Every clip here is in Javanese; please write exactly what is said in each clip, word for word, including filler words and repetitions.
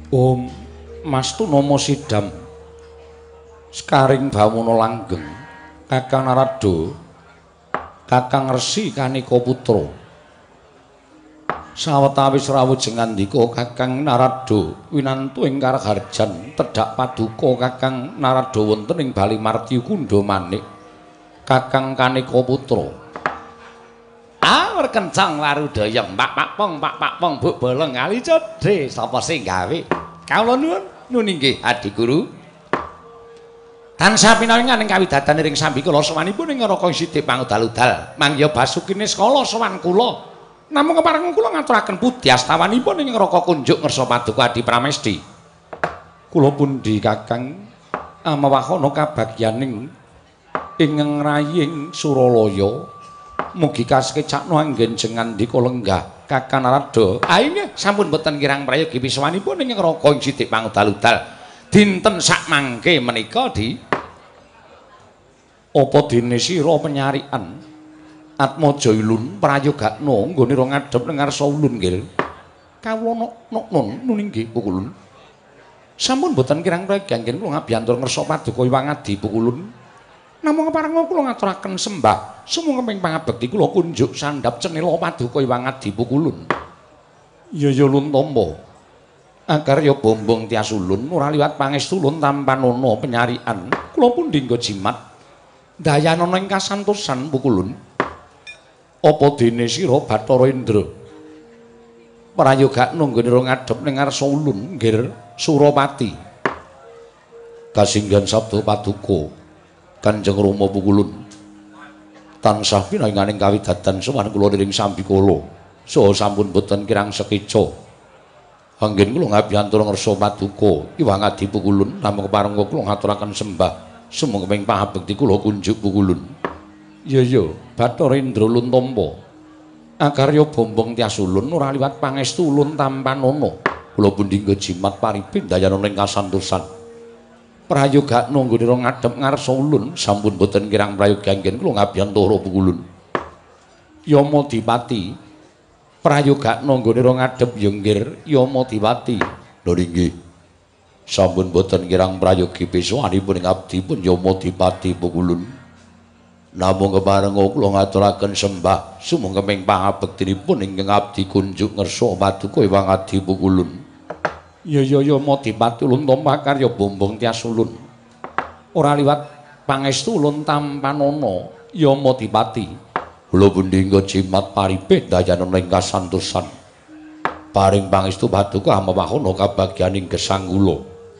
Om Mastu Nomo Sidam Skaring Bawono Langgeng Kakang Narada Kakang Resi Kanika Putra sawetawis rawujeng ngandika Kakang Narada winantu ing Karaharjan tedhak paduka Kakang Narada wonten ing Bali Marti Kundha Manik Kakang Kanika Putra ah kencang warudaya Pak Pak Pong Pak Pak Pong Buk Bolong kali cedhe sapa sing gawe kawula nuwun nun inggih Adi Guru tansah pinaringan ing kawidadan ring sambi kula sowanipun ing Raka Sidik pangudal-udal mangya Basukine Skala sowan kula namung kepareng kula ngaturaken pudhi astawanipun ing Raka Kunjuk ngersa paduka Adi Pramesti kula pundi Kakang amawahana kabagyaning ing ngraying Suralaya mugi kasekecakno anggen jengandika lenggah Kakang Narada ah nggih sampun boten kirang prayogi pisawanipun ing Raka Sidik pangudal-udal dinten sak mangke menika di apa dene sira penyarian Atmaja Ulun prayogakna nggone ro ngadhep ning ngarsa ulun nggih kawula nok nun nun inggih pukulun sampun boten kirang prayogi anggen kula ngabiyantur ngersa paduka Hyang Adi pukulun namung kepareng kula ngaturaken sembah sumangga ping pangabekti kula kunjuk sandhap cenila paduka Hyang Adi pukulun ya ya Lun Tamba agar ya bombong tias ulun ora liwat pangestu ulun tanpa nono penyarian kula pun dinggo jimat dayanana ing kasantosan pukulun apa dene sira Bathara Indra prayogakna nggone ro ngadhep ning ngarsa ulun nggir Surapati kasinggan sabda paduka Kanjeng Rama pukulun tansah pinaringaning kawidadan sowan kula ring sambikala saha sampun boten kirang sekeca anggen kula ngabiyantur ngersa paduka Hyang Adi pukulun namung kepareng kula ngaturaken sembah sumangga ping pangabekti kula kunjuk pukulun iya iya Bathara Indra Lun Tamba agarya bombong tias ulun ora liwat pangestu ulun tanpa nono kula pundi jimat paripin dayanana ing kasantosan prayogakna nggone ro ngadhep ngarsa ulun sampun boten kirang prayogi anggen kula ngabiyantur pukulun Yama Dipati prayogakna nggone ro ngadhep ya nggir Yama Dipati lho nggih sampun boten kirang prayogi pisawanipun ing abdi pun Yama Dipati pukulun namung kepareng kula ngaturaken sembah sumangga ping pangabektinipun ingkang abdi kunjuk ngersa paduka Hyang Adi pukulun ya ya Yama Dipati ulun Tamba karya bombong tias ulun ora liwat pangestu ulun tanpa nono Yama Dipati kula pundi nggo jimat paripin dayanana ing kasantosan paring pangestu paduka amawahana kabagyaning gesang kula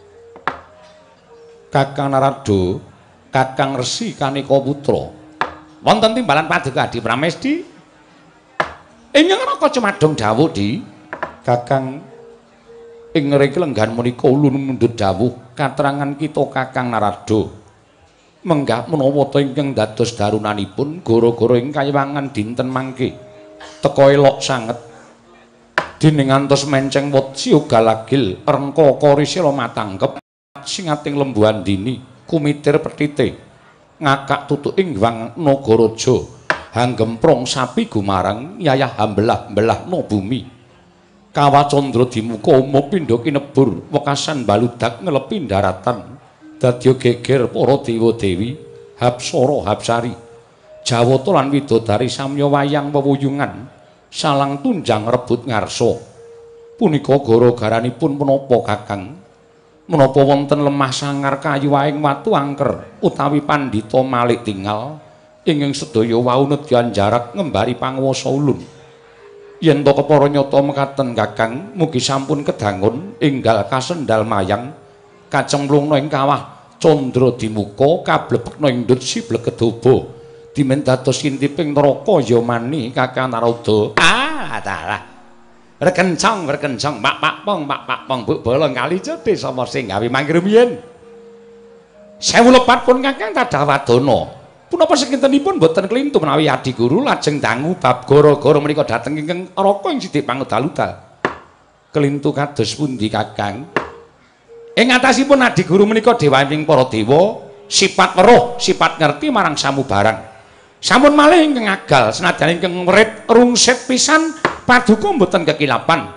Kakang Narada Kakang Resi Kanika Putra wonten timbalan paduka Adi Pramesti ingkang Raka Cemadong dawuh di Kakang ing ngriki lenggan menika ulun mundhut dawuh katerangan kita Kakang Narada menggah menawa ta ingkang dados darunanipun gara-gara ing kayiwangan dinten mangke teka elok sanget dening ngantos menceng wetsi galagil rengka karisila matangkep singating lembuhan dini kumitir petite ngakak tutuk ing wang nagaraja hanggemprong sapi gumarang yayah hambelah-belah no bumi kawacandra dimuka umo pindha kinebur wekasan baludak ngelepi daratan dadya geger para dewa-dewi Hapsara Hapsari Jawata lan Widodari samya wayang wewuyungan salang tunjang rebut ngarsa punika gara-garanipun menapa Kakang menapa wonten lemah sangar kayu waing watu angker utawi pandhita malik tinggal ingkang sedaya wau nedyan jarak ngembari panguwasa ulun yen to kepara nyata mekaten Kakang mugi sampun kedangun enggal kasendal mayang kacemplungna ing kawah candra dimuka kablebekna ing ndut siblek kedaba dimen dados intiping neraka ya mani Kakang Narada ah dalah rekencong rekencong Pak Pak Pong Pak Pak Pong Buk Bolong kali cedhe sapa sing gawe mangkir biyen sewu lepat pun Kakang Tadawadana punapa sekintenipun boten klintu menawi Adi Guru lajeng dangu bab gara-gara menika dhateng ingkang Raka ing Sidik pangudal-udal klintu kados pundi Kakang ing atasipun Adi Guru menika dewaning para dewa sifat weruh sifat ngerti marang samubarang sampun malih ingkang agal senadyan ingkang werit rungsit pisan paduka mboten kekilapan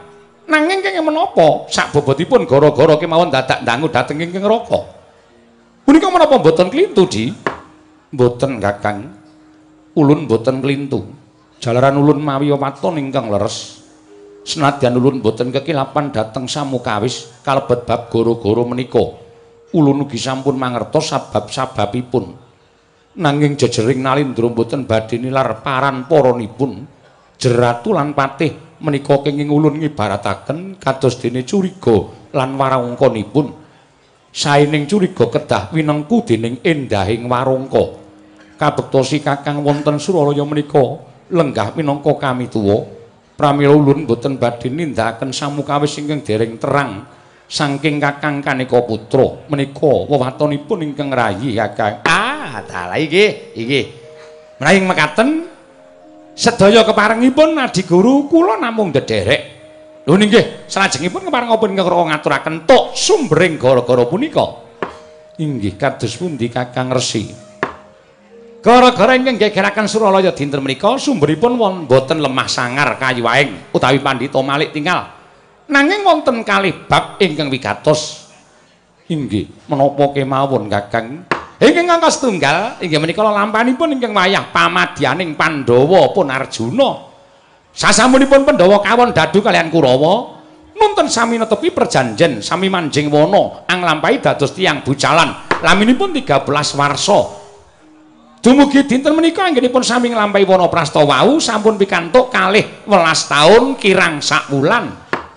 Nanging kenging menapa sak bobotipun gara-gara kemawon dadak dangu dhateng ing neraka. Punika menapa mboten klintu, Di? Mboten, Kakang. Ulun mboten klintu. Jalaran ulun mawi waton ingkang leres. Senadyan ulun mboten kekilapan dhateng Samukawis kalebet bab gara-gara menika. Ulun ugi sampun mangertos sabab-sababipun. Nanging jejering Nalindra mboten badhe nilar paran paranipun. Jeratu lan patih menika kenging ulun ngibarataken kados dene curiga lan warangkanipun. Saening curiga kedah winengku dening endahing warangka. Kabektosi Kakang wonten Suralaya menika lenggah minangka kami tuwa. Pramila ulun boten badhe nindakaken Samukawis ingkang dereng terang saking Kakang Kanika Putra menika wewatonipun ingkang rayi Kakang. Ah, dalah iki, iki. Menawi mekaten sedaya keparengipun Adi Guru kula namung ndederek. Lho nggih, salajengipun keparengipun kula ngaturaken tok sumbering gara-gara punika. Inggih kados pundi Kakang Resi? Gara-gara ingkang gegeraken Suralaya dinten menika sumberipun wonten boten lemah sangar kayuwaing utawi Pandhita Malik tinggal. Nanging wonten kalih bab ingkang wigatos. Inggih, menapa kemawon Kakang? Ingkang angka setunggal inggih menika lampanipun ingkang wayah pamadyaning Pandhawa pun Arjuna. Sasampunipun Pandhawa kawon dadu kalian Kurawa nuntun sami netepi perjanjen sami manjing wana anglampahi dados tiyang bucalan. Laminipun tiga belas warsa. Dumugi dinten menika anggenipun sami nglampahi wana prasta wau sampun pikantuk kalih welas taun kirang sak wulan.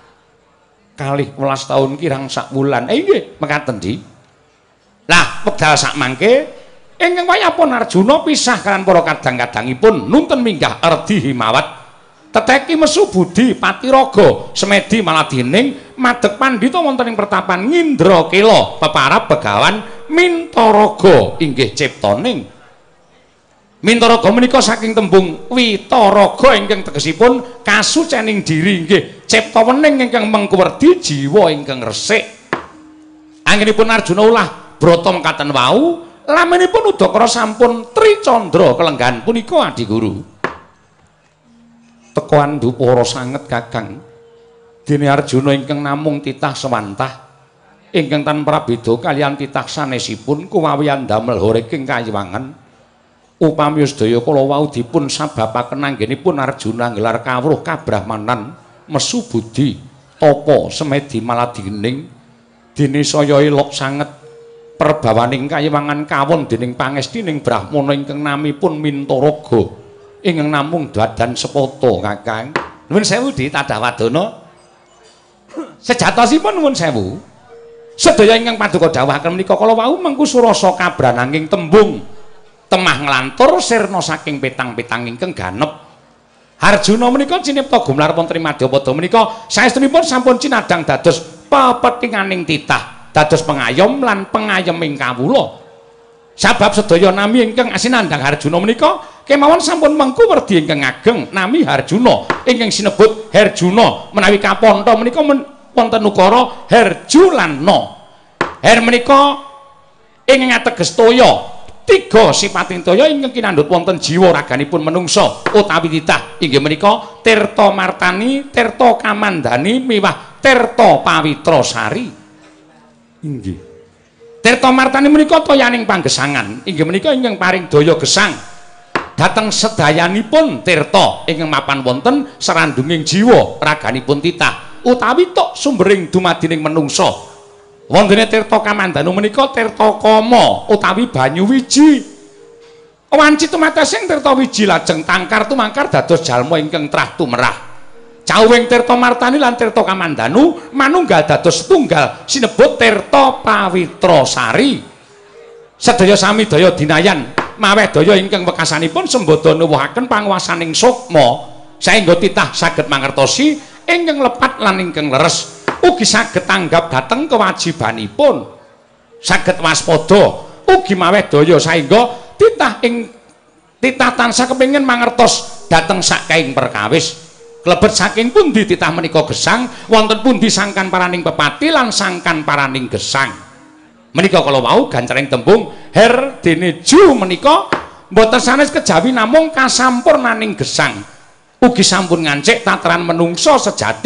Kalih welas taun kirang sak wulan. Eh nggih, mekaten Di. Lah wekdal sak mangke ingkang wayahipun Arjuna pisah kaliyan para kadang-kadangipun nuntun minggah Ardi Himawat. Teteki mesu budi Patiraga semedi Maladining madheg pandhita wonten ing pertapan Ngindrakela peparab Begawan Mintaraga inggih ciptaning. Mintaraga menika saking tembung Witaraga ingkang tegesipun kasucening diri inggih cipta wening ingkang mengkuwerdi jiwa ingkang resik. Anggenipun Arjuna ulah brata mekaten wau laminipun Udakara sampun tricandra kelenggahan punika Adi Guru. Teka andupara sanget Kakang. Dene Arjuna ingkang namung titah sewantah ingkang tanpa beda kaliyan titah sanesipun kuwawian damel horeking kayiwangan. Upami sedaya kala wau dipun sababaken anggenipun Arjuna nggelar kawruh kabrahmanan mesu budi tapa semedi Maladining dene saya elok sanget perbawaning kayiwangan kawon dening pangestining Brahmana ingkang namipun Mintaraga ingkang namung dadan sepata Kakang. Nuwun sewu Di Tadawadana. Sejatosipun nuwun sewu. Sedaya ingkang paduka dawuhaken menika kala wau mengku surasa kabrananging tembung temah nglantur sirna saking petang-petang ingkang ganep. Arjuna menika cinipta gumlar wonten ing Madyapada menika saestunipun sampun cinadang dados pepetinganing titah. Dados pengayom lan pengayeming kawula. Sabab sedaya nami ingkang asinandhang Arjuna menika kemawon sampun mengku werdi ingkang ageng nami Arjuna ingkang sinebut Herjuna menawi kapantha menika wonten ukara Herjulana. Her menika ingkang ateges toya. Tiga sipating toya ingkang kinandhut wonten jiwa raganipun menungsa utawi titah inggih menika Tirta Martani, Tirta Kamandani miwah Tirta Pawitrasari. Inggih. Tirta Martani menika toyaning panggesangan. Inggih menika ingkang paring daya gesang dhateng sedayanipun tirta ingkang mapan wonten serandunging jiwa raganipun titah utawi tok sumbering dumadining menungsa. Wondene Tirta Kamandanu menika Tirta Kama utawi banyu wiji. Wanci tumatesing Tirta wiji lajeng tangkar tumangkar dados jalma ingkang trah tumerah. Cawing Tirta Martani lan Tirta Kamandanu manunggal dados tunggal sinebut Tirta Pawitrasari. Sedaya sami daya dinayan maweh daya ingkang wekasanipun sembada nuwuhaken panguwasaning sukma saengga titah saged mangertosi ingkang lepat lan ingkang leres ugi saged tanggap dhateng kewajibanipun saged waspada ugi maweh daya saengga titah ing titah tansah kepengin mangertos dhateng sakaing perkawis. Klebet saking pundi titah menika gesang wonten pundi sangkan paraning pepati lan sangkan paraning gesang menika kala wau gancaring tembung her dene ju menika mboten sanes kejawi namung kasampurnaning gesang ugi sampun ngancik tataran menungsa sejati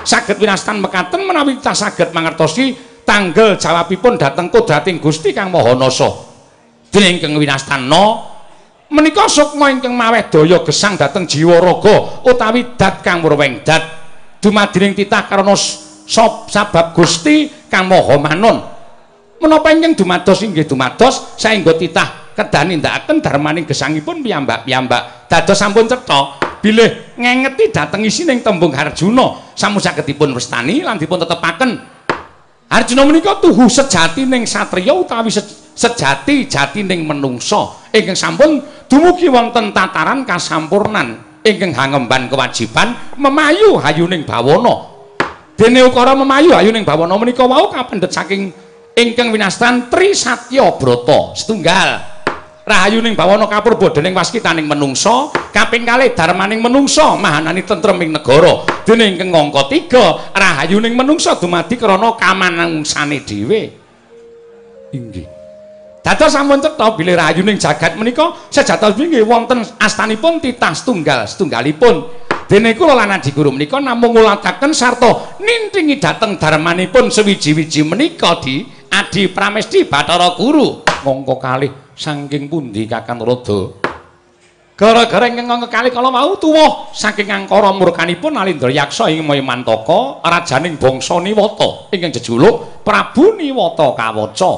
saged winastan mekaten menawi titah saged mangertosi tanggal jawabipun dhateng kodrating Gusti Kang Mahanasa. Dene ingkang winastana menika sukma ingkang maweh daya gesang dhateng jiwa raga utawi dat kang murweng dat dumadining titah karana sabab Gusti Kang Maha Manon. Menapa ingkang dumados inggih dumados saengga titah kedah nindakaken darmaning gesangipun piyambak-piyambak. Dados sampun cetha bilih ngengeti dhateng isining tembung Harjuna sampun sagedipun wastani lan dipun tetepaken. Harjuna menika tuhu sejatining satriya utawi sejati jatining menungsa ingkang sampun dumugi wonten tataran kasampurnan ingkang hangemban kewajiban memayu hayuning bawana. Dene ukara memayu hayuning bawana menika wau kapendhet saking ingkang winastan Trisatya Brata setunggal. Rahayuning bawana kapurba dening waskitaning menungsa, kaping kalih darmaning menungsa mahanani tentreming negara. Dene ingkang angka tiga rahayuning menungsa dumadi krana kamanungsane dhewe. Inggih. Dados sampun cetha bilih rahayuning jagat menika sejatosipun nggih wonten astanipun titah setunggal setunggalipun. Dene kula lan Adi Guru menika namung ngulataken sarta nintingi dhateng darmanipun sewiji-wiji menika di Adi Pramesti Bathara Guru. Mongko kalih saking pundi Kakang Rada? Gara-gara ingkang angka kalih kala wau tuwuh saking angkara murkanipun Alindra Yaksa ing Mayamantaka rajaning bangsa Niwata ingkang jejuluk Prabu Niwata Kawaca.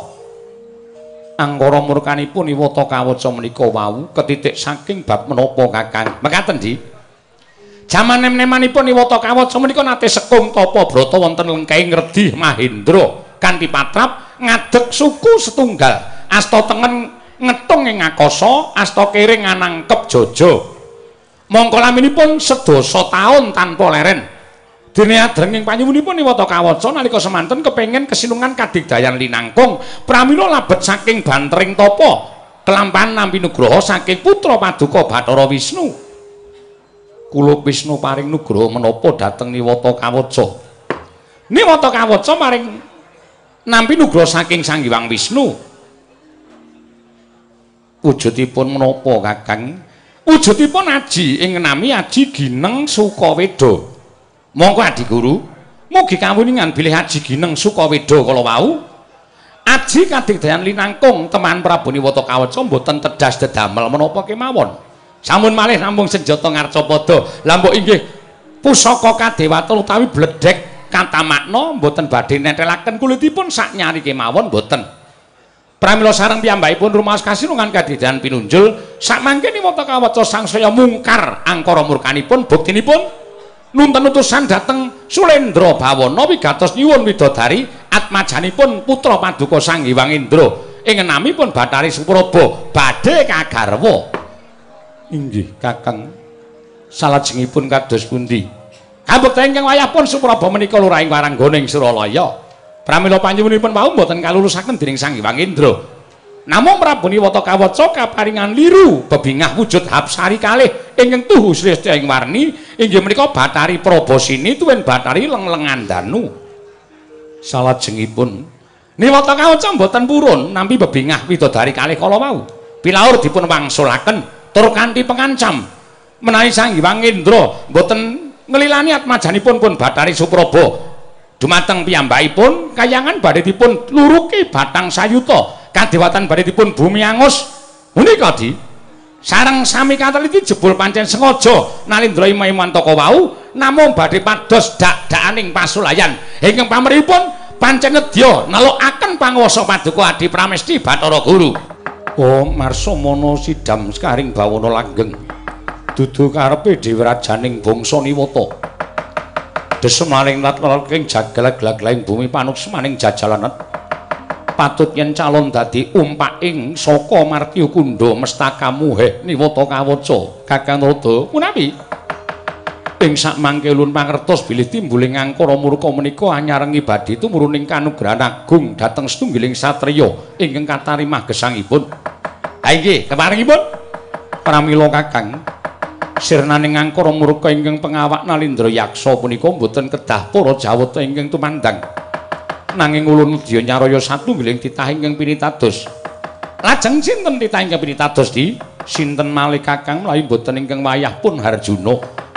Angkara murkanipun Niwata Kawaca menika wau ketitik saking bab menapa Kakang? Mekaten Di. Jaman nem-nemanipun Niwata Kawaca menika nate sekung tapa brata wonten lengkahing Redhi Mahendra kanthi patrap ngadeg suku setunggal. Asta tengen ngetung ing akasa, asta kiri nganangkep jaja. Mongko laminipun sedasa taun tanpa leren. Dene adrenging panyuwunipun Niwata Kawaca nalika semanten kepengin kesinungan kadigdayan linangkung pramila labet saking bantering tapa kelampahan nampi nugraha saking putra paduka Bathara Wisnu. Kula Wisnu paring nugraha menapa dhateng Niwata Kawaca. Niwata Kawaca maring nampi nugraha saking Sang Hyang Wisnu. Wujudipun menapa Kakang? Wujudipun aji ing nami Aji Gineng Sukaweda. Monggo Adi Guru, mugi kawuningan bilih Aji Gineng Sukaweda kala wau. Aji kadigdayan linangkung teman Prabu Niwata Kawaca mboten tedas dedamel menapa kemawon. Sampun malih namung senjata ngarcapada. Lah mbok inggih pusaka kadewatan utawi bledhek kata makna mboten badhe netelaken kulitipun sak nyari kemawon mboten. Pramila sareng piyambakipun rumaos kasinungan kadidhan pinunjul sakmangke Niwata Kawaca sangsaya mungkar angkara murkanipun buktinipun nuntun utusan dhateng Sulendra Bawana wigatos nyuwun widodari atmajanipun putra paduka Sang Hyang Indra ing namipun Bathari Supraba badhe kagarwa. Inggih Kakang, salajengipun kados pundi? Kabekta ingkang wayahipun Supraba menika lurahing warangganing Suralaya. Pramila panyuwunipun wau mboten kalulusaken dening Sang Hyang Indra. Namung Prabu Niwata Kawaca kaparingan liru bebingah wujud Hapsari kalih ingkang tuhu srestya ing warni inggih menika Bathari Prabasini tuwin Bathari Lenglengan Danu. Salajengipun Niwata Kawaca mboten purun nampi bebingah widodari kalih kala wau. Pilaur dipun wangsulaken tur kanthi pengancam menawi Sang Hyang Indra mboten nglilani atmajanipun pun Bathari Supraba. Dumateng piyambakipun kayangan badhe dipun luruki Batang Sayuta, kadewatan badhe dipun Bumi Angus. Menika Di sareng sami kateliti jebul pancen sengaja Nalindra Mayamantaka wau namung badhe pados dak-dakaning pasulayan ingkang pameripun pancen nedya nelukaken panguwasa paduka Adi Pramesti Bathara Guru. Oh marsamana sidam sekaring bawana langgeng dudu karepe Dewi Rajaning bangsa Niwata. Desem maling lat-lating jagal-glaglaing bumi panuk semaning jajalanet patut yen calon dadi umpaking saka Martya Kunda mestakamu heh Niwata Kawaca. Kakang Rada punapi ing sakmangke ulun pangertos bilih timbuling angkara murka menika anyarengi badhe tumuruning kanugrahan agung dhateng setunggiling satriya ingkang katarimah gesangipun. Ha inggih keparingipun pramila Kakang sirnaning angkara murka ingkang pengawak Nalindra Yaksa punika mboten kedah para jawata ingkang tumandang nanging ulun nedya nyaraya satunggiling titah ingkang pinitados. Lajeng sinten titah ingkang pinitados Di? Sinten malih Kakang mlawi mboten ingkang wayah pun Harjuna.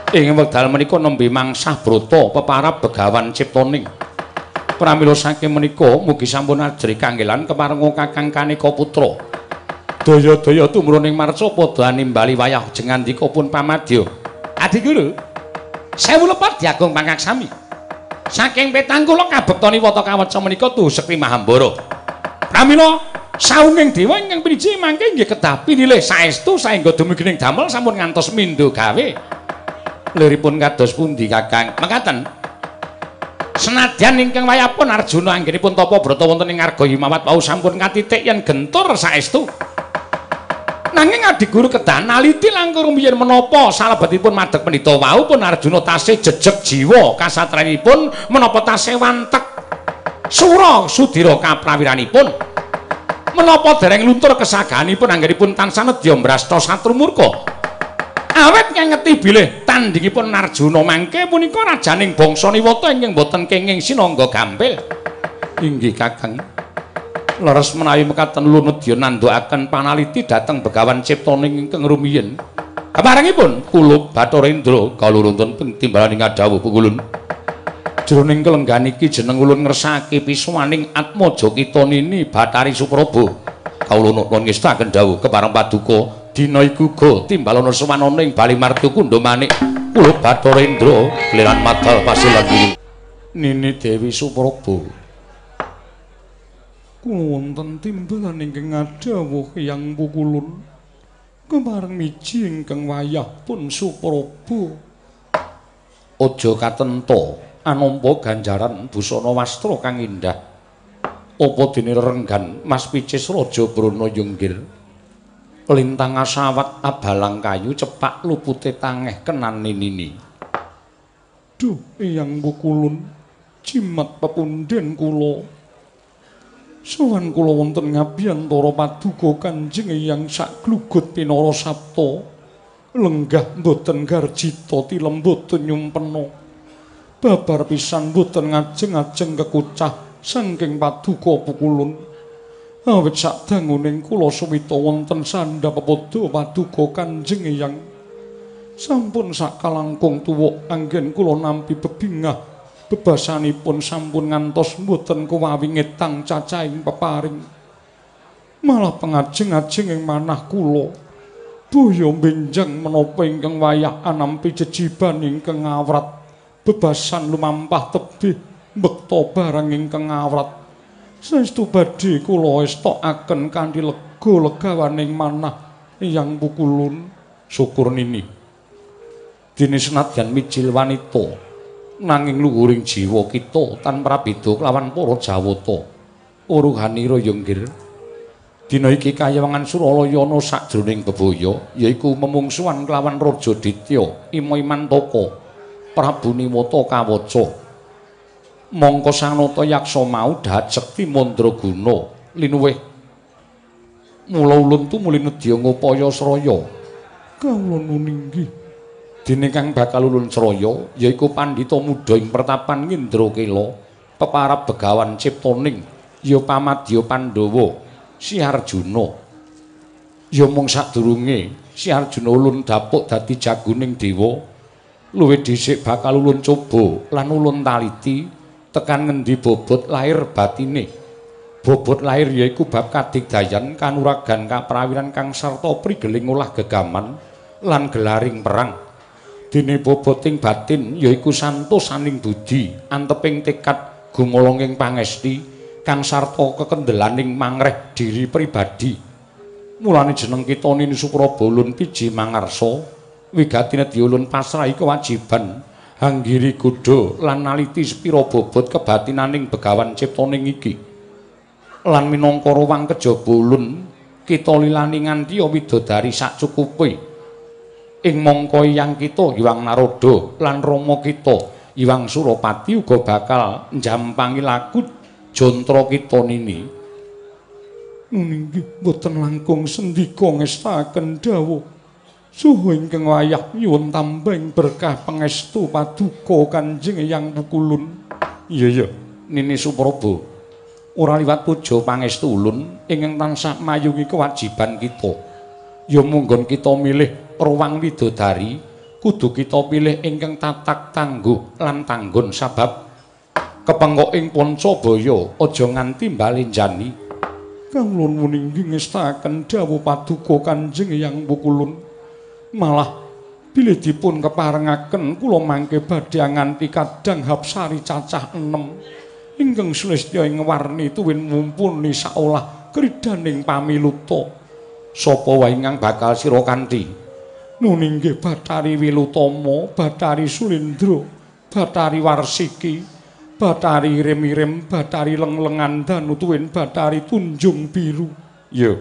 Ing wekdal menika nembe mangsah Brata peparab Begawan Ciptaning. Pramila saking menika mugi sampun ajri kanggelan keparenga Kakang Kanika Putra. Daya-daya tumruning marca padha nimbali wayah jengandika pun pamadya. Adi Guru, sewu lepat diagung pangkak sami. Saking petang kula kabektani wata kawaca menika tuh Sekti Mahambara. Pramila saunging dewa ingkang piniji mangke nggih kedah pinilih saestu saengga dumugi damel sampun ngantos mindho gawe. Liripun kados pundi Kakang? Mekaten. Senadyan ingkang wayahipun Arjuna anggenipun tapa brata wonten ing Arga Himawat wau sampun katitik yen gentur saestu. Nanging Adi Guru kedah naliti langkung rumiyin menapa salebetipun madheg pendhita wau pun Arjuna tasih jejeg jiwa kasatrenipun menapa tasih wantek sura sudira kaprawiranipun. Menapa dereng luntur kesagahanipun anggenipun tansah nedya mbrasta satru murka. Awet ngengeti bilih tandhingipun Arjuna mangke punika rajaning bangsa Niwata ingkang boten kenging sinangga gampil. Inggih Kakang. Leres menawi mekaten kula nedya nandhakaken panaliti dhateng Begawan Ciptaning ingkang rumiyin. Keparengipun kula Bathara Indra kalurunten ping timbalaning adhawuh pukulun. Jroning kelenggan iki jeneng ulun ngersakake pisuwaning Atmaja Kitanini Bathari Supraba. Kawula nuwun ngestaken dawuh kepareng paduka dina iku uga timbalana sawanana ing bali martu kundha manik kula Bathara Indra kliran madal pasilan guru Nini Dewi Supraba. Kula wonten timbalan ingkang adhawuh Hyang Pukulun kepareng miji ingkang wayah pun Supraba. Aja katenta anampa ganjaran busana wastra kang indah. Apa dene renggan Mas Picis Raja Brana Yunggir. Lintang asawat abalang kayu cepak lupute tangeh kenan ninini. Duh, Hyang Pukulun, jimat pepundhen kula. Sowan kula wonten ngabiyantara paduka Kanjeng Hyang sakglugut pinara sapta. Lenggah mboten garjita tilem mboten nyumpena. Babar pisan mboten ngajeng-ajeng kekucah saking paduka Pukulun. Awit sadanguning kula suwita wonten sandhap pepodo paduka Kanjeng Hyang. Sampun sakalangkung tuwuk anggen kula nampi bebingah bebasanipun sampun ngantos mboten kuwawi ngetang cacahing peparing. Malah pengajeng-ajeng ing manah kula boyo benjang menapa ingkang wayah anampi jejiban ingkang ngawrat bebasan lumampah tebih mbekta barang ingkang ngawrat. Saestu badhe kula estokaken kanthi lega legawaning manah Hyang Pukulun. Syukur nini dene senadyan mijil wanita nanging luhuring jiwa kita tanpa beda kelawan para Jawata. Uruhanira Yunggir. Dina iki kayawangan Suralaya ana sajroning bebaya yaiku memungsuhan kelawan Raja Ditya Ima Imantaka Prabu Niwata kawaca. Mongko Sanata Yaksa mau dahat sekti mandraguna linuwih mula ulun tumuli nedya ngupaya sraya. Kawula nuninggih dene kang bakal ulun sraya yaiku pandhita muda ing pertapan Ngindrakela peparab Begawan Ciptaning ya pamadya Pandhawa Si Arjuna. Ya mung sadurunge Si Arjuna ulun dapuk dadi jagoning dewa luwih dhisik bakal ulun coba lan ulun taliti tekan ngendi bobot lahir batine. Bobot lahir yaiku bab kadigdayan kanuragan kaprawiran kang sarta prigeling olah gegaman lan gelaring perang. Dene boboting batin yaiku santosaning budi anteping tekad gumolonging pangesti kang sarta kekendelaning mangreh diri pribadi. Mulane jeneng kita Nini Supraba ulun piji mangarsa wigatine diulun pasrahi kewajiban hanggiri kuda lan naliti sepira bobot kebatinaning Begawan Ciptaning iki. Lan minangka ruwang kejaba ulun kita lilani nganti widodari sacukupe. Ing mangka Hyang kita Hyang Narada lan Rama kita Hyang Surapati uga bakal njampangi laku jantra kita Nini. Nggih boten langkung sendika ngestaken dawuh. Suhu ingkang wayah nyuwun tambahing berkah pangestu paduka Kanjeng Hyang Pukulun. Iya ya, Nini Supraba. Ora liwat puja pangestu ulun ingkang tansah mayungi kewajiban kita. Ya munggon kita milih ruwang widodari kudu kita pilih ingkang tatak tangguh lan tanggon sabab kepengkok ing Pancabaya aja nganti balenjani. Kawula muning ngestaken dawuh paduka Kanjeng Hyang Pukulun. Malah bilih dipun keparengaken kula mangke badhe nganti kadang hapsari cacah enem ingkang sulistya ing warni tuwin mumpuni saolah kridaning pamiluta. Sapa wae ingkang bakal sira kanthi nuninggih Bathari Wilutama, Bathari Sulindra, Bathari Warsiki, Bathari Rem-irem, Bathari Leng-lengan danu tuwin Bathari Tunjung Biru. Ya.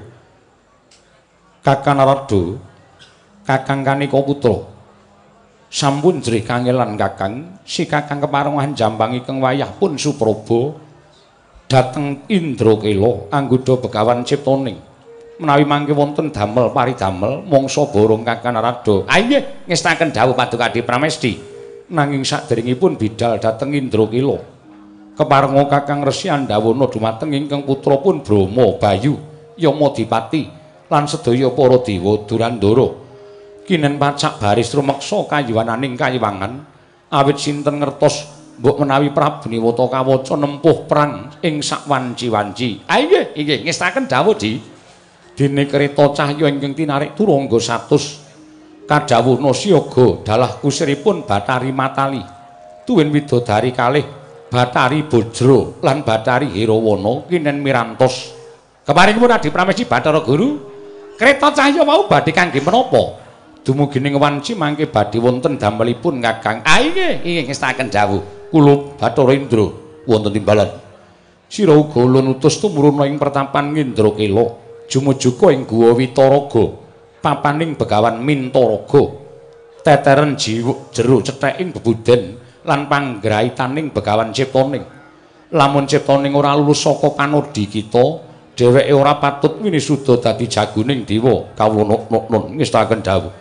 Kakang Narada, Kakang Kanika Putra. Sampun jerih kangelan Kakang, si Kakang keparengan jambang ingkang wayah pun Supraba dhateng Indrakela anggoda Begawan Ciptaning. Menawi mangke wonten damel paridamel mangsa borong Kakang Narada. Ah nggih, ngestaken dawuh Paduka Adi Pramesti. Nanging saderengipun bidhal dhateng Indrakela keparenga Kakang Resi Andawana dumateng ingkang putrapun Brama, Bayu, Yamadipati lan sedaya para dewa Durandara. Kinen pacak baris rumeksa kayiwananing kayiwangan awit sinten ngertos mbok menawi Prabu Niwata kawaca nempuh perang ing sakwanci-wanci. Ah nggih, nggih ngestaken dawuh di dene kereta cahya ingkang tinarik turangga satus kadhawuhna siyaga dalah kusiripun Bathari Matali tuwin widodari kalih Bathari Bajra lan Bathari Hirawana kinen mirantos keparingipun Adi Pramesti Bathara Guru kereta cahya wau badhe kangge menapa dumugining wanci mangke badhe wonten damelipun Kakang. Ah nggih nggih ngestaken dawuh kula Bathara Indra wonten timbalan sira uga ulun utus tumuruna ing pertapan Indrakela jumujuga ing Guwa Witaraga papaning Begawan Mintaraga teteren jiwa jero cethèking bebuden lan panggraitaning Begawan Ciptaning. Lamun Ciptaning ora lulus saka panodi kita dheweke ora patut winisuda dadi jagoning dewa. Kawula nun ngestaken dawuh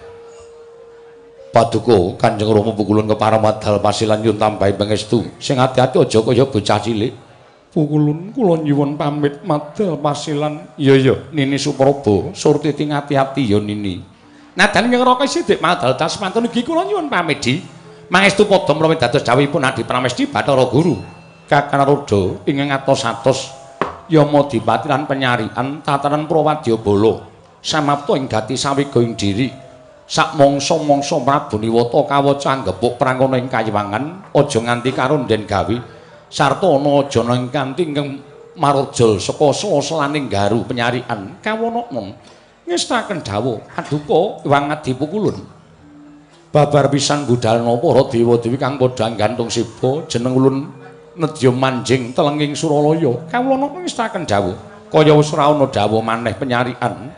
Paduka Kanjeng Rama Pukulun keparemadal pasilan nyuwun tambahi pangestu sing ati-ati aja kaya bocah cilik. Pukulun kula nyuwun pamit madal pasilan. Iya ya Nini Supraba surti ting ati-ati ya Nini. Nadan ing raka sithik madal tas mantun iki kula nyuwun pamit di. Mangestu padha mlawi dados dawuhipun Adi Pramesti Bathara Guru. Kakang Narada ingkang atos-atos Yamadipati lan penyarian tataran Prawadyabala samapta ing dadi sawiga ing diri. Sak mangsa-mangsa Prabu Niwata kawaca anggepuk prangana ing kayiwangan aja nganti karo nden gawe sarta ana aja nang kanthi ingkang marajal saka sela-selaning garu penyarian kawono ngestaken dawuh Paduka Hyang Adi Pukulun babar pisan budalna para dewa-dewi kang padha nggantung siba jeneng ulun nedya manjing telenging Suralaya. Kawula ngestaken dawuh kaya wis ora ana dawuh maneh penyarian.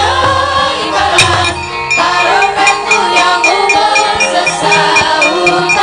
Yang umur sesaut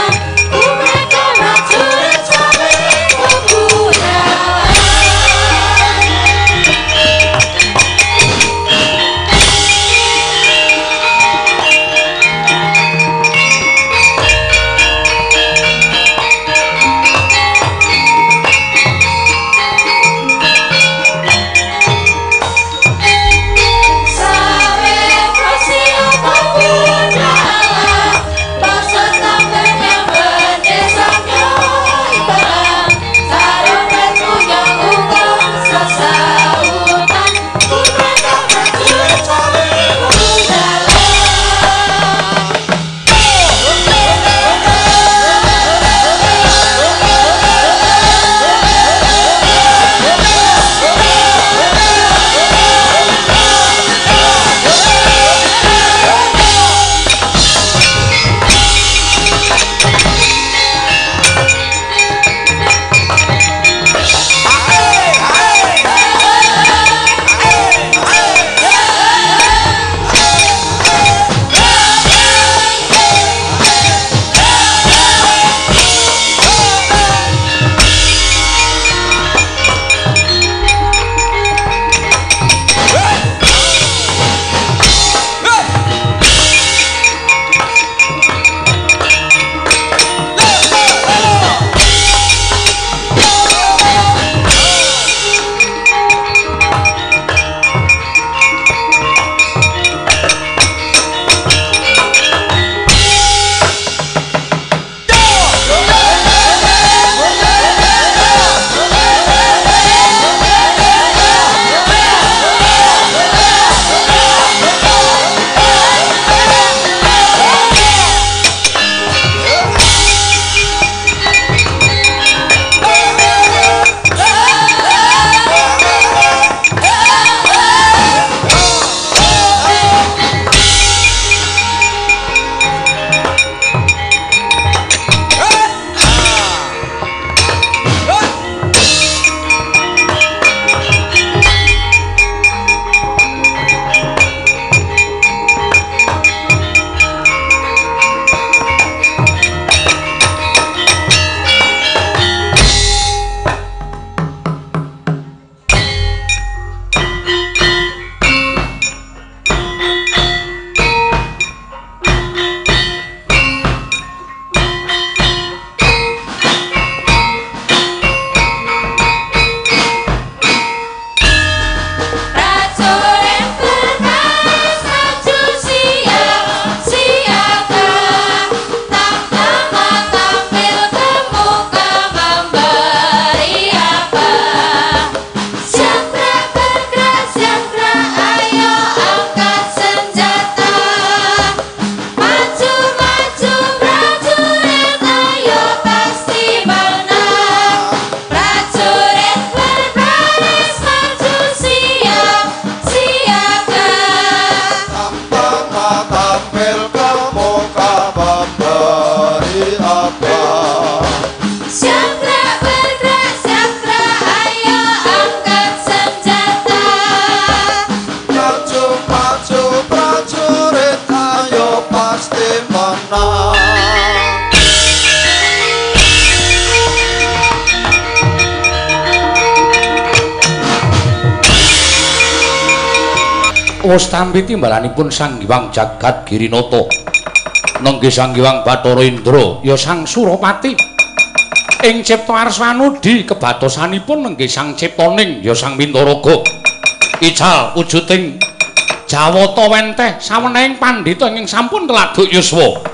wis tampi timbalanipun Sang Hyang Jagat Girinata nenggih Sang Hyang Bathara Indra ya Sang Surapati ing cipta Arswanudi kebatosanipun nenggih Sang Ciptaning ya Sang Mintaraga ical wujuding Jawata wenteh sawenehing pandhita ingkang sampun teladuk yuswa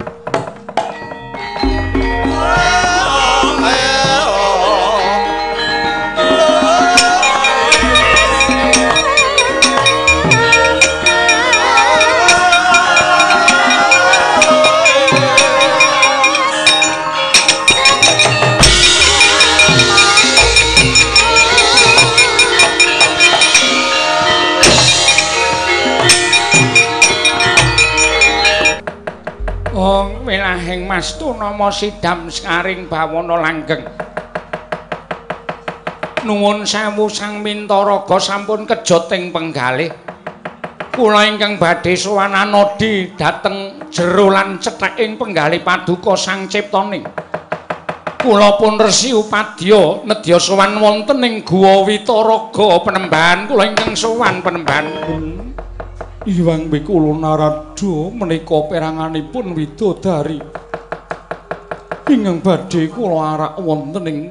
wilahing mastu nama sidam skaring bawana langgeng nuwun sewu Sang Mintaraga sampun kejot ing penggalih kula ingkang badhe sowan anodi dhateng jero lan cethek ing penggalih paduka Sang Ciptaning kula pun resi upadya nedya sowan wonten ing Guwa Witaraga Penembahan kula ingkang sowan Penembahan Hyang Mikula Narada menika peranganipun widodari ingkang badhe kula arak wonten ing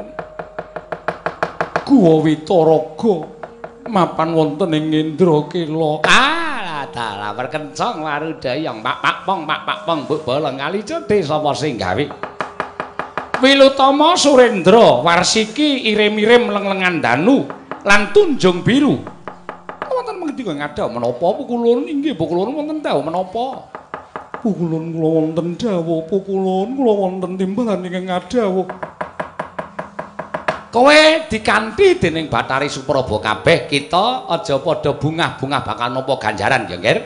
Guwa Witaraga mapan wonten ing Indrakela. Ah, dalah perkencong warudayang Pak Pak Pong Pak Pak Pong Mbok Bolong kali cedhe sapa sing gawe. Wilutama Surendra Warsiki irim-irim leng-lengan danu lan tunjung biru. Wonten mengdika ngadhah menapa pukulun inggih pukulun wonten dawuh menapa? Pukulun kula wonten dawuh pukulun kula wonten timbalan ingkang ngadhawuh. Kowe dikanthi dening Bathari Supraba kabeh kita aja padha bungah-bungah bakal nampa ganjaran ya, Nggir.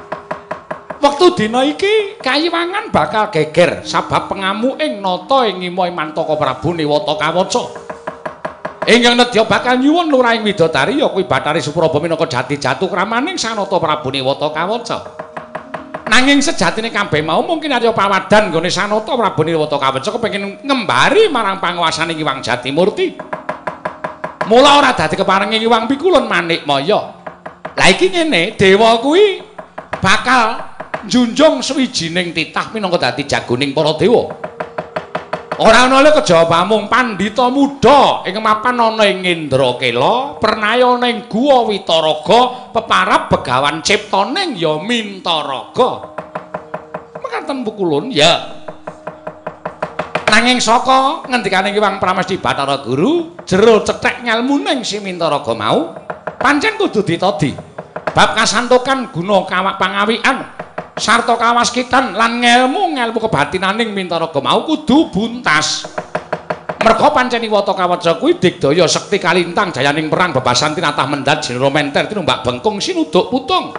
Wektu dina iki Kayiwangan bakal geger sabab pengamuking nata ing ngima Mantaka Prabu Niwata Kawaca. Ingkang nedya bakal nyuwun lurahing widodari ya kuwi Bathari Supraba minangka jati jatu kramaning Sanata Prabu Niwata Kawaca. Nanging sejatine kabeh mau mungkin arya pawadan nggone Sanata Prabu Niwata Kawaca kepengin ngembari marang panguwasane Hyang Jatimurti. Mula ora dadi keparengi Hyang Pikulun Manikmaya. Lah iki ngene, dewa kuwi bakal njunjung sawijining titah minangka dadi jagoning para dewa. Ora ana le kejaba mung pandhita muda ing mapan ana ing Indrakela, pernayana ing Guwa Witaraga, peparab Begawan Ciptaning ya Mintaraga. Mekaten pukulun ya. Nanging saka ngendikane Hyang Pramesti Bathara Guru, jero cethek ngelmuning si Mintaraga mau, pancen kudu ditodi. Bab kasantokan guna kawak pangawikan sarta kawaskitan lan ngelmu-ngelmu kebatinaning Mintaraga mau kudu buntas. Merga pancen Niwata Kawaca kuwi digdaya sekti kalintang jayaning perang bebasan tinatah mendat jenero menter tinumbak bengkung sinuduk putung.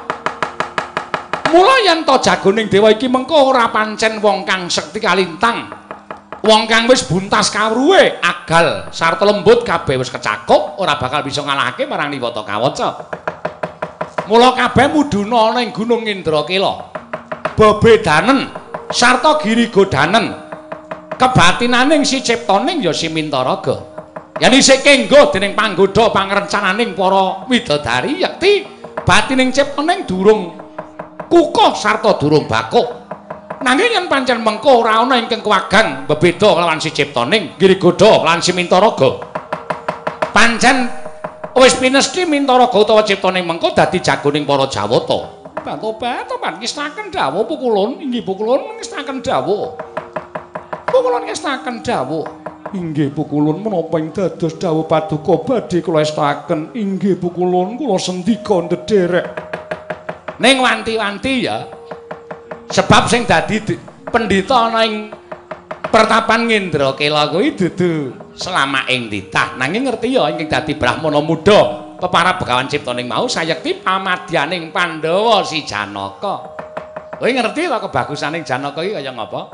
Mula yen to jagoning dewa iki mengko ora pancen wong kang sekti kalintang. Wong kang wis buntas kawruhe, agal sarta lembut kabeh wis kecakup ora bakal bisa ngalahake marang Niwata Kawaca. Mula kabeh mudhuna ana ing Gunung Indrakela. Bebedanen sarta girigodanen kebatinaning si Ciptaning ya si Mintaraga. Yen isih kenggo dening panggoda pangrencananing para widodari yekti batining Ciptaning durung kukuh sarta durung bakuk. Nanging yen pancen mengko ora ana ingkang kewagang bebeda kelawan si Ciptaning, girigoda lan si Mintaraga. Pancen wis pinesti Mintaraga utawa Ciptaning mengko dadi jagoning para Jawata. Bantu-bantu pan ngestaken dawuh pukulun inggih pukulun ngestaken dawuh. Pukulun ngestaken dawuh. Inggih pukulun menapa ing dados dawuh paduka badhe kula estaken inggih pukulun kula sendika ndederek. Ning wanti-wanti ya. Sebab sing dadi pendhita ana ing pertapan Indrakela kuwi dudu selamaking titah nanging ngerti ya ingkang dadi Brahmana muda. Peparab Begawan Ciptaning mau sayekti pamadyaning Pandhawa si Janaka. Kowe ngerti ta kebagusaning Janaka iki kaya ngapa?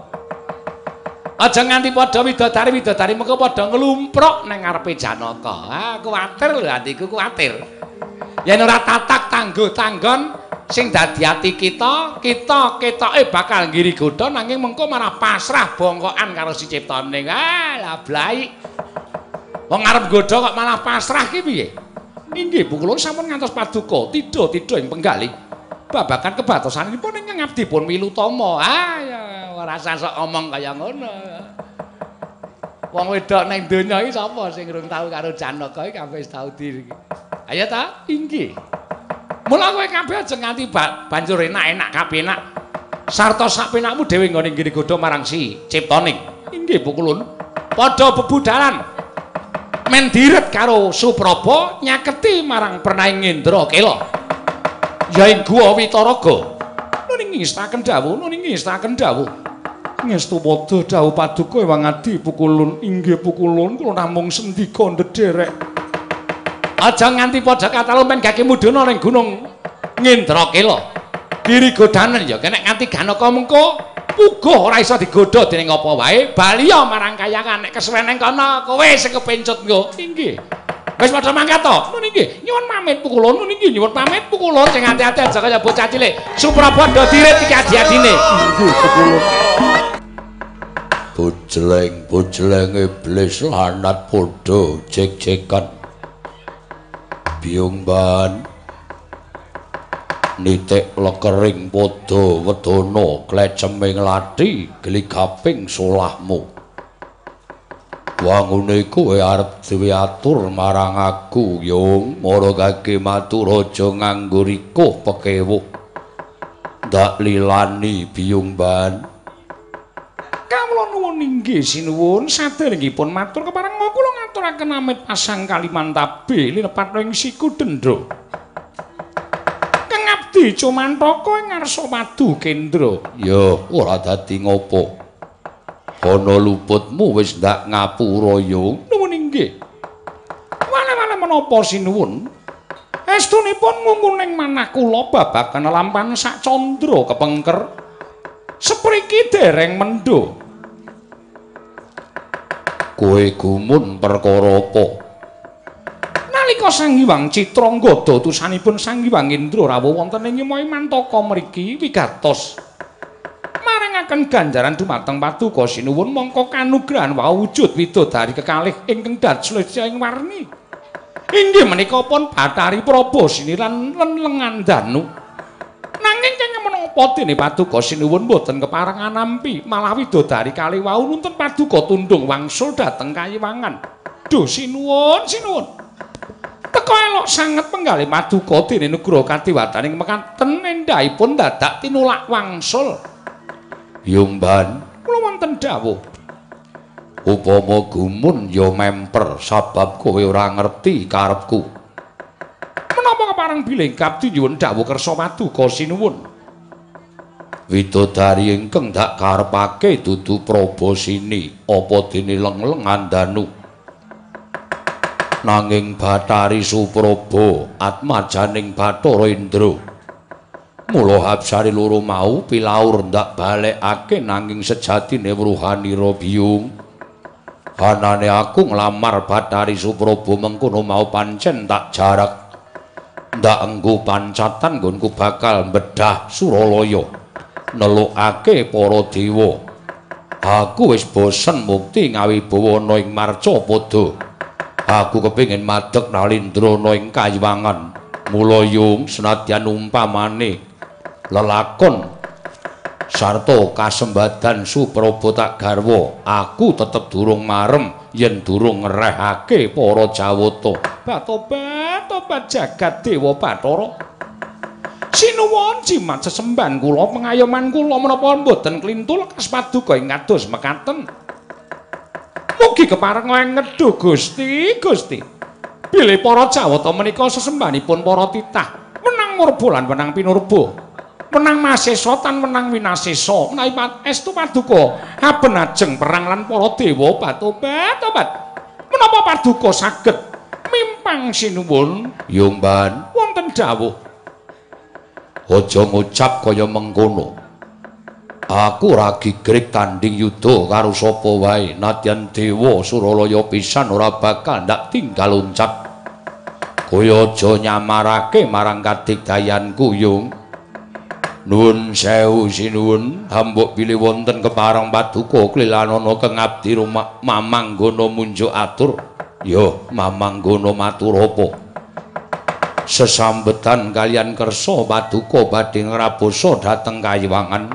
Aja nganti padha widodari-widodari mengko padha nglumpruk ning ngarepe Janaka. Ah, kuwatir lho atiku kuwatir. Yen ora tatak tangguh tanggon sing dadi ati kita, kita ketoke bakal ngirigoda nanging mengko marah pasrah bongkokan karo si Ciptaning. Ah, lah blai. Wong arep godha kok malah pasrah ki piye? Inggih pukulun sampun ngantos paduka tida-tida ing penggalih. Babagan kebatosanipun ingkang abdi pun milutama. Ah ya ora sasok omong kaya ngono. Wong wedok ning donya iki sapa sing urung tau karo Janaka iki kabeh wis tau diri. Ayo ta? Inggih. Mula kowe kabeh aja nganti banjur enak-enak kapenak. Sarta sak penakmu dhewe nggone nggiri godha marang si ciptaning. Inggih pukulun. Padha bebudalan. Men diret karo Supraba nyaketi marang Pernaing Indra Kela. Ya ing Guwa Witaraga. Nuning ngestaken dawuh, nuning ngestaken dawuh. Ngestu padha dawuh paduka Ewang Adi pukulun. Inggih pukulun kula namung sendika ndederek. Aja nganti padha katalumpen gage mudhuna ning Gunung Ngendrakela. Giri godanen ya kenek nganti Ganaka mengko puguh ora iso digodha dening apa wae. Baliya marang kayangan nek kesuwen ning kana kowe sing kepencut nggo. Inggih. Wis padha mangkat to. Nun inggih nyuwun pamit pukulun. Nun inggih nyuwun pamit pukulun sing ati-ati aja kaya bocah cilik. Supraba do dirit iki adi-adine. Inggih pukulun. Bojleng-bojleng iblis lanat padha jek-jekan. Biung ban nitik lekering padha wedana kleceming lathi gligaping solahmu. Wangune kowe arep duwe atur marang aku, Yung. Mara kake matur aja nganggo rikuh pekewuh. Ndak lilani Biung ban. Kawula nuwun inggih sinuwun saderengipun matur kepareng kula ngaturaken amit pasang Kalimantabe linepat ing siku dendra. Kang abdi Cumantaka ing ngarsa madu kendra. Ya ora dadi ngopo. Ana luputmu wis ndak ngapura Yung. Nuwun inggih. Wale-wale menapa sinuwun? Estunipun ngunguning manah kula babagan lampahan sak candra kepengker. Sepriki dereng mendho. Kowe gumun perkara apa? Nalika Sang Hyang Citra nggadha tusanipun Sang Hyang Indra rawuh wonten ing Mantaka mriki wigatos marangaken ganjaran dumateng paduka sinuwun mangka kanugrahan wujud widodari kekalih ingkang dados ing warni. Inggih menika pun Bathari Praba siniran lengan danu. Nanging kenging menapa dene paduka sinuwun boten kepareng nampi malah widodari kalih wau nuntun paduka tundung wangsul dhateng kayiwangan. Duh sinuwun sinuwun. Teka elok sanget penggalih paduka dene nugraha kadiwataning mekaten endahipun dadak tinulak wangsul. Yung ban kula wonten dawuh. Upama gumun ya memper sabab kowe ora ngerti karepku. Menapa kepareng bilih kabdi nyuwun dawuh kersa paduka sinuwun. Widodari ingkang dak karepake dudu Prabasini apa dene leng-lengan danu. Nanging Bathari Supraba atmajaning Bathara Indra. Mula Hapsari loro mau pilaur ndak balekake nanging sejatine Wruhanira Biyung. Anane aku nglamar Bathari Supraba mengkono mau pancen tak jarak. Ndak enggo pancatan nggonku bakal mbedah Suralaya. Nelukake para dewa. Aku wis bosen mukti ngawibawana ing Marcapada. Aku kepengin madheg nalindrana ing kayiwangan. Mula Yung senadyan umpamane lelakon sarta kasembadan Supraba tak garwa, aku tetep durung marem yen durung ngerehake para Jawata. Batobat tobat jagat dewa Bathara. Sinuwun jimat sesembahan kula pengayoman kula menapa mboten klintul kas paduka ing kados mekaten. Mugi kepareng ngedhu Gusti, Gusti. Bilih para Jawata menika sesembahanipun para titah, menang murba lan menang pinurba. Menang Masesa tan menang Winasesa. Menawi estu paduka haben ajeng perang lan para dewa batobat tobat. Menapa paduka saged mimpang sinuwun? Yung ban wonten dawuh. Aja ngucap kaya mengkono. Aku ora gigrik tanding yuda karo sapa wae, nadyan dewa Suralaya pisan ora bakal ndak tinggal loncat. Kowe aja nyamarake marang kadigdayanku, Yung. Nuwun sewu sinuwun, hambuk bilih wonten kepareng paduka klilanana keng abdi Mamanggono munjuk atur. Ya, Mamanggono matur apa? sesambetan kalian kersa paduka badhe ngrabosa dhateng Kayiwangan.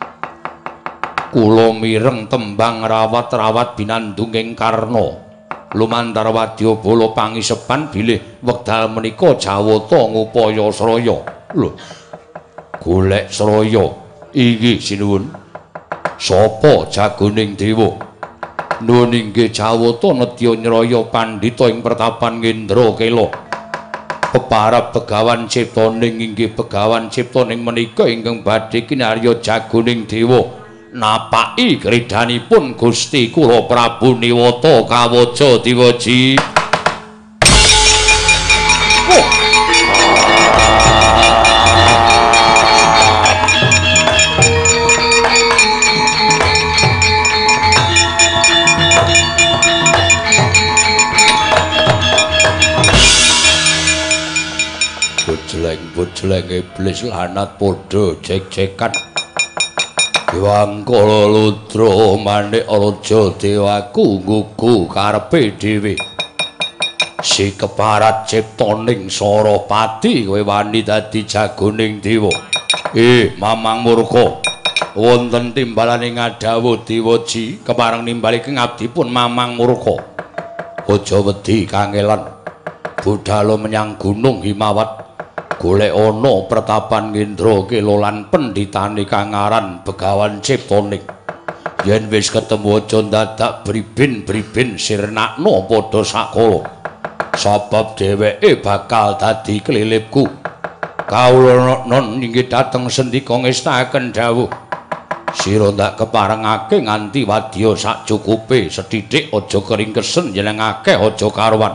Kula mireng tembang rawat-rawat binandunging Karna lumantar wadyabala pangisepan bilih wekdal menika Jawata ngupaya sraya. Lho, golek sraya inggih sinuwun. Sapa jagoning dewa? Nuwun inggih Jawata nedya nyraya pandhita ing pertapan Ngendra Kela. Peparab Begawan Ciptaning inggih Begawan Ciptaning menika ingkang badhe kinarya jagoning dewa. Napaki gridhanipun Gusti kula Prabu Niwata kawaja diwaji. Oh. Bojleng-bojleng iblis lanat padha jek-jekan. Dewangkala Ludra Manik Raja Dewaku nggugu karepe dhewe. Si keparat Ciptaning Sarapati kowe wani dadi jagoning dewa. Eh, Mamang Murka. Wonten timbalane ngadhawuh Dewaji kepareng nimbali ing abdipun Mamang Murka. Aja wedi kangelan. Budhal menyang Gunung Himawat. Golek ana pertapan Ngendra Kela lan pendhitane kang aran Begawan Ciptaning. Yen wis ketemu aja dadak bribin-bribin sirnakna padha sakala. Sebab dheweke bakal dadi klilipku. Kawula non inggih dhateng sendika ngestaken dawuh. Sira ndak keparengake nganti wadya sak cukupe, sethithik aja keringkesen yen akeh aja karuan.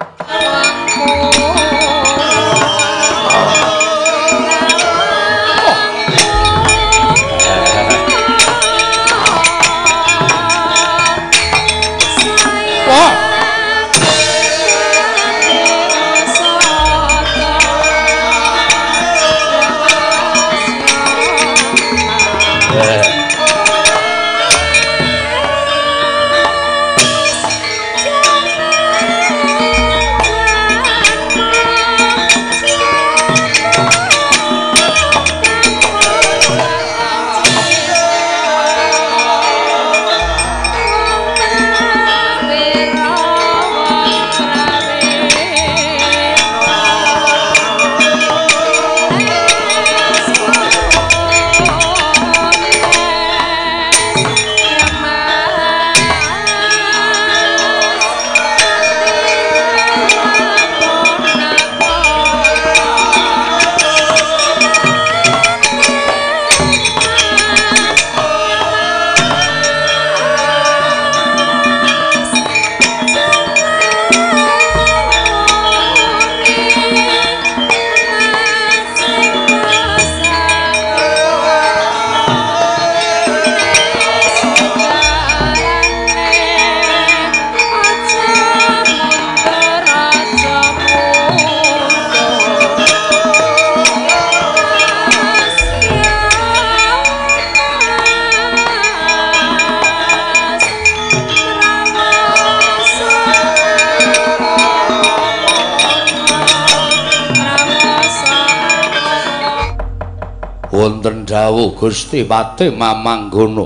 Wonten dawuh Gusti Pati Mamanggono.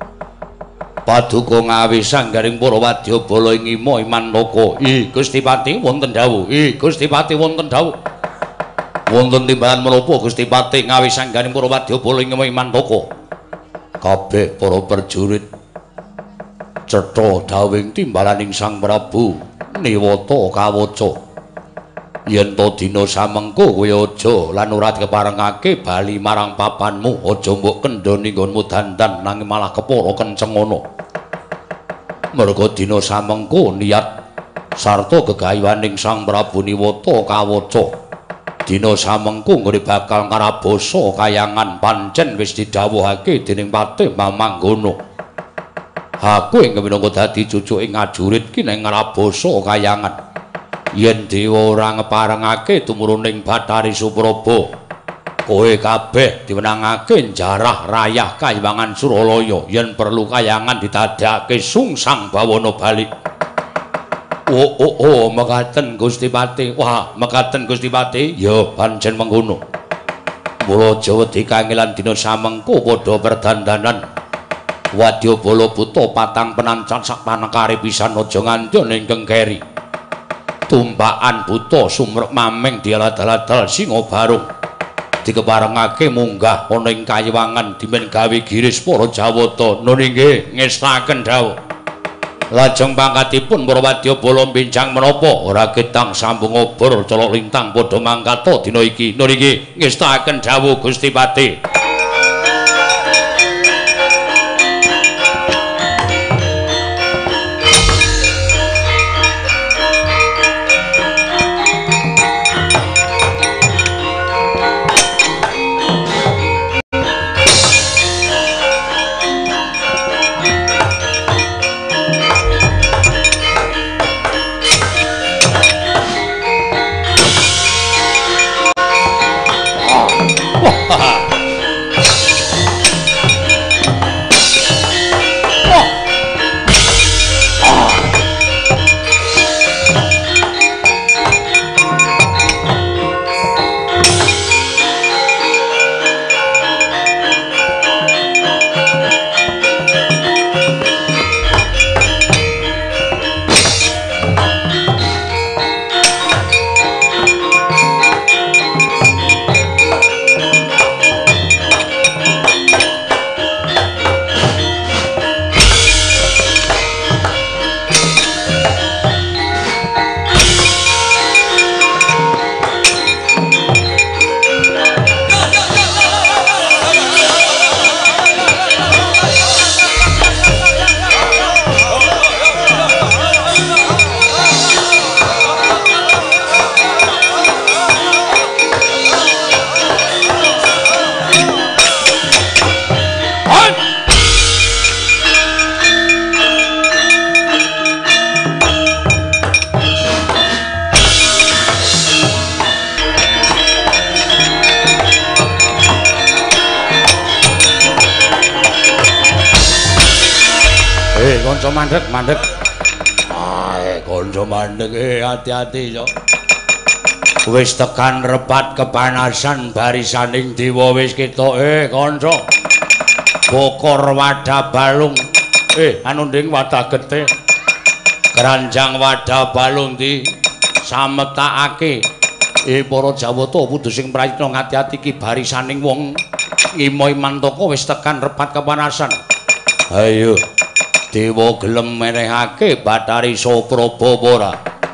Paduka ngawisang garing para wadyabala ing Ima Imandaka. Ih, Gusti Pati wonten dawuh. Ih, Gusti Pati wonten dawuh. Wonten timbalan menapa Gusti Pati ngawisang garing para wadyabala ing Ima Imandaka. Kabeh para prajurit cetha dawuhing timbalaning Sang Prabu Niwata kawaca. Yen to dina samengko kowe aja lan ora keparengake bali marang papanmu, aja mbok kendhoni nggonmu dandan nanging malah kepara kenceng ngono. Merga dina samengko niat sarta gegayuhaning Sang Prabu Niwata kawaca. Dina samengko nggone bakal ngrabosa kayangan pancen wis didhawuhake dening Patih Mamanggono. Aku ing minangka dadi cucuking ngajurit ki ning ngrabosa kayangan. Yen dewa ora ngeparengake tumuruning Bathari Supraba, kowe kabeh diwenangake njarah rayah Kayiwangan Suralaya. Yen perlu kayangan ditadhake sungsang bawana bali. Oh oh oh mekaten Gusti Pati. Wah, mekaten Gusti Pati. Ya pancen mengkono. Mula Jawa dikangelan dina samengko padha perdandanan. Wadya bala buta patang penancan sak panekare pisan aja ngandha ingkang keri. Tumpakan buta sumrek mameng dialadal-adal singa barung. Dikeparengake munggah ana ing kayiwangan dimen gawe giris para Jawata. Nun inggih ngestaken dawuh. Lajeng pangkatipun para wadyabala benjang menapa ora getang sambung obor colok lintang padha mangkata dina iki. Nun inggih ngestaken dawuh Gusti Pati. Kanca mandhek, mandhek. Ae, kanca mandhek, eh hati-hati yo. Wis tekan repat kepanasan barisaning dewa wis ketok. Eh, kanca. Bokor wadah balung. Eh, anu nding wadah getih. Keranjang wadah balung di sametakake. Eh, para Jawata kudu sing prayitna ngati-ati iki barisaning wong Ngima Imantaka wis tekan repat kepanasan. Ayo. Dewa gelem menehake Bathari Sopraba ora?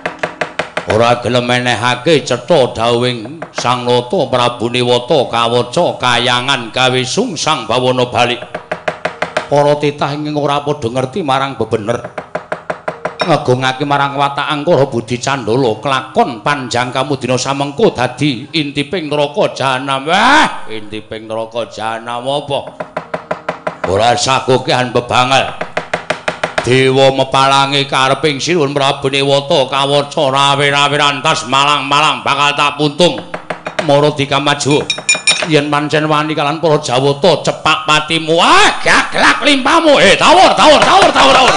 Ora gelem menehake cetha dawuhing Sang Nata Prabu Niwata kawaca kayangan gawe sungsang bawana balik. Para titah ing ora padha ngerti marang bebener. Ngagungake marang watak Angkara Budi Candala kelakon panjang kamu dina samengko dadi intiping neraka jahanam. Wah, intiping neraka jahanam apa? Ora sakokehan bebangal. Dewa mepalangi kareping sinuhun Prabu Niwata kawaca rawe-rawe rantas malang-malang bakal tak puntung mara dikamaju yen pancen wani kalan para Jawata cepak patimu ah gaglak limpamu eh tawur tawur tawur tawur tawur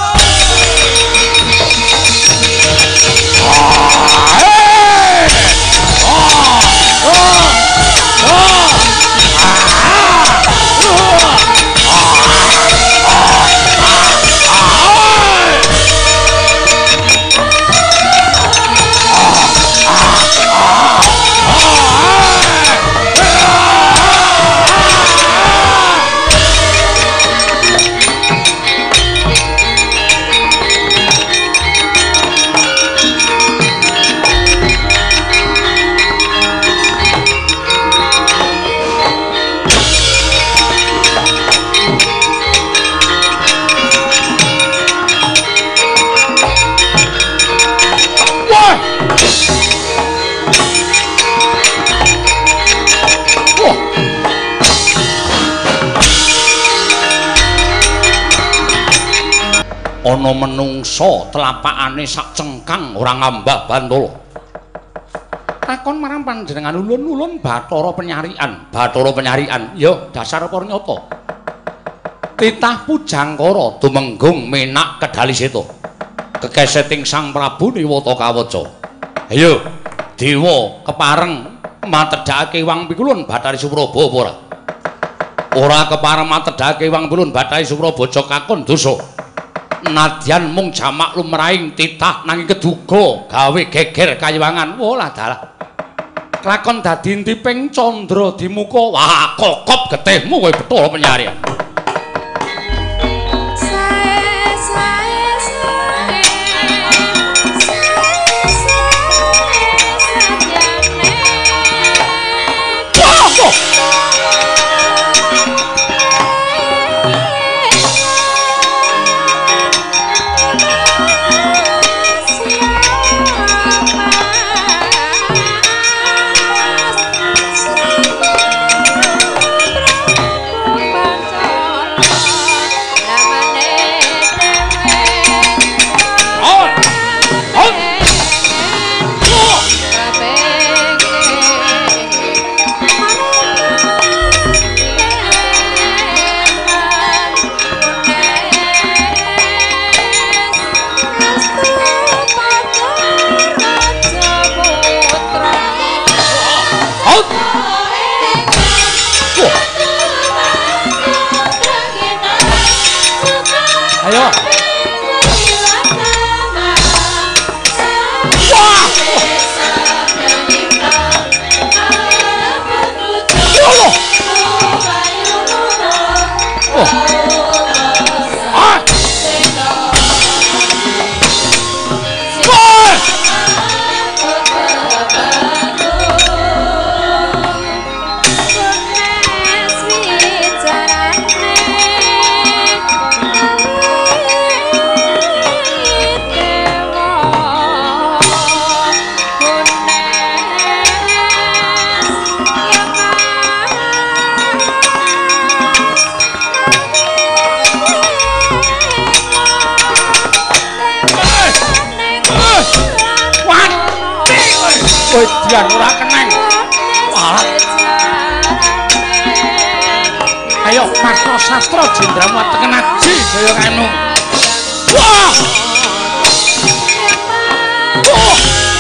ana menungsa telapakane sak cengkang ora ngambah Bantala. Takon marang panjenengan ulun-ulun Bathara Penyarian, Bathara Penyarian, ya dasar parnyata. Titah Pujangkara dumenggung menak Kedali Seta. kekeseting Sang Prabu Niwata Kawaca. Ayo, dewa kepareng matedhake Wang Pikulun Bathari Supraba apa ora? Ora kepareng matedhake Wang Pikulun Bathari Supraba aja kakon dosa. Nadyan mung jamak lumrahing titah nanging keduga gawe geger kayiwangan. Walah dalah. Kelakon dadi intiping candra dimuka. Wah, kokop getihmu kowe betul penyarian. Dian ora keneng. Walah. Ayo Makna Sastra Jenderal Wateken Aji Jaya Kanu. Wah. Wah.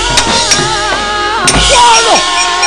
Wah.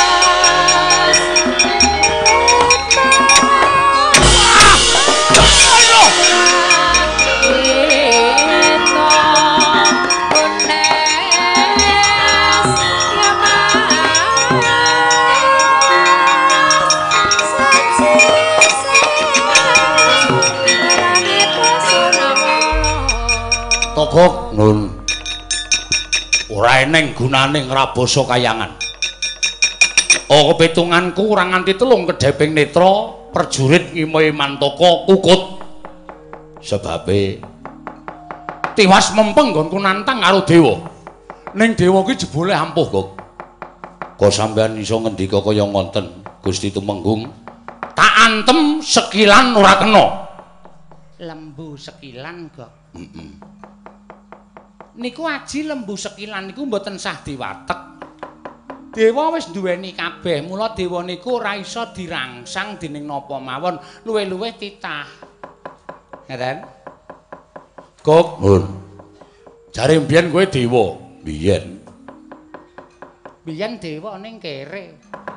Togok nun ora eneng gunane ngrabasa kayangan. Oh kepitunganku ora nganti telung kedheping netra prajurit ngimai mantaka kukut. Sebabe tiwas mempeng nggonku nantang karo dewa. Ning dewa ki jebule ampuh, Gok. Kok sampean iso ngendika kaya ngonten, Gusti Tumenggung? Tak antem sekilan ora kena. Lembu sekilan, Gok. Heeh. Niku aji lembu sekilan niku mboten sah diwatek. Dewa wis duweni kabeh, mula dewa niku ora iso dirangsang dening napa mawon, luwih-luwih titah. Ngeten? Gok, Mun. Jare mbiyen kowe dewa, mbiyen. Mbiyen dewa ning kere.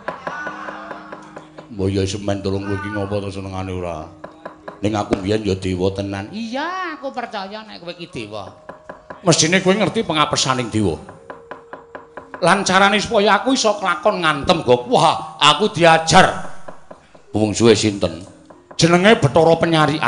Mbok ya semen tulung kowe iki ngopo to senengane ora? Ning aku mbiyen ya dewa tenan. Iya, aku percaya nek kowe iki dewa. Mestine kowe ngerti pengapesaning dewa. Lan carane supaya aku iso kelakon ngantem, Gok. Wah, aku diajar. Wong suwe sinten? Jenenge Bathara Penyarian.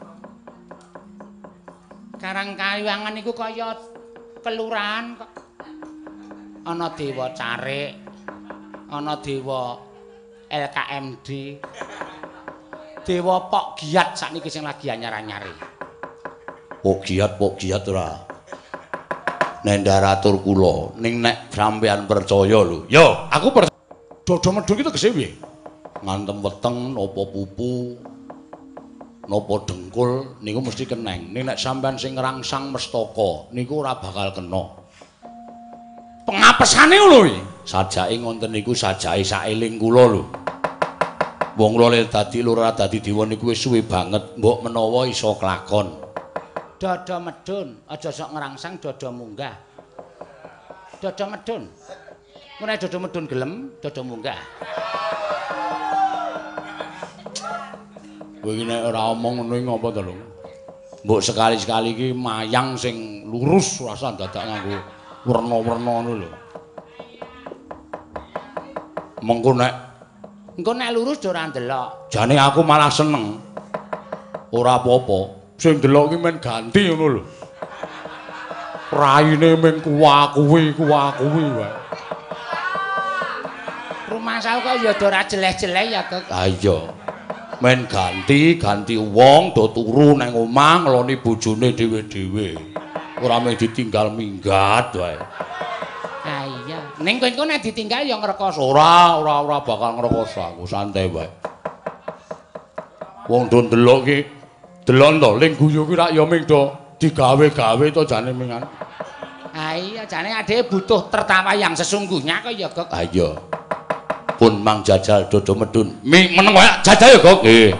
Karang Kayiwangan iku kaya kelurahan kok. Ana dewa Carik, ana dewa L K M D. Dewa Pok Giat sakniki sing lagi anyar-anyare. Pok Giat, Pok Giat ora. Nendaratur kula ning nek sampeyan percaya lho. Yo, aku percaya. Dodo medhung iki tegese piye? Ngantem weteng napa pupu napa dengkul niku mesti keneng. Ning nek sampeyan sing ngrangsang mestaka niku ora bakal kena. Pengapesane lho iki. Sajake ngonten niku sajake saeling kula lho. Wong kula dadi lurah dadi dewa niku wis suwe banget, mbok menawa iso kelakon. Dodo medun, aja sok ngerangsang dodo munggah. Dodo medun. Mun dodo medun gelem, dodo munggah. Kowe iki nek ora omong ngono iki ngopo to lho? Mbok sekali-sekali iki mayang sing lurus rasa dadak nganggo werna-werna ngono lho. Mengko nek engko nek lurus ora ndelok. Jane aku malah seneng. Ora apa-apa. Sing delok iki men ganti ngono lho. Raine men kuwi kuwi wae. Rumah saku kok ya ora jeleh-jeleh ya, Kek. Ha iya. Men ganti, ganti wong do turu nang omah ngeloni bojone dhewe-dhewe. Ora mung ditinggal minggat wae. Ha iya. Ning kowe nek ditinggal ya ngrekoso. Ora, ora ora bakal ngrekoso aku, santai wae. Wong do ndelok ki delon to, ling guyu ki rak ya ming do digawe-gawe to jane mingan. Ha iya, jane adeke butuh tertawa yang sesungguhnya kok ya, Gok. Ha iya. Pun mang jajal dodo medun. Mi meneng wae jajal ya, Gok. Nggih.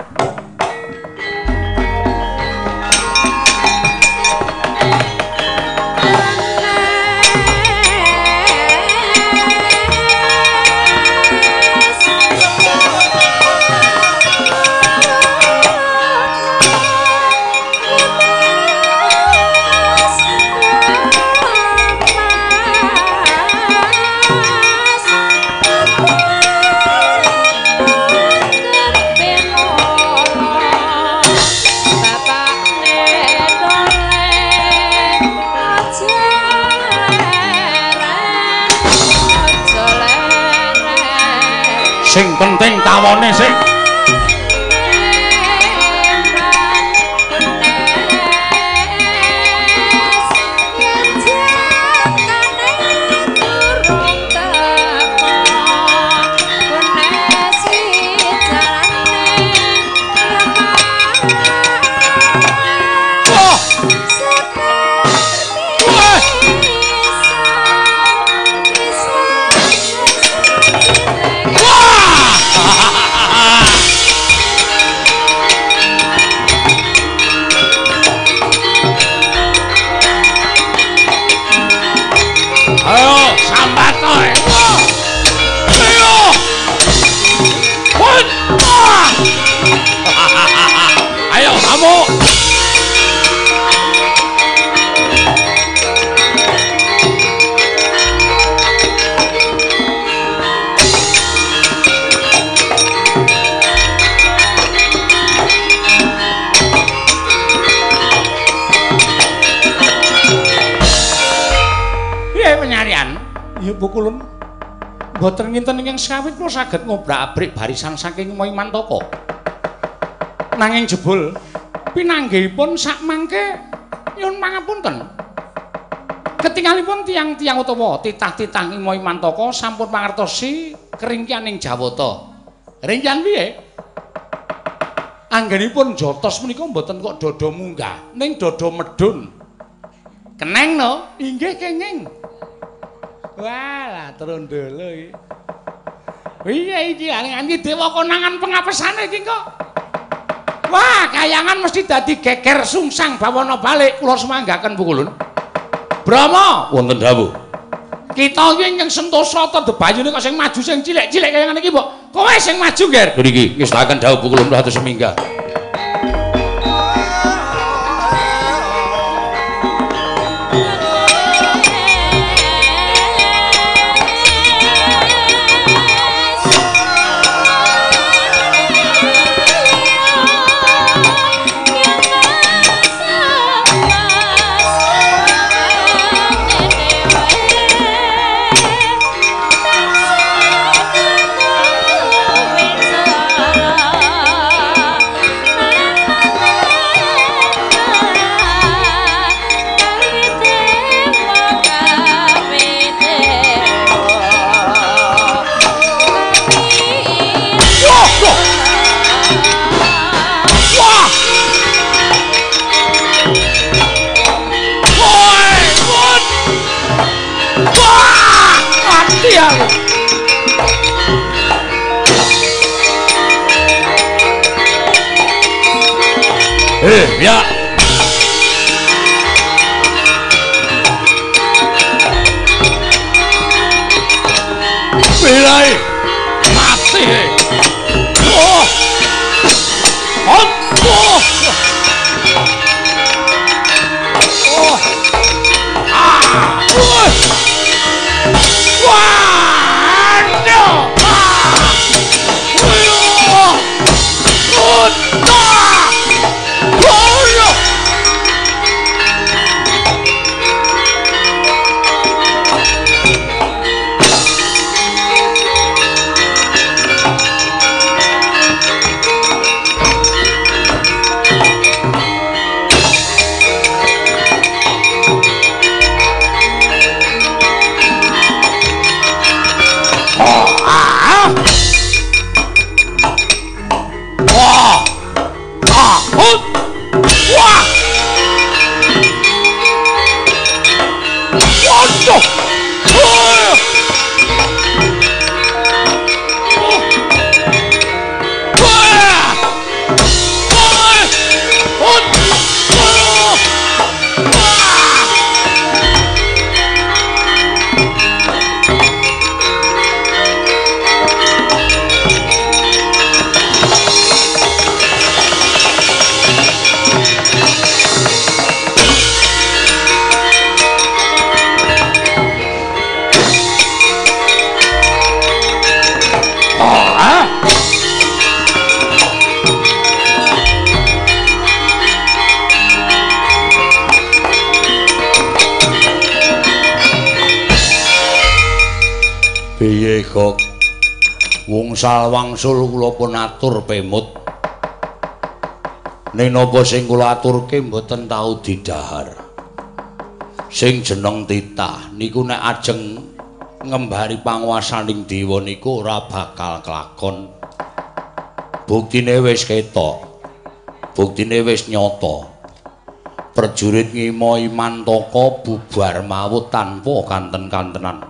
Sing penting tawone sik. Kulun mboten nginten ingkang sawit kula saged ngobrak-abrik barisan saking Moy Mantaka. Nanging jebul pinanggihipun sak mangke nyuwun pangapunten. Ketingalipun tiang-tiang utawa titah-titah ing Moy Mantaka sampun pangertosi keringkianing Jawata. Ringkian piye? Anggenipun jotos menika mboten kok dodo munggah, ning dodo medun. Keneng no? Inggih kenging. Walah trondolo iki. Iya iki nganti dewa konangan pengapesane iki kok. Wah, kayangan mesti dadi geger sungsang bawana balik kula semanggaken pukulun. Brama wonten dawuh. Kita iki ingkang sentosa ta debayune kok sing maju sing cilik-cilik kaya ngene iki, Mbok. Kowe sing maju, Ger. Niki ngestaken dawuh pukulun atus seminggah. Eh, ya. Bilai mati. Oh. Oh. Oh. Ah. Oh. Wah. No. Ah. Oh. Oh. Piye kok wungsal wangsul kula pun atur pemut. Ning napa sing kula aturke mboten tau didhahar. Sing jeneng titah niku nek ajeng ngembari panguwasaning dewa niku ora bakal kelakon. Buktine wis ketok. Buktine wis nyata. Prajurit Ngima Imantaka bubar mawut tanpa kanten-kantenan.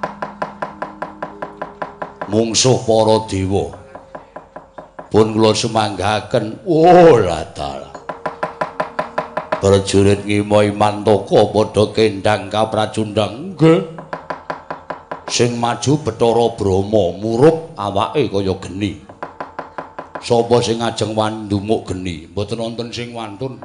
Mungsuh para dewa pun kula sumanggahaken oh ladal prajurit Ngima Imantaka padha kendhang kaprajundang nggih sing maju Bathara Brama murup awake kaya geni sapa sing ajeng wandumuk geni mboten wonten sing wantun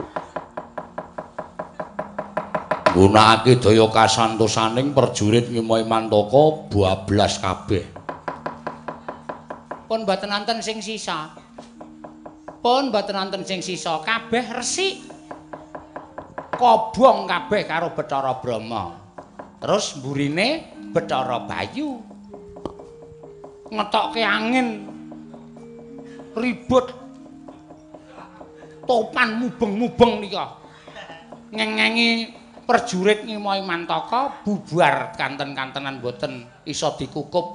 gunakake daya kasantosaning prajurit Ngima Imantaka bablas kabeh. Pun mboten wonten sing sisa. Pun mboten wonten sing sisa, kabeh resik. Kobong kabeh karo Bathara Brama. Terus mburine Bathara Bayu. Ngetokke angin. Ribut. Topan mubeng-mubeng nika. Ngengengi prajurit Ngima Imantaka bubar kanten-kantenan mboten iso dikukup.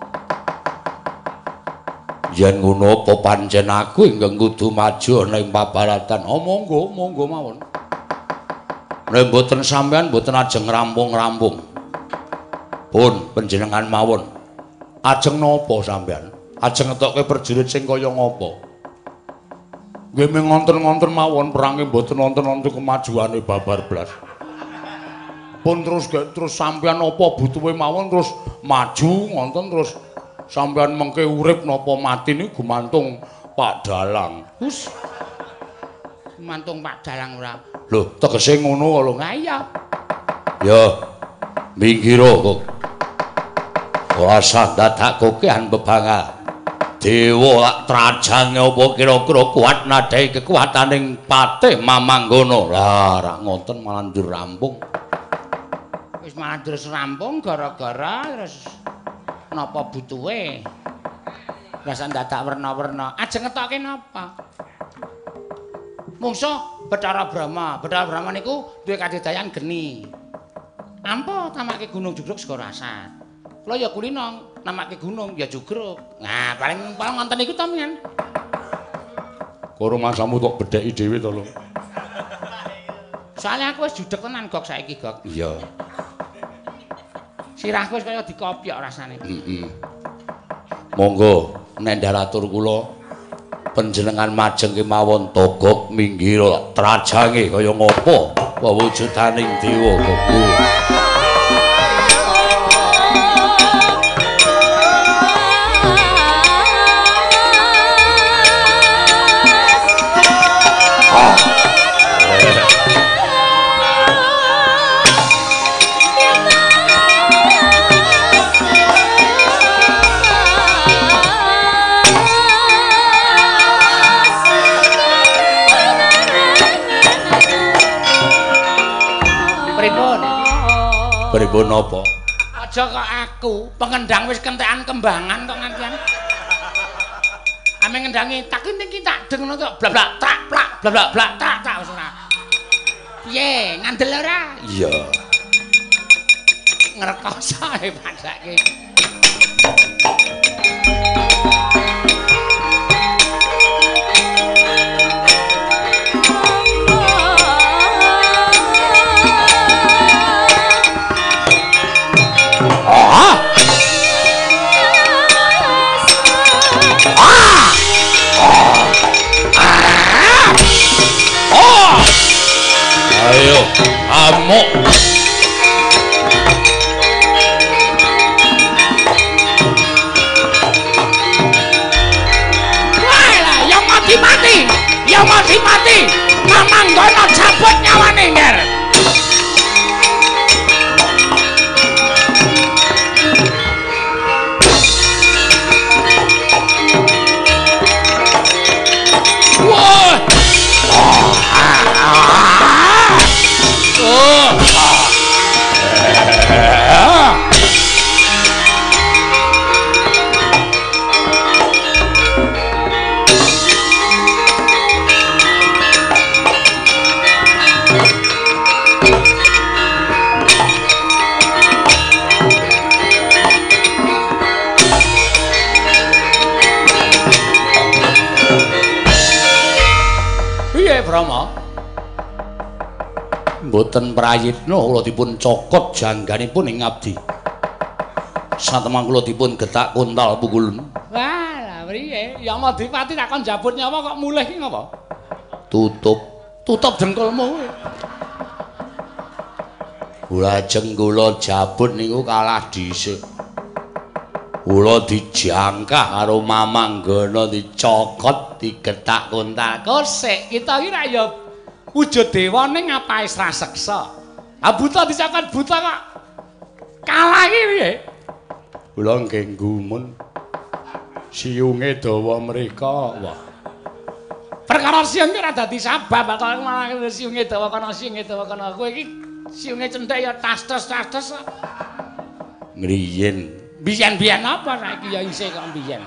Yen ngono apa pancen aku ingkang kudu maju ana ing pabaratan. Oh monggo, monggo mawon. Nek mboten sampean mboten ajeng rampung-rampung. Pun panjenengan mawon. Ajeng napa sampean? Ajeng ngetokke prajurit sing kaya ngapa? Nggih mung ngonten-ngonten mawon perange mboten wonten-wonten kemajuane babar blas. Pun terus terus sampean apa butuhe mawon terus maju ngonten terus sampean mengke urip napa mati niku gumantung Pak Dalang. Hus. Gumantung Pak Dalang ora. Lho, tegese ngono lho. Ha iya. Ya. Minggiro kok. Ora sah dadak kokean bebangal. Dewa lak trajange apa kira-kira kuat nadai kekuataning Patih Mamanggana. Lah, rak ngoten malah ndur rampung. Wis malah ndur rampung gara-gara terus napa butuhe rasa dadak werna-werna ajeng ngetokke napa mungsuh Bathara Brama Bathara Brama niku duwe kadidayan geni ampa namake gunung jugruk sego rasat kula ya kulino namake gunung ya jugruk nah paling paling ngonten iku to men karo masamu tok bedheki dhewe to lho soalnya aku wis judeg tenan gok saiki gok iya sirahku wis kaya dikopiok rasane. Heeh. Monggo nendhar atur kula panjenengan majeng kemawon togok minggir trajange kaya ngapa wewujudaning dewa kok. nggo napa? Aja kok aku, pengendang wis kentekan kembangan kok ngantian. Ame ngendangi tak iki tak deng kok blak-blak trak plak blak-blak blak trak trak wis ora. Piye, ngandel ora? Iya. Ngrekoso e padake. Ayo, amuk. Walah, yang mati-mati, yang mati-mati. Mamang kono cabut nyawane, Nger. Wah. Oh. Piye, Brama? Mboten prayitna kula dipun cokot jangganipun ing abdi. Satemang kula dipun getak kuntal pukul. Walah, priye? Ya Madipati takon jabut nyawa kok mulih ki ngapa? Tutup, Tutup dengkulmu. lajeng kula jabut niku kalah dhisik. Kula dijangkah karo Mamanggana dicokot digetak kuntal. Kosek kita iki ra ya wujud dewa ning ngapae raseksa. Ah buta dicokot buta kok kalah iki piye? Kula nggih gumun. Siunge dawa mrika. Wah. Perkara siung ki ora dadi sabab kok malah siunge dawa kana siunge dawa kana. Kowe iki siunge centek ya tas-tas-tas. Ngriyen Biyen-biyen apa saiki ya isih kok biyen.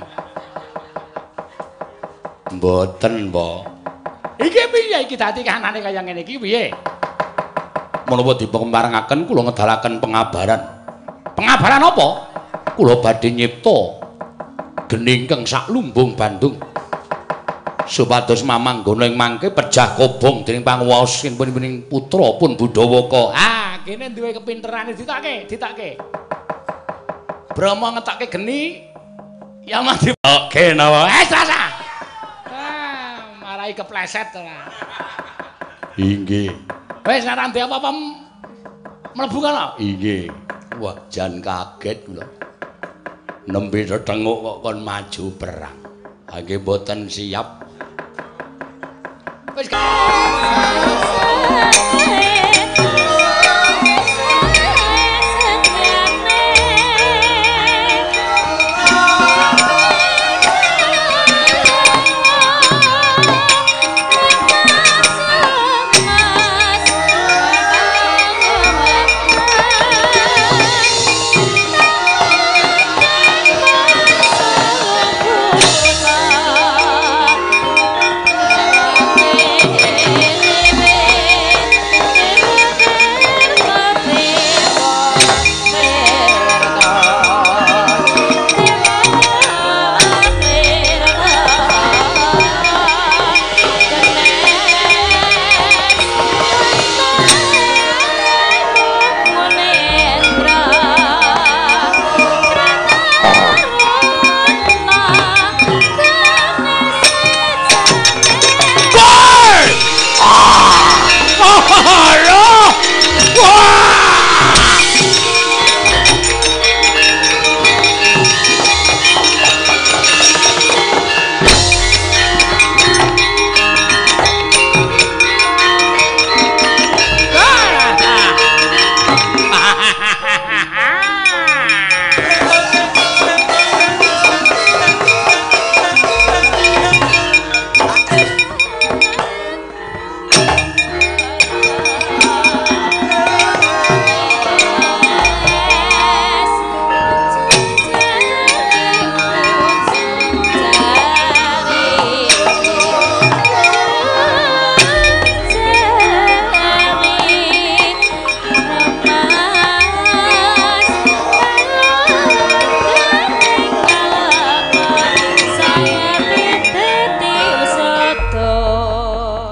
mboten, Mbok. Iki piye iki dadi kanane kaya ngene iki piye? Menapa diparengaken kula ngedalaken pengabaran. Pengabaran apa? Kula badhe nyipta geni ingkang sak lumbung Bandung. Supados Mamanggana ing mangke pejah kobong dening panguwaos kinpun putra pun Budawaka. Ah, kene duwe kepinterane ditake, ditake. Brahma ngetake geni ya mati. Oke napa? Eh, rasa. Ah, marai kepleset ora. Inggih. Wis ora ndek apa-apa mlebu kana. Inggih. Wah, jan kaget kula. Nembe tetenguk kok kon maju perang. Nggih mboten siap. Wis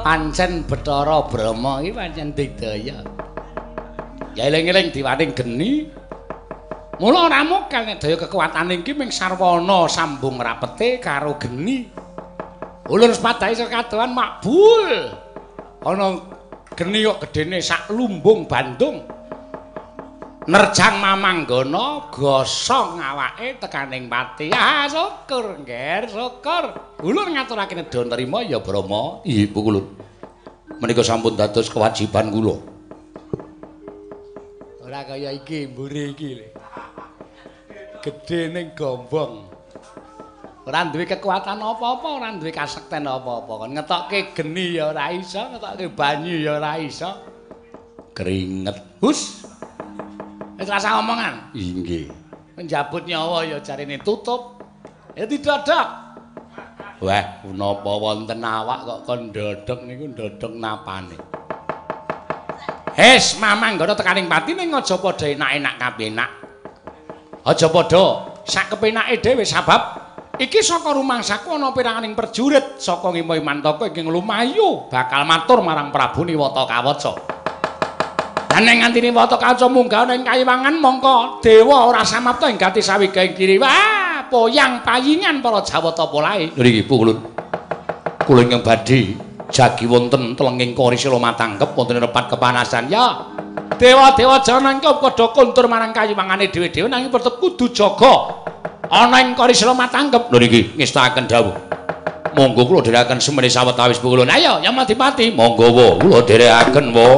pancen Bathara Brahma iki pancen digdaya. Ya eling-eling diwaning geni. Mula ora mokal nek daya kekuwatane iki ming sarwana sambung rapete karo geni. Ulun sepadahe sekadoan makbul. Ana geni kok gedene sak lumbung Bandung. Nerjang Mamanggana gosong awake tekaning pati. Ah syukur, Nger, syukur. Ulun ngaturake nedha nrima ya Brama. Ibu kula. Menika sampun dados kewajiban kula. Ora kaya iki mburi iki. Gedhe ning gombong. Ora duwe kekuatan apa-apa, ora duwe kasekten apa-apa. Kon ngetokke geni ya ora iso, ngetokke banyu ya ora iso. Keringet. Hus. Wis rasa omongan. Inggih. Penjabut nyawa ya jarine tutup. Ya didodok. Wah, Punapa wonten awak kok kon ndodok niku ndodok napane. Hes, Mamanggana tekaning pati ning aja padha enak-enak kapenak. Aja padha sak kepenake dhewe sabab iki saka rumangsaku ana piranganing prajurit saka Ngima Mantaka ing lumayu bakal matur marang Prabu Niwata Kawaca. Lan ing ngantine Niwata Kawaca munggah ning kayiwangan mongko dewa ora samapta ing gati sawigaing kiri. Wah, poyang payingan para Jawata polahe. Niki Bu Kulun. Kula ingkang badhe jagi wonten telenging Karisila Matangkep wonten repat kepanasan. Ya. Dewa-dewa jana engko padha kontur marang kayiwangane dhewe-dhewe nanging tetep kudu jaga ana ing Karisila Matangkep. Lho niki ngestakaken dawuh. Monggo kula dherekaken semene sawetawis Bu Kulun. Ayo, ya Madipati. Monggo wa, kula dherekaken wa.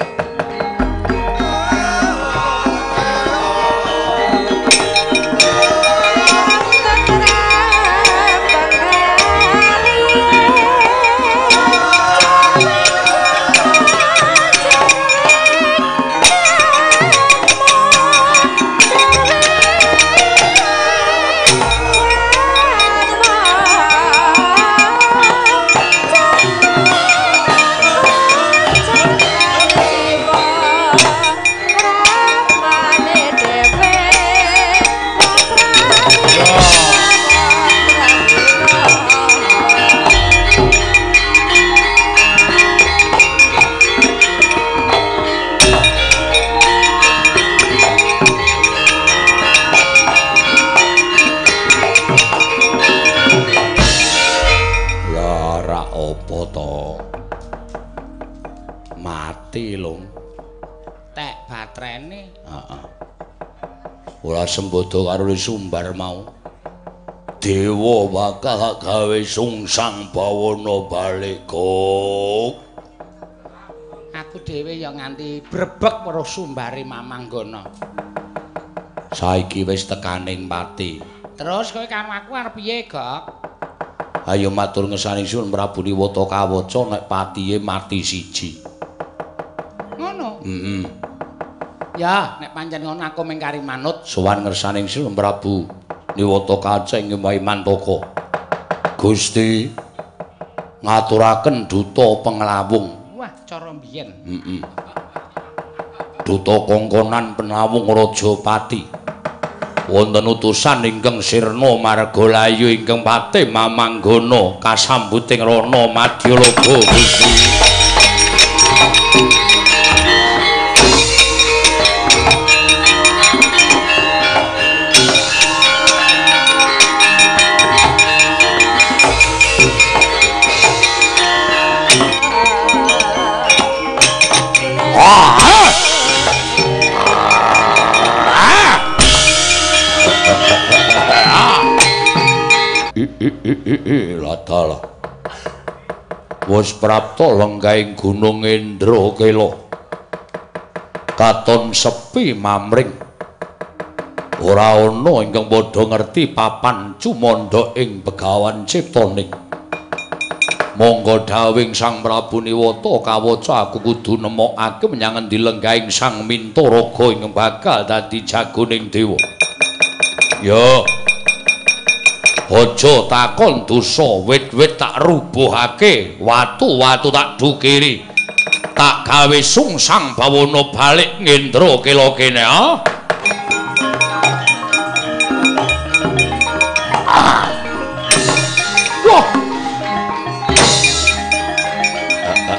Sembodo karo sumbar mau dewa bakal gawe sungsang bawana balik kok. Aku dhewe ya nganti brebek karo sumbare Mamanggana. Saiki wis tekaning pati. Terus kowe karo aku arep piye, Gok? Ayo matur ngesaning Sun Prabu Niwata Kawaca nek patihe mati siji. Ngono? Heeh. Ya, nek pancen ngono aku mung kari manut. Sowan ngersaning Sun Prabu Niwata Kaca ing Mantaka. Gusti ngaturaken duta penglawung. Wah, cara mbiyen. Heeh. Duta kongkonan penawung Rajapati. Wonten utusan ingkang sirna margalayu ingkang patih Mamanggana kasambuting rana Madyalaga Gusti. Latala wis prapta lenggahing Gunung Indrakela katon sepi mamring ora ana ingkang padha ngerti papan cumandha ing Begawan ciptaning. Monggo dawing Sang Prabu Niwata Kawaca aku kudu nemokake menyang endi lenggahing Sang Mintaraga ingkang bakal dadi jagoning dewa. Ya aja takon dosa, wit-wit tak rubuhake, watu-watu tak dukiri. Tak gawe sungsang bawana balik Indrakela kene, ha? Ah. Wah.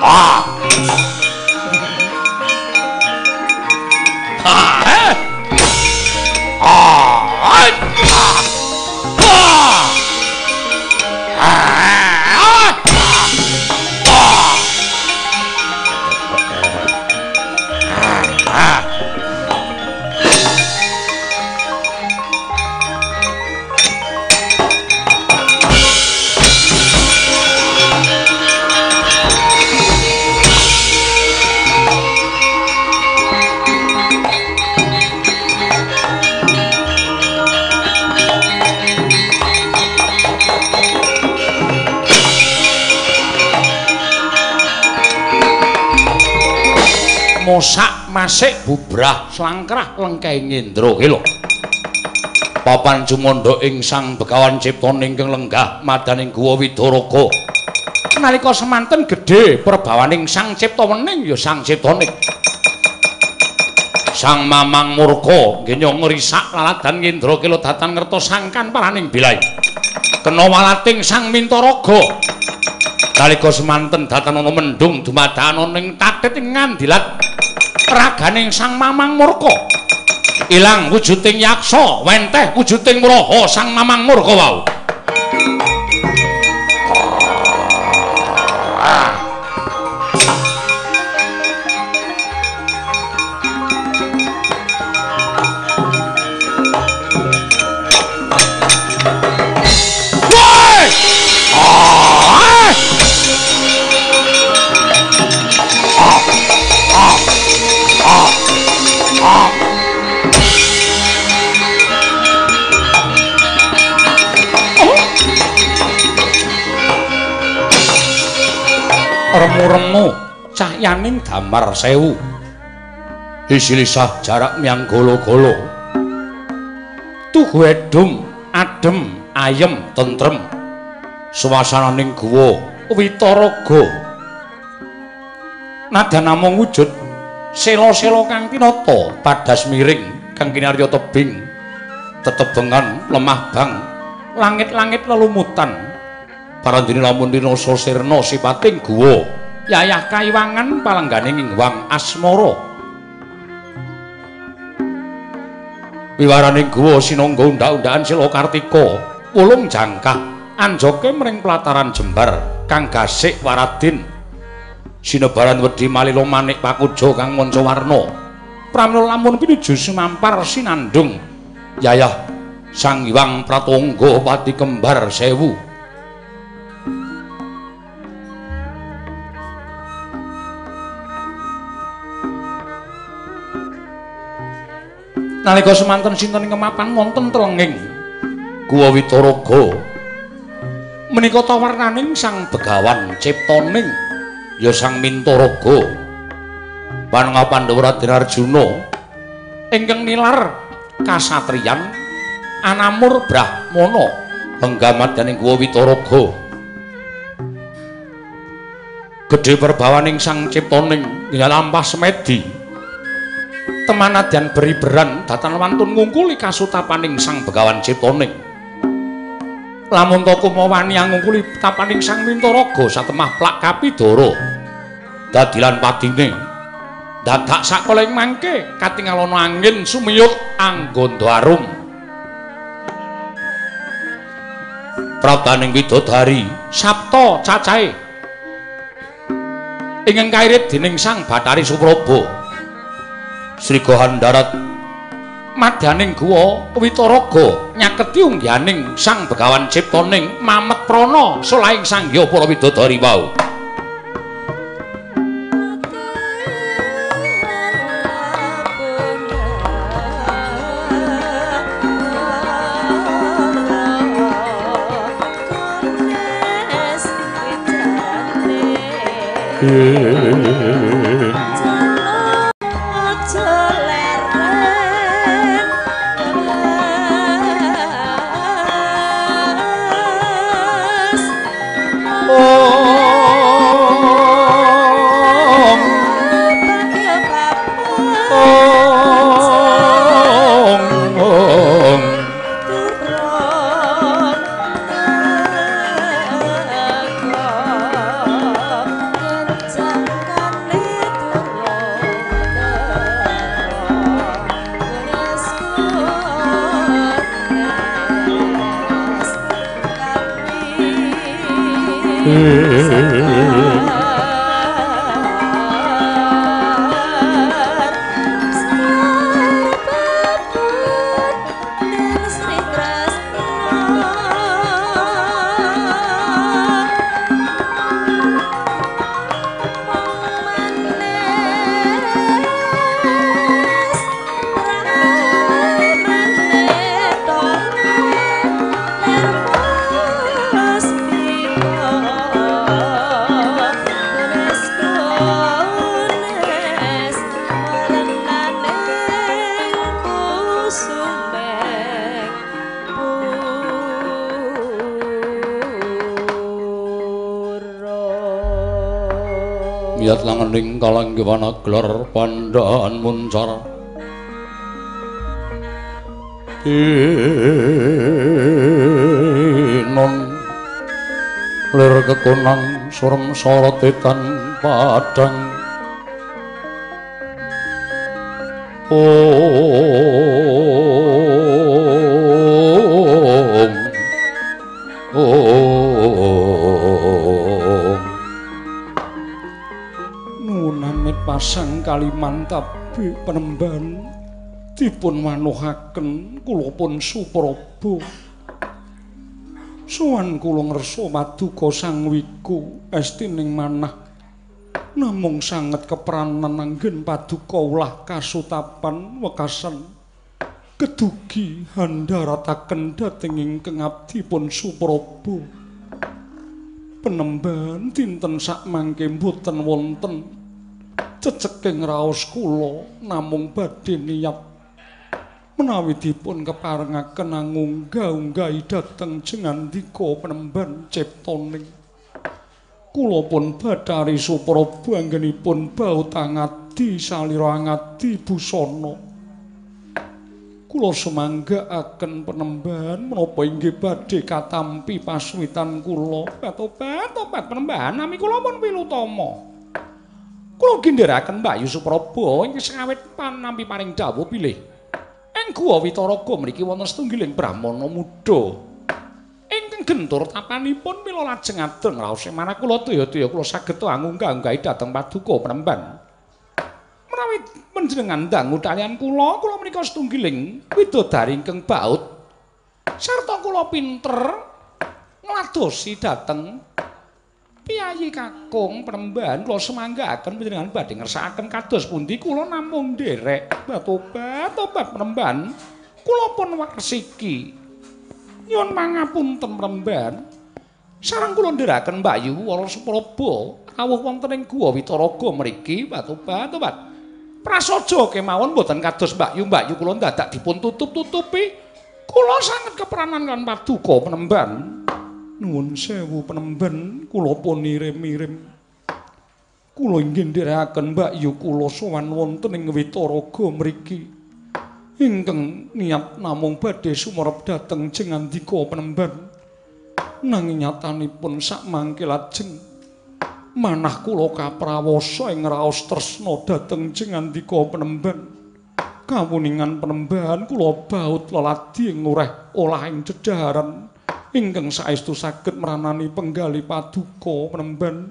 Ah. Ah. Eh. Ah. Ah. Ah. Mosak masik bubrah slangkrah lengkeng Indra kela papan jumandha ing Sang Begawan Ciptana ingkang lenggah madaning Guwa Widaraga nalika semanten gedhe perbawaning Sang Ciptawening ya Sang Ciptaning Sang Mamang murka nggenya ngrisak laladan Indra kela datan ngertos sangkan paraning bilai kena walating Sang Mintaraga nalika semanten datan ana mendung dumadakan ning tathit ing ngandilat raganing Sang Mamang murka ilang wujuding yaksa wenteh wujuding muraha Sang Mamang murka wau remu-remu cahyaning damar sewu isilisah jarak miang golo-golo tugu edum adem ayem tentrem suasananing guwa Widaraga nadan namung wujud sela-sela kang tinata padas miring kang kinarya tebing tetebengan lemah bang langit-langit lelumutan parandene lamun dinasa sirna sipating guwa yayah kaiwangan palengganing Ingwang Asmara wiwaraning guwa sinangga undhak-undhakan Sila Kartika wulung jangkah anjoke mring plataran jembar kang gasik waradin sinebaran wedi malila manik pakuja kang manca warna pramila lamun pinuju sumampar sinandung yayah Sang Hyang Pratangga Pati Kembar Sewu nalika semanten sinten ing kemapan wonten telenging Guwa Widaraga menika tawarnaning Sang Begawan Ciptaning ya Sang Mintaraga panengah Pandhawa Raden Arjuna ingkang nilar kasatriyan anamur Brahmana penggamadyaning Guwa Widaraga gedhe perbawaning Sang Ciptaning ngalampah semedi temanadyan beriberan datan wantun ngungkuli kasutapaning Sang Begawan Ciptaning lamun ta kumawani ngungkuli tapaning Sang Mintaraga satemah plak kapidara dadilan padine dadak sakoleng mangke katingalana angin sumiyut angganda arum pradaning widodari sapta cacahe ingkang kairit dening Sang Bathari Supraba Sri Gahandarat madyaning Guwa Widaraga nyaketi unggihaning Sang Begawan Ciptaning mamet prana solahing sangya para widodari wau Sang Miyat langening kalanggiwana gelar pandaan muncar Inon lir kekunang surem sorotetan padang Om Om Nunamit pasang Kalimantabi Penemban dipun manuhaken kula pun Supraba sowan kula ngersa paduka sang wiku estining manah namung sanget kepranan anggen paduka ulah kasutapan wekasan kedugi handharataken dhateng ingkang abdi pun Supraba Penemban dinten sakmangke boten wonten ceceking raos kula namung badhe niat menawi dipun keparengaken angunggah-unggahi dhateng jengandika Penemban ciptaning kula pun Bathari Supraba anggenipun bauta ngadi salira ngadi busana kula semanggaaken Penemban menapa inggih badhe katampi pasuwitan kula tobat tobat Penemban nami kula pun Pilutama kula gindheraken Mbahyu Supraba ing sengawit panampi paring dawuh pilih ing Guwa Witaraga mriki wonten setunggiling brahmana muda ingkang gentur tapanipun mila lajeng adeng raos manah kula daya-daya kula saged angunggah-unggahi dhateng paduka Penemban menawi panjenengan dangu kaliyan kula kula menika setunggiling widodari ingkang baut sarta kula pinter ngladosi dhateng Piyayi kakung Penemban kula semanggaaken panjenengan badhe ngersakaken kados pundi kula namung nderek tobat tobat Penemban kula pun warsiki nyuwun pangapunten Penemban sareng kula ndherekaken Mbahyu Wara Supraba rawuh wonten ing Guwa Witaraga mriki tobat tobat prasaja kemawon boten kados Mbahyu Mbahyu kula dadak dipun tutup-tutupi kula sanget kepranan kan paduka Penemban nuwun sewu Penemban kula pun irim-irim kula inggih ndherekaken Mbahyu kula sowan wonten ing Witaraga mriki ingkang niat namung badhe sumerep dhateng jengandika Penemban nanging nyatanipun sakmangke lajeng manah kula kaprawasa ing raos tresna dhateng jengandika Penemban kawuningan Penemban kula baut leladi ing ureh olahing dedhaharan ingkang saestu saged mranani penggali paduka Penemban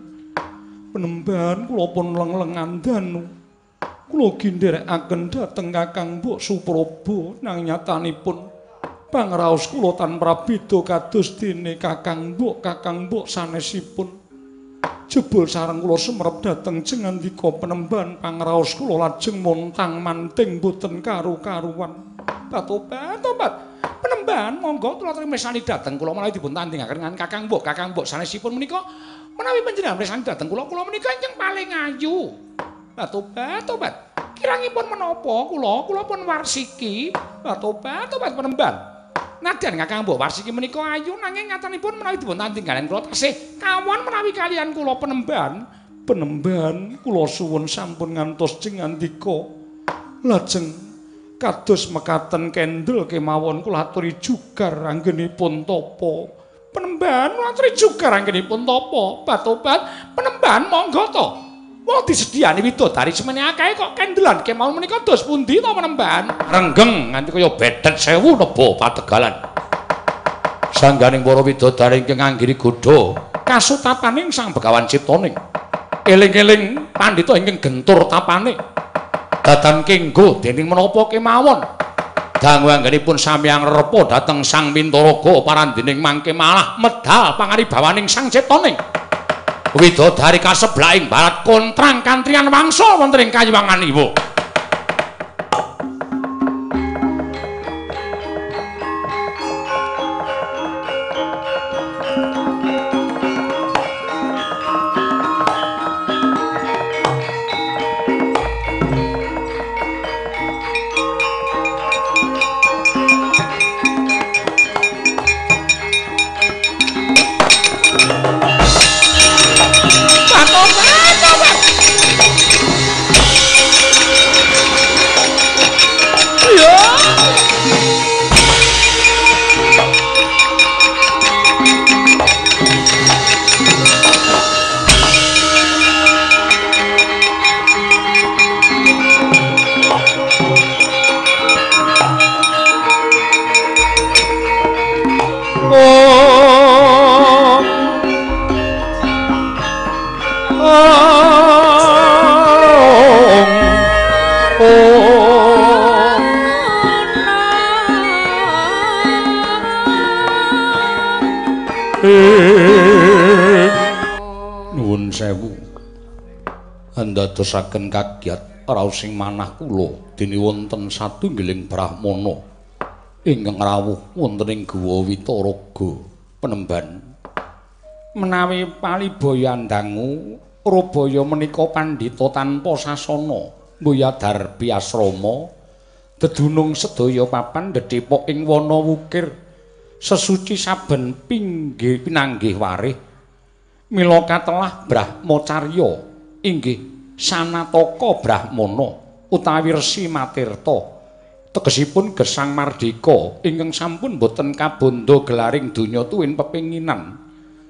Penemban kula pun leng-lengan danu kula gindherekaken dhateng Kakang Mbok Supraba nanging nyatanipun pangraos kula tanpa beda kados dene Kakang Mbok Kakang Mbok sanesipun jebul sareng kula sumerep dhateng jengandika Penemban pangraos kula lajeng montang manting boten karu-karuan tobat tobat Penemban monggo kula trimesani dhateng kula menawi dipun tandhingaken dengan Kakang Mbok Kakang Mbok sanesipun menika menawi panjenengan trimesani dhateng kula kula menika ingkang paling ayu tobat tobat kirangipun menapa kula kula pun warsiki tobat tobat Penemban nadyan Kakang Mbok warsiki menika ayu nanging ngatanipun menawi dipun tandhingaken kula tasih kawon menawi kalian kula Penemban Penemban kula suwun sampun ngantos jengandika lajeng kados mekaten kendel kemawon kula aturi jugar anggenipun tapa Penemban kula aturi jugar anggenipun tapa batobat Penemban monggo to wong disediani widodari semene akeh kok kendelan kemawon menika dos pundi to Penemban renggeng nganti kaya bedet sewu neba pategalan sangganing para widodari ingkang anggiri godha kasutapaning Sang Begawan Ciptaning. Eling-eling pandhita ingkang gentur tapane. Dadan kenggo dening menapa kemawon. Dangu anggenipun samyang repa dhateng Sang Mintaraga parandening mangke malah medal pangaribawaning Sang Ciptaning. Widodari kaseblahing barat kontrang kantriyan wangsa wonten ing Kayiwangan Iwa. Nuwun sewu. Andadosaken kagiat raosing manah kula dene wonten satunggiling brahmana ingkang rawuh wonten ing Guwa Witaraga Penemban. Menawi palibaya ndangu Rabaya menika pandhita tanpa sasana mbuyadar piasrama dedunung sedaya papan dedhepok ing wana wukir sesuci saben pinggih pinanggih warih mila katelah Brahmacarya inggih Sanataka Brahmana utawi Resi Matirta tegesipun gesang mardika ingkang sampun boten kabandha gelaring donya tuwin pepinginan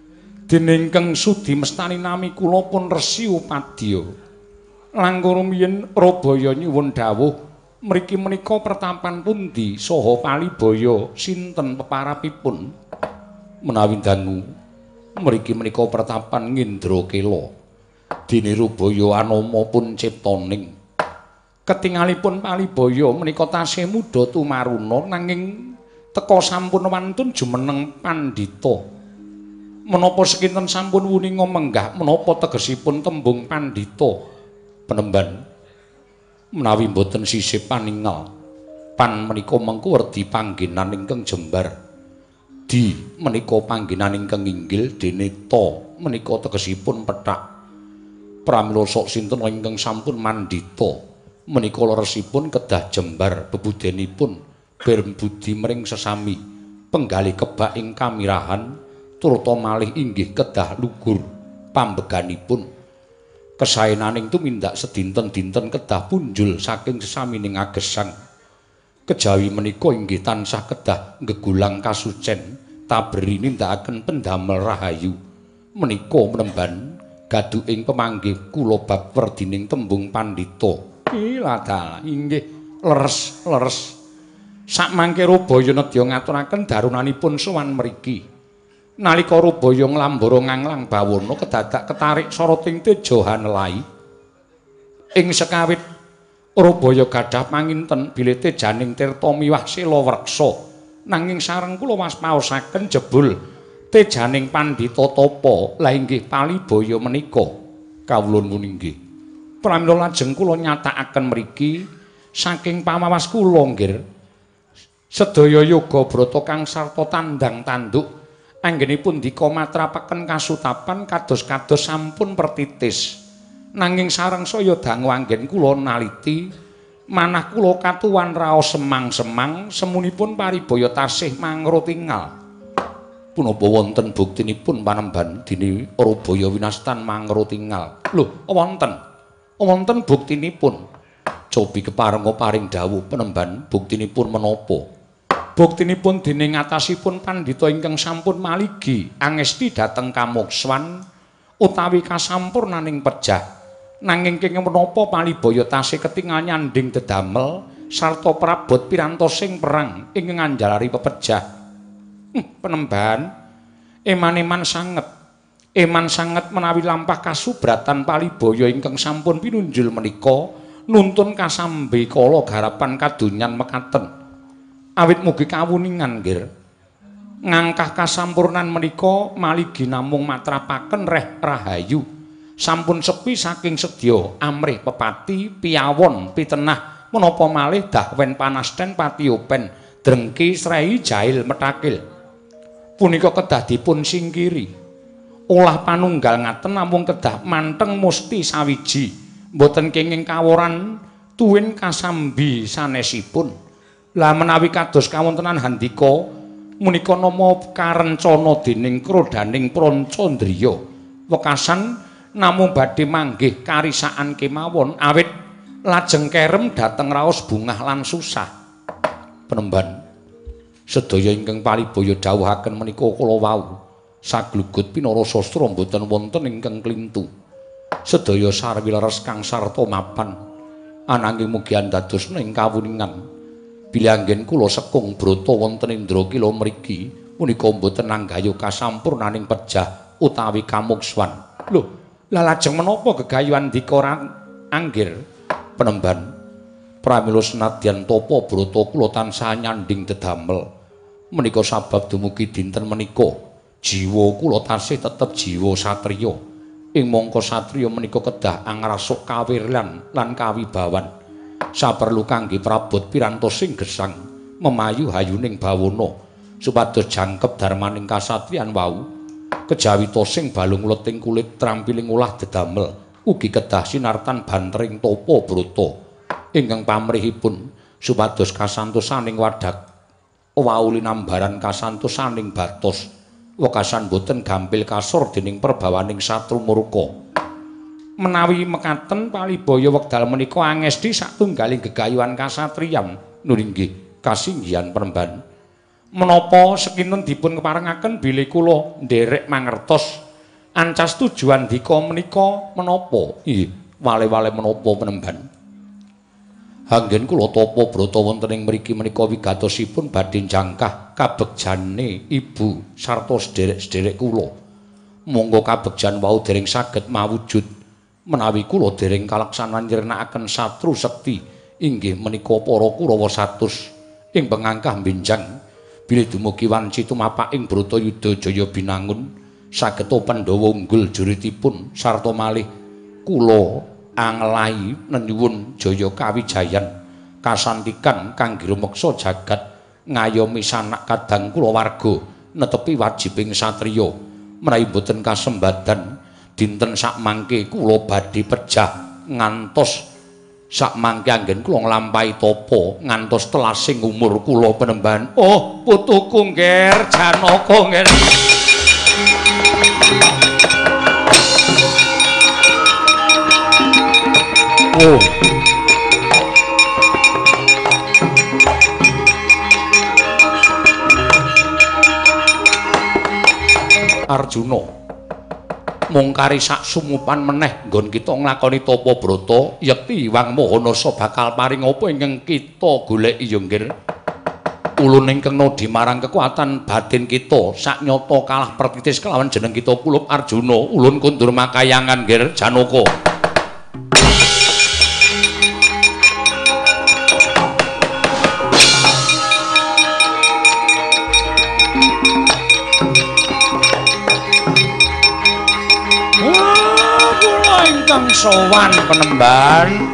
dene ingkang sudi mestani nami kula pun Resi Upadya langkung rumiyin Rabaya nyuwun dawuh mriki menika pertapan pundi saha palibaya sinten peparapipun menawi dangu mriki menika pertapan Ngendrakela dene Rabaya anama pun Ciptaning ketingalipun palibaya menika tasih muda tumaruna nanging teka sampun wantun jumeneng pandhita menapa sekinten sampun wuninga menggah menapa tegesipun tembung pandhita Penemban menawi boten sisih paningal pan menika mengko werdi panggenan ingkang jembar di menika panggenan ingkang inggil dene ta menika tegesipun pethak pramila sok sinten ingkang sampun mandhita menika leresipun kedah jembar bebudenipun berbudi mring sesami penggalih kebak ing kamirahan turta malih inggih kedah lugur pambeganipun kesaenaning tumindak sedinten-dinten kedah punjul saking sesamining agesang kejawi menika inggih tansah kedah gegulang kasucen taberi nindakaken pendamel rahayu menika Penemban gaduh ing pemanggih kula bab werdining tembung pandhita iladalah inggih leres leres sakmangke Rabaya nedya ngaturaken darunanipun sowan mriki nalika Rabaya nglambara nganglang bawana kedadak ketarik soroting teja hanelai ing sekawit Rabaya gadah panginten bilih tejaning tirta miwah sela wreksa nanging sareng kula waspaosaken jebul tejaning pandhita tapa la inggih palibaya menika kawula nuwun inggih pramila lajeng kula nyatakaken mriki saking pamawas kula nggih sedaya yoga brata kang sarta tandang tanduk anggenipun dika matrapaken kasutapan kados-kados sampun pertitis nanging sareng saya dangu anggen kula naliti manah kula katuwan raos semang-semang semunipun paribaya tasih mangrotingal punapa wonten buktinipun Panemban dene Rabaya winastan mangrotingal lho wonten wonten buktinipun cobi keparenga paring dawuh Penemban buktinipun menapa buktinipun dening atasipun pandhita ingkang sampun maligi angesti dhateng kamokswan utawi kasampurnaning pejah nanging kenging menapa palibaya tasih ketingal nyanding dedamel sarta prabot pirantosing perang ingkang anjalari pepejah hm, Penemban eman-eman sanget Eman sanget menawi lampah kasubratan Palibaya ingkang sampun pinunjul menika nuntun kasambe kala garapan kadonyan mekaten. Awit mugi kawuningan nggih. Ngangkah kasampurnan menika maligi namung matrapaken reh rahayu. Sampun sepi saking sedya amrih pepati piyawon pitenah menapa malih dahwen panasten patiopen drengki srei jail metakil. Punika kedah dipun singkiri. Olah panunggal ngaten namung kedah manteng musti sawiji mboten kenging kaworan tuwin kasambi sanesipun. Lah menawi kados kawontenan handika menika nama karencana dening krodaning Prancandriya wekasan namung badhe manggih karisaan kemawon awit lajeng kerem dhateng raos bungah lan susah. Penemban sedaya ingkang Palibaya dawuhaken menika kala wau saglugut pinara sastra mboten wonten ingkang klintu. Sedaya sarwi leres kang sarta mapan ananging mugi andadosna ing kawuningan bilih anggen kula sekung brata wonten Indrakila mriki punika mboten nanggaya kasampurnaning pejah utawi kamukswan. Lho, la lajeng menapa gegayuhan dika anggir Penemban pramila senadyan tapa brata kula tansah nyanding dedamel menika sabab dumugi dinten menika jiwa kula tasih tetep jiwa satriya. Ing mangka satriya menika kedah angrasuk kawirlan lan kawibawan. Saperlu kangge prabot pirantos sing gesang memayu hayuning bawana supados jangkep darmaning kasatriyan wau. Kejawi tosing balung leting kulit trampiling ulah dedamel ugi kedah sinartan bantering tapa brata ingkang pamrihipun supados kasantosaning wadak wau linambaran kasantosaning batos. Wekasan boten gampil kasor dening perbawaning satru murka. Menawi mekaten Palibaya wekdal menika angesti satunggaling gegayuhan kasatriyan nuringgih kasinggihan Penemban. Menapa sekinten dipun keparengaken bilih kula nderek mangertos ancas tujuan dika menika menapa? Nggih, wale-wale menapa Penemban? Anggen kula tapa brata wonten ing mriki menika wigatosipun badhe jangkah kabegjane ibu sarta sederek-sederek kula. Monggo kabegjan wau dereng saged mawujud menawi kula dereng kalaksanan nyirnakaken satru sekti inggih menika para Kurawa satus ing pengangkah benjang bilih dumugi wanci tumapak ing Bratayuda Jaya binangun saged Pandhawa unggul juritipun sarta malih kula anglahi nenyuwun jaya kawijayan kasantikan kangge rumeksa jagat ngayomi sanak kadang kulawarga netepi wajibing satriya menawi boten kasembadan dinten sak mangke kula badhe pejah ngantos sak mangke anggen kula nglampahi tapa ngantos telasing umur kula Penemban. Oh putuku ngger Janaka ngger. Oh. Arjuna mung kari sak sumupan meneh nggon kita nglakoni tapa brata yekti Hyang Mahanasa bakal paring apa ingkang kita goleki ya nggih. Ulun ingkang nodi marang kekuatan batin kita sak nyata kalah pertitis kelawan jeneng kita Kulup Arjuna. Ulun kundur makayangan nggih Janaka. Sowan Penemban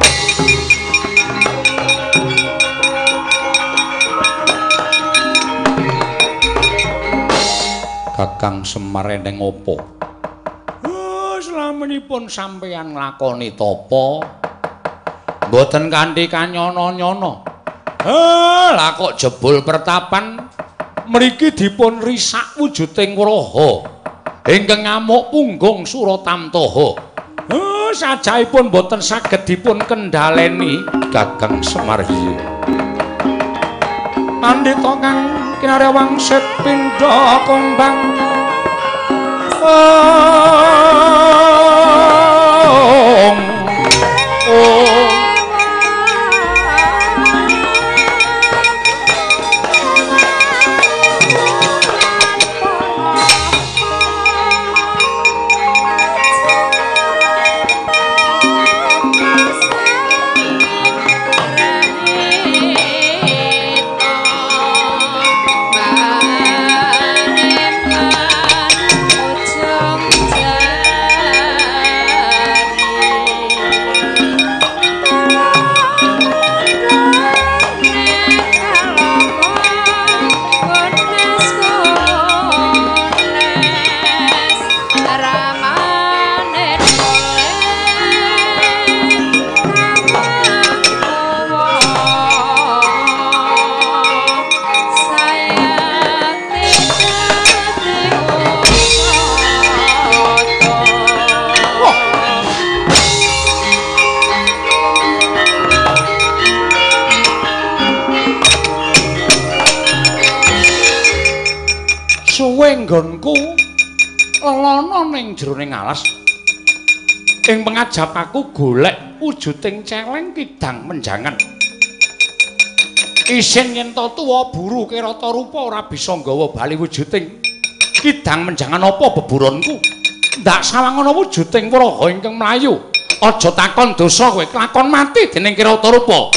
Kakang Semar eneng apa? Oh, slaminipun sampeyan nglakoni tapa? Mboten kanthi kanyono-nyono. Eh, lah kok jebul pertapan mriki dipun risak wujuding wraha ingkang ngamuk punggung Suratamtaha. Oh, sajaipun boten saged dipun kendhaleni Kakang Semar Hyang. Pandhita kang kinarya wangsit pindha kembang. Oh. Oh. panggonku lelono ning jroning alas. Ing pengajap aku golek wujuding celeng kidang menjangan. Isin yen to tuwa buru kirata rupa ora bisa nggawa bali wujuding kidang menjangan apa beburonku. Ndak sawangono wujuding Waraha ingkang mlayu. Aja takon dosa kowe kelakon mati dening kirata rupa.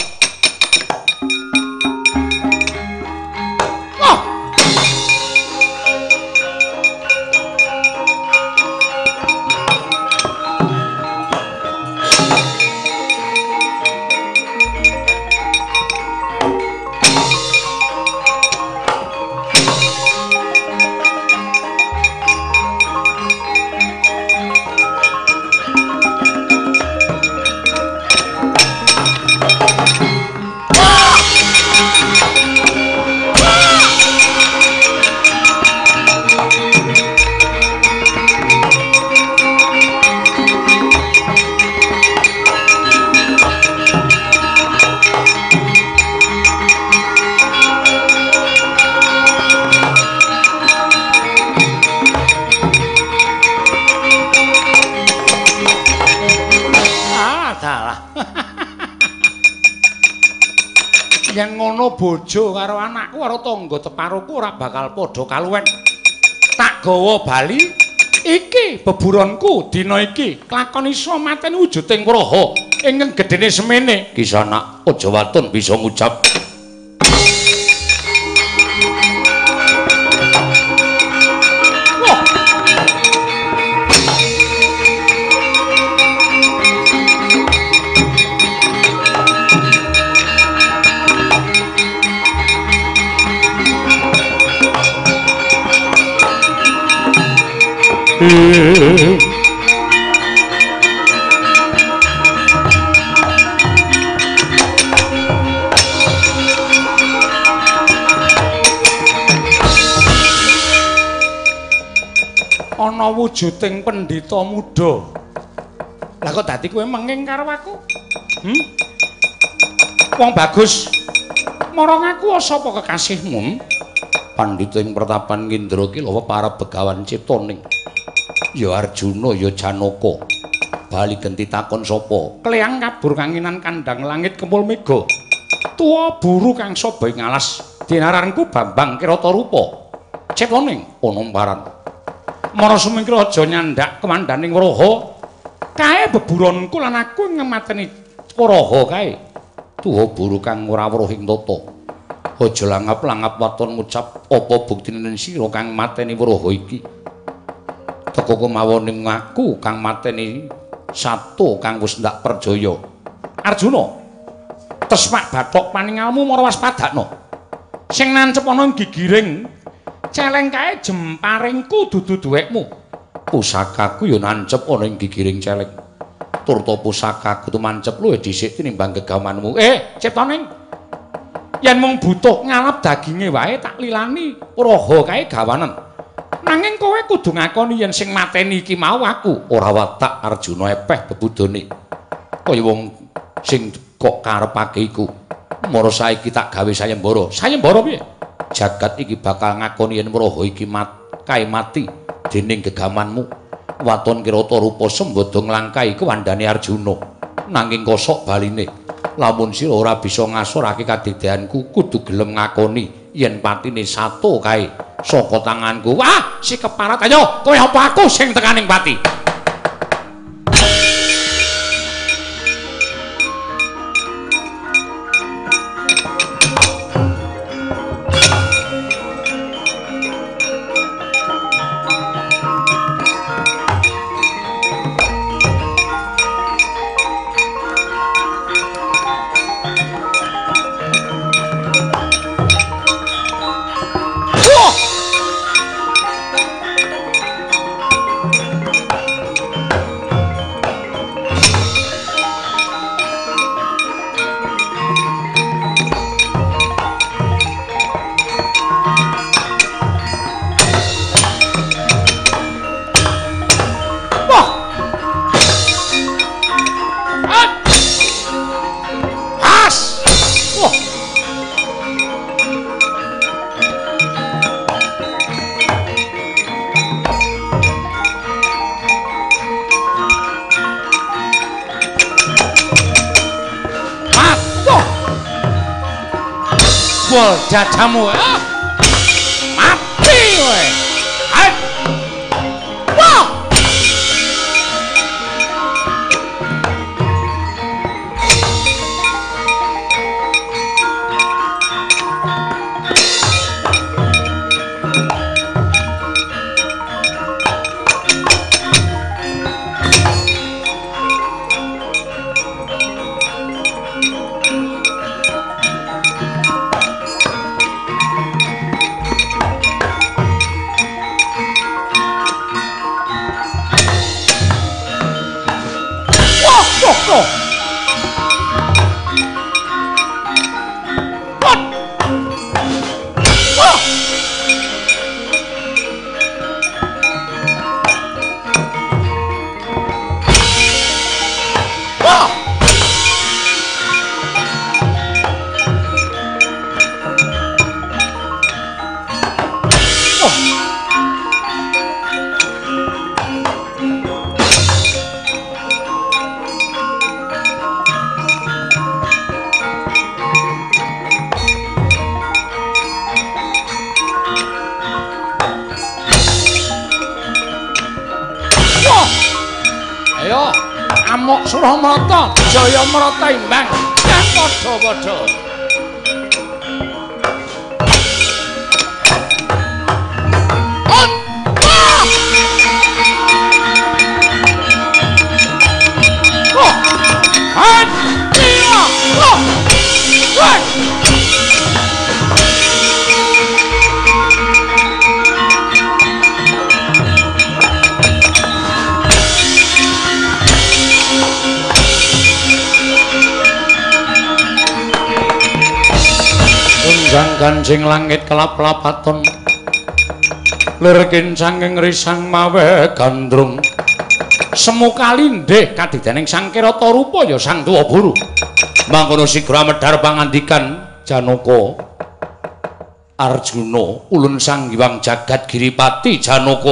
Yen ngono bojo karo anakku karo tangga teparuku ora bakal padha kaluwen. Tak gawa bali iki beburonku dina iki klakon iso mateni wujuding Waraha ingkang gedene semene. Kisanak aja watun bisa ngucap. Ana wujuding pendhita muda. Lah kok dadi kowe menging karo aku? Hm? Wong bagus. Marang aku sapa kekasihmu? Pandhita ing pertapan Indra ki lho para begawan ciptaning. Ya Arjuna ya Janaka. Bali genti takon sapa? Kleang kabur kanginan kandhang langit kempul mega. Tuwa buru kang soba ing alas. Dinaranku Bambang Kiratarupa. Ciptaning ana paran. Mara sumingkira aja nyandak kemandaning Waraha. Kae beburonku lan aku ngemateni Waraha kae. Tuwa buru kang ora weruh ing tata. Aja langap-langap waton ngucap apa buktine sira kang mateni Waraha iki. Teka kemawoning aku kang mateni sato kang wis ndak perjaya. Arjuna, tesmak bathok paningalmu mara waspadakna. Sing nancep ana gigiring celeng kae jemparingku dudu duwekmu. Pusakaku ya nancep ana ing gigiring celeng. Turta pusakaku tumancep luwih dhisik tinimbang gegamanmu. Eh, Ciptaning. Yen mung butuh ngalap daginge wae tak lilani Waraha kae gawanen. Nanging kowe kudu ngakoni yen sing mateni iki mau aku ora watak Arjuna epeh bebudone. Kaya wong sing kok karepake iku. Mara saiki tak gawe sayembara. Sayembara piye? Jagat iki bakal ngakoni yen Waraha iki mat kae mati dening gegamanmu. Waton Kiratarupa sembada nglangkai kewandane Arjuna. Nanging kosok baline. Lamun sira ora bisa ngasorake kadidéanku kudu gelem ngakoni yen patine sato kae saka tanganku. Wah, si keparat ayo, kowe apa aku sing tekaning pati? Grendel jajamu. Ah. Mati kowe. Hai. Wah. Suramarta Jayamarta imbang kan padha-padha. Ganjing langit kelap-lapaton lir kincang ing risang mawe gandrung semu kalindih kadidaning sang kirata rupa ya sang tuwa buru mangkono sigra medhar pangandikan Janaka Arjuna ulun sang Hyang Jagat Giripati Janaka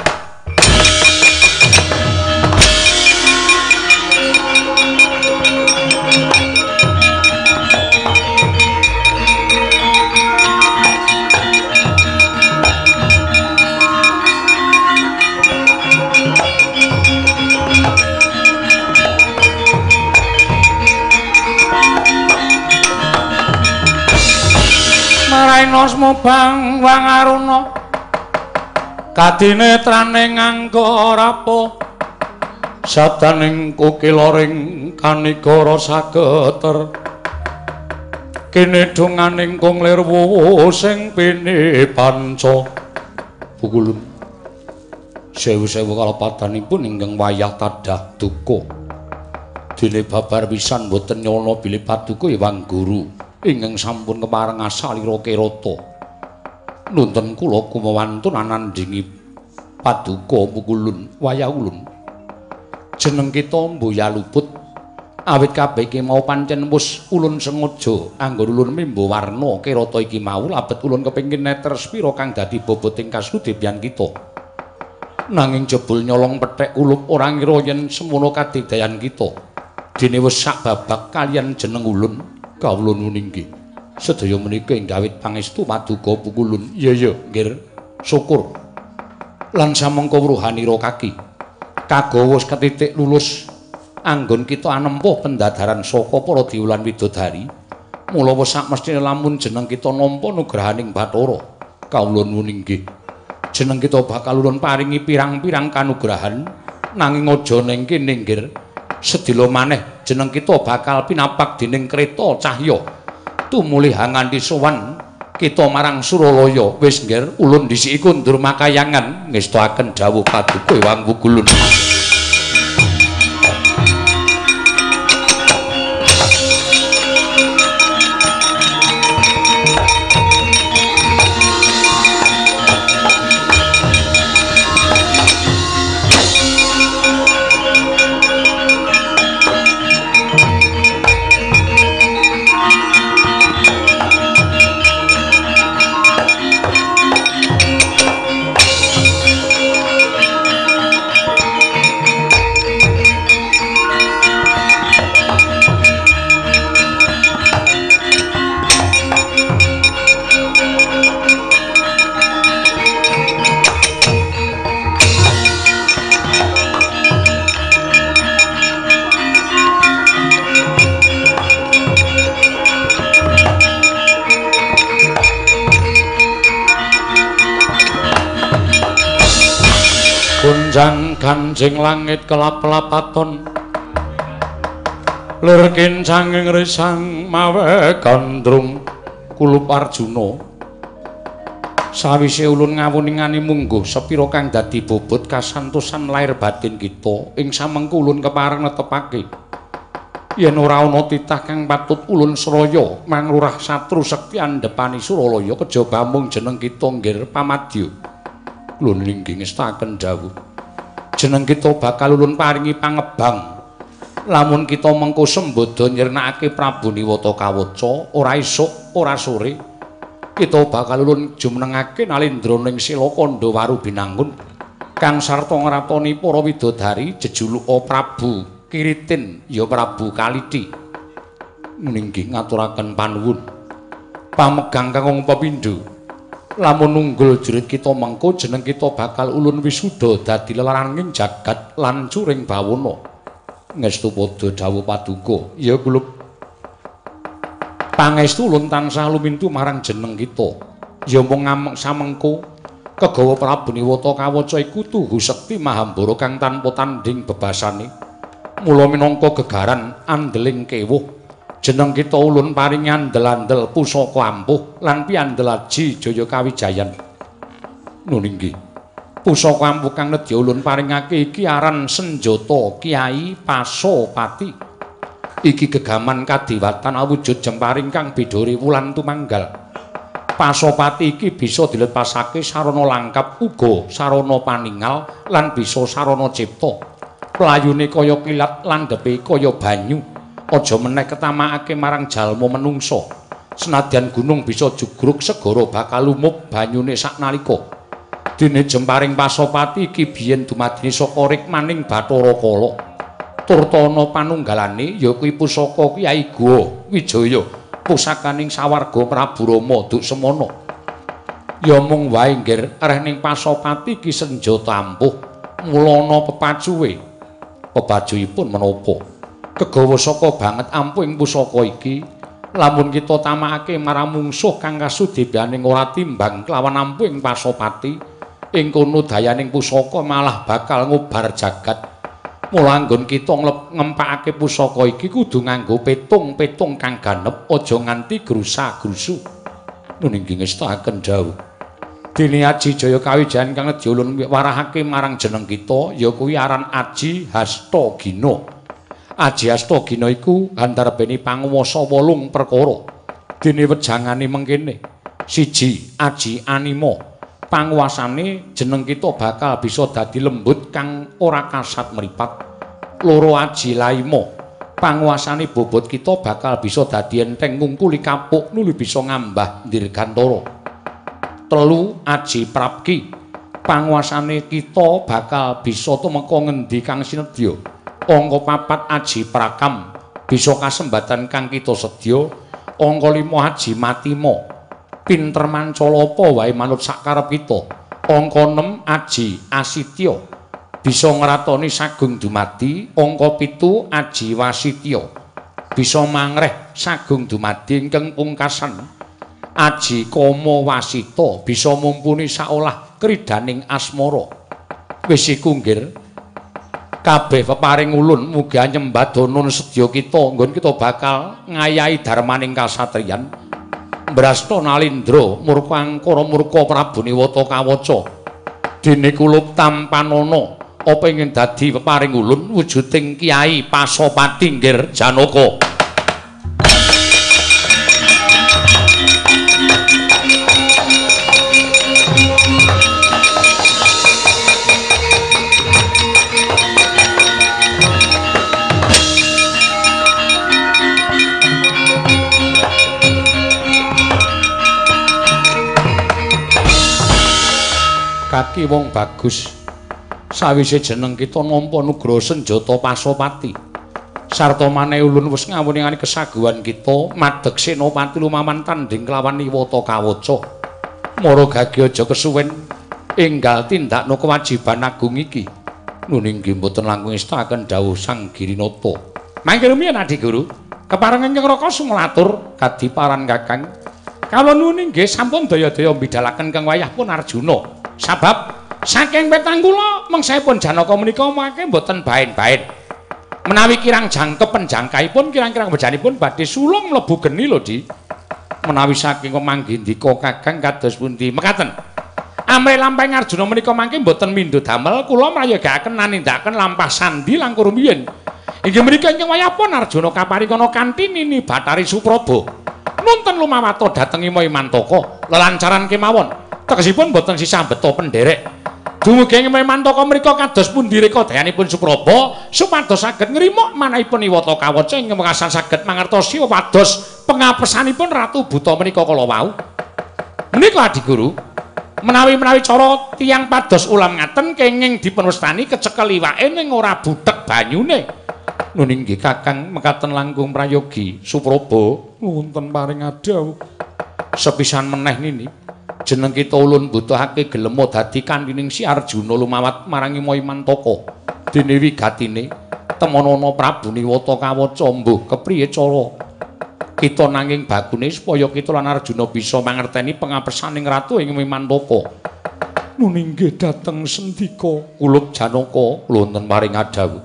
Nosmo bang wang aruna kadinetrane nganggo rapo sadaning kukiloring kanigara sageter kene donganing kunglir wuwu sing pini panca bukulun sewu-sewu kalepatanipun ingkang wayah tadah duka dene babar pisan boten nyana bilih paduka Hyang Guru ingkang sampun kepareng asalira kirata nuntun kula kumawantun anandingi paduka pukulun wayah ulun jeneng kita mboya luput awit kabeh iki mau pancen wis ulun sengaja anggon ulun mimba warna kirata iki mau labet ulun kepengin neter spira kang dadi boboting kasudibyan kita nanging jebul nyolong pethek ulup ora ngira yen semono kadidayan kita dene wis sak babak kaliyan jeneng ulun kawula nuninggi sedaya menika ing gawit pangestu paduka pukulun iya iya nggih syukur lan samangka wruhanira kaki kagawa ketitik lulus anggon kita anempuh pendadaran saka para diwulan widodari mula wis sakmestine lamun jeneng kita nampa nugrahaning Bathara kawula nuninggi jeneng kita bakal ulun paringi pirang-pirang kanugrahan nanging aja ning kene nggih sedina maneh jeneng kita bakal pinapak dening kreta cahya tumulih nganti sowan kita marang Suralaya wis nggih ulun dhisiki kundur makayangan ngestakaken dawuh paduka Hyang Wukulun. gunjang ganjing langit kelap-kelapaton lir kincanging risang mawe gandrung kulup Arjuna sawise ulun ngawuningani mungguh sepira kang dadi bobot kasantosan lair batin kita ing samengko ulun kepareng netepake yen ora ana titah kang patut ulun sraya manglurah satru sekti andhepani Suralaya kejaba mung jeneng kita nggir pamadya ulun inggih ngestaken dawuh jeneng kita bakal ulun paringi pangebang lamun kita mengko sembada nyirnakake Prabu Niwata Kawaca ora esuk ora sore kita bakal ulun jumenengake nalendraning sila Kandhawaru binangun kang sarta ngratoni para widodari jejuluka Prabu Kiritin ya Prabu Kaliti nggih ngaturaken panuwun pamegang kakung pepindho lamun nunggul jurit kita mengko jeneng kita bakal ulun wisuda dadi lelaraning jagat lan curing bawana ngestu padha dawuh paduka ya kulup pangestu ulun tansah lumintu marang jeneng kita ya mung samengko kegawa Prabu Niwata Kawaca iku tuhu sekti Mahambara kang tanpa tanding bebasane mula minangka gegaran andeling kewuh jeneng kita ulun paring andel-andel pusaka ampuh lan piandel aji jaya kawijayan nuninggih pusaka ampuh kang nedya ulun paringake iki aran senjata Kyai Pasopati iki gegaman kadewatan awujud jemparing kang bidhore wulan tumanggal Pasopati iki bisa dilepasake sarana langkap uga sarana paningal lan bisa sarana cipta playune kaya kilat landhepe kaya banyu aja meneh ketamakake marang jalma menungsa senadyan gunung bisa jugruk segara bakal lumuk banyune saknalika dene jemparing Pasopati iki biyen dumadine saka rikmaning Bathara Kala turtana panunggalane ya kuwi pusaka Kyai Guwa Wijaya pusakaning sawarga Prabu Rama duk semana ya mung wae nggir areh ning Pasopati iki senjata ampuh mulana pepacuwe pepajuyipun menapa kegawa saka banget ampuh ing pusaka iki lamun kita tamakake marang mungsuh kang kasudebaning ora timbang kelawan ampuh ing Pasopati ing kono dayaning pusaka malah bakal ngubar jagat mula anggon kita ngempakake pusaka iki kudu nganggo petung-petung kang ganep aja nganti grusa-grusu nuninggih ngestaken dawuh dene Aji Jaya Kawijayan kang nedya ulun warahake marang jeneng kita ya kuwi aran Aji Hastagina. Aji Hastagina iku handarbene panguwasa wolung perkara. Dene wejangane mengkene. Siji Aji Anima. Panguwasane jeneng kita bakal bisa dadi lembut kang ora kasat mripat. Loro Aji Laima. Panguwasane bobot kita bakal bisa dadi enteng ngungkuli kapuk nuli bisa ngambah dirgantara. Telu Aji Prapki panguasane kita bakal bisa tumeka ngendi kang sinedya angka papat Aji Prakam bisa kasembatan kang kita sedya angka lima Aji Matima pinter mancala apa wae manut sakarep kita angka enam Aji Asitya bisa ngratoni sagung dumadi angka pitu Aji Wasitya bisa mangreh sagung dumadi ingkang pungkasan Aji Kama Wasita bisa mumpuni saolah kridaning asmara. Wis iku nggir. Kabeh peparing ulun mugi nyembadana sedya kita nggon kita bakal ngayahi darmaning kasatriyan. Mbrasta Nalindra murka angkara murka Prabu Niwata Kawaca. Dene kulup tampanana apa ingin dadi peparing ulun wujuding Kyai Pasopati nggir Janaka. Kaki wong bagus sawise jeneng kita nampa nugraha senjata Pasopati sarta maneh ulun wis ngawuningani kesaguhan kita madeg senopati lumawan tanding kelawan Niwata Kawaca mara gage aja kesuwen enggal tindakno kewajiban agung iki nuninggih mboten langkung istakaken dawuh Sang Girinata mangke rumiyin Adi Guru kepareng ingkang raka sumlatur kadiparan Kakang kawula nuning nggih sampun daya-daya mbidalaken kang wayah pun Arjuna. Sabab Saking petang kula mengsaipun Janaka menika mangke mboten baen-baen. Menawi kirang jangkepen jangkaipun kirang-kirang bejanipun badhe sulung mlebu geni lho Di. Menawi saking pamanggindika Kakang kados pundi mekaten. Amre lampahing Arjuna menika mangke mboten mindha damel kula mrayogakaken nanindakaken lampah sandi langkung rumiyin. Inggih menika ingkang wayahipun Arjuna kaparingana kanthi nini Bathari Supraba. Nunten lumawato dhateng Imamantaka lelancaran kemawon. Tegesipun boten sisah beto penderek. Dumugi Imamantaka mriku kados pundi reka dayanipun Supraba supados saged ngrimuk manahipun Iwata Kawaca ingkang mekasan saged mangertosi wados pengapesanipun Ratu Buta menika kala wau. Menika Adi Guru, menawi-menawi cara tiyang pados ulam ngaten kenging dipunwastani kecekel iwake ning ora buthek banyune. Nun inggih Kakang mekaten langkung prayogi Supraba wonten paring adhawu. Sepisan meneh nini jeneng kita ulun butuhake gelem dadi kandining si Arjuna lumawat marang Imamantaka. Dene wigatine temonana Prabu Niwata Kawaca mbuh kepriye cara kita nanging bagune supaya kita lan Arjuna bisa mangerteni pengapesaning ratu ing Imamantaka. Nun inggih dhateng sendika kulub Janaka wonten paring adhawu.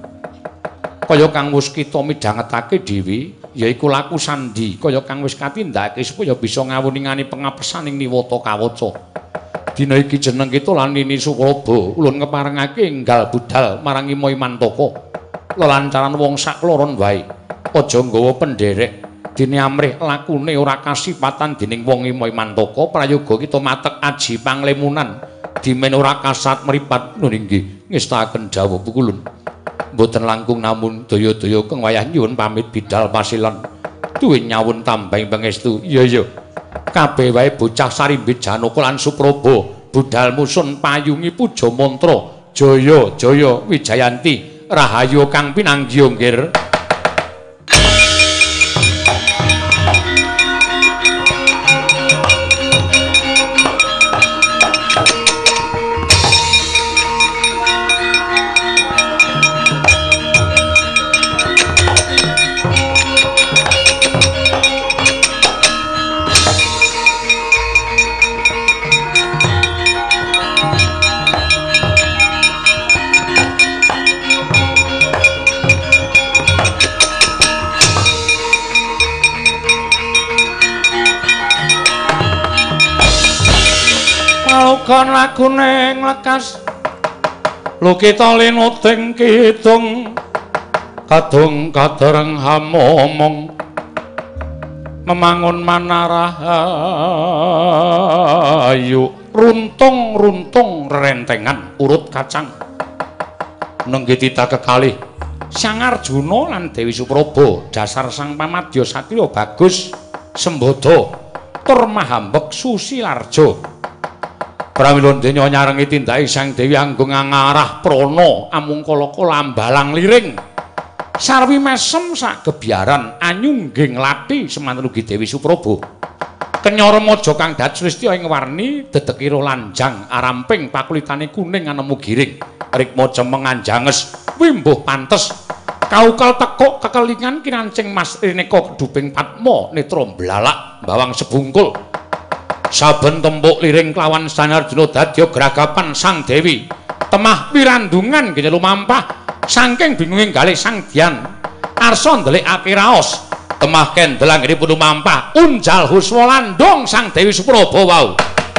Kaya kang wis kita midhangetake dhewe yaiku laku sandi kaya kang wis katindakake supaya bisa ngawuningani pengapesaning Niwata Kawaca. Dina iki jeneng kita lan Nini Supraba ulun ngeparengake enggal budal marang Imamantaka. Lelancaran wong sakloron wae. Aja nggawa penderek. Dene amrih lakune ora kasipatan dening wong Imamantaka prayoga kita matek aji panglemunan. Dimen ora kasat mripat nun inggih ngestaken dawuh pukulun. Mboten langkung namun daya-daya keng wayah nyuwun pamit bidal pasilan duwe nyawun tambahing pangestu. Iya iya kabeh wae bocah sarimbit Janaka lan Supraba budal musun payungi puja mantra jaya jaya Wijayanti rahayu kang pinanggih. Kon lagune nglekas lukita linuting kidung kadung kadereng hamomong memangun manarahayu runtung-runtung rentengan urut kacang nenggih titah kekalih Sang Arjuna lan Dewi Supraba dasar sang pamadya satriya bagus sembada tur mahambek susilarja. Pramila denya nyarengi tindake Sang Dewi Anggung ngarah prana amungkala lambalang liring. Sarwi mesem sak gebyaran anyungging lati semanrugi Dewi Supraba. Kenyara maja kang dacristya ing warni dedekira lanjang aramping pakulitane kuning anemu giring. Rikma cemeng anjanges wimbuh pantes. Kaukal tekuk kekelingan kinancing Mas Rineka keduping Padma netra blalak bawang sebungkul. Saben tempuk liring kelawan Sang Arjuna dadya gragapan Sang Dewi temah pirandungan kene lumampah saking bingunging galih Sang Dyan arsa ndelikake raos temah kendel anggenipun lumampah unjal huswa landung Sang Dewi Supraba wau.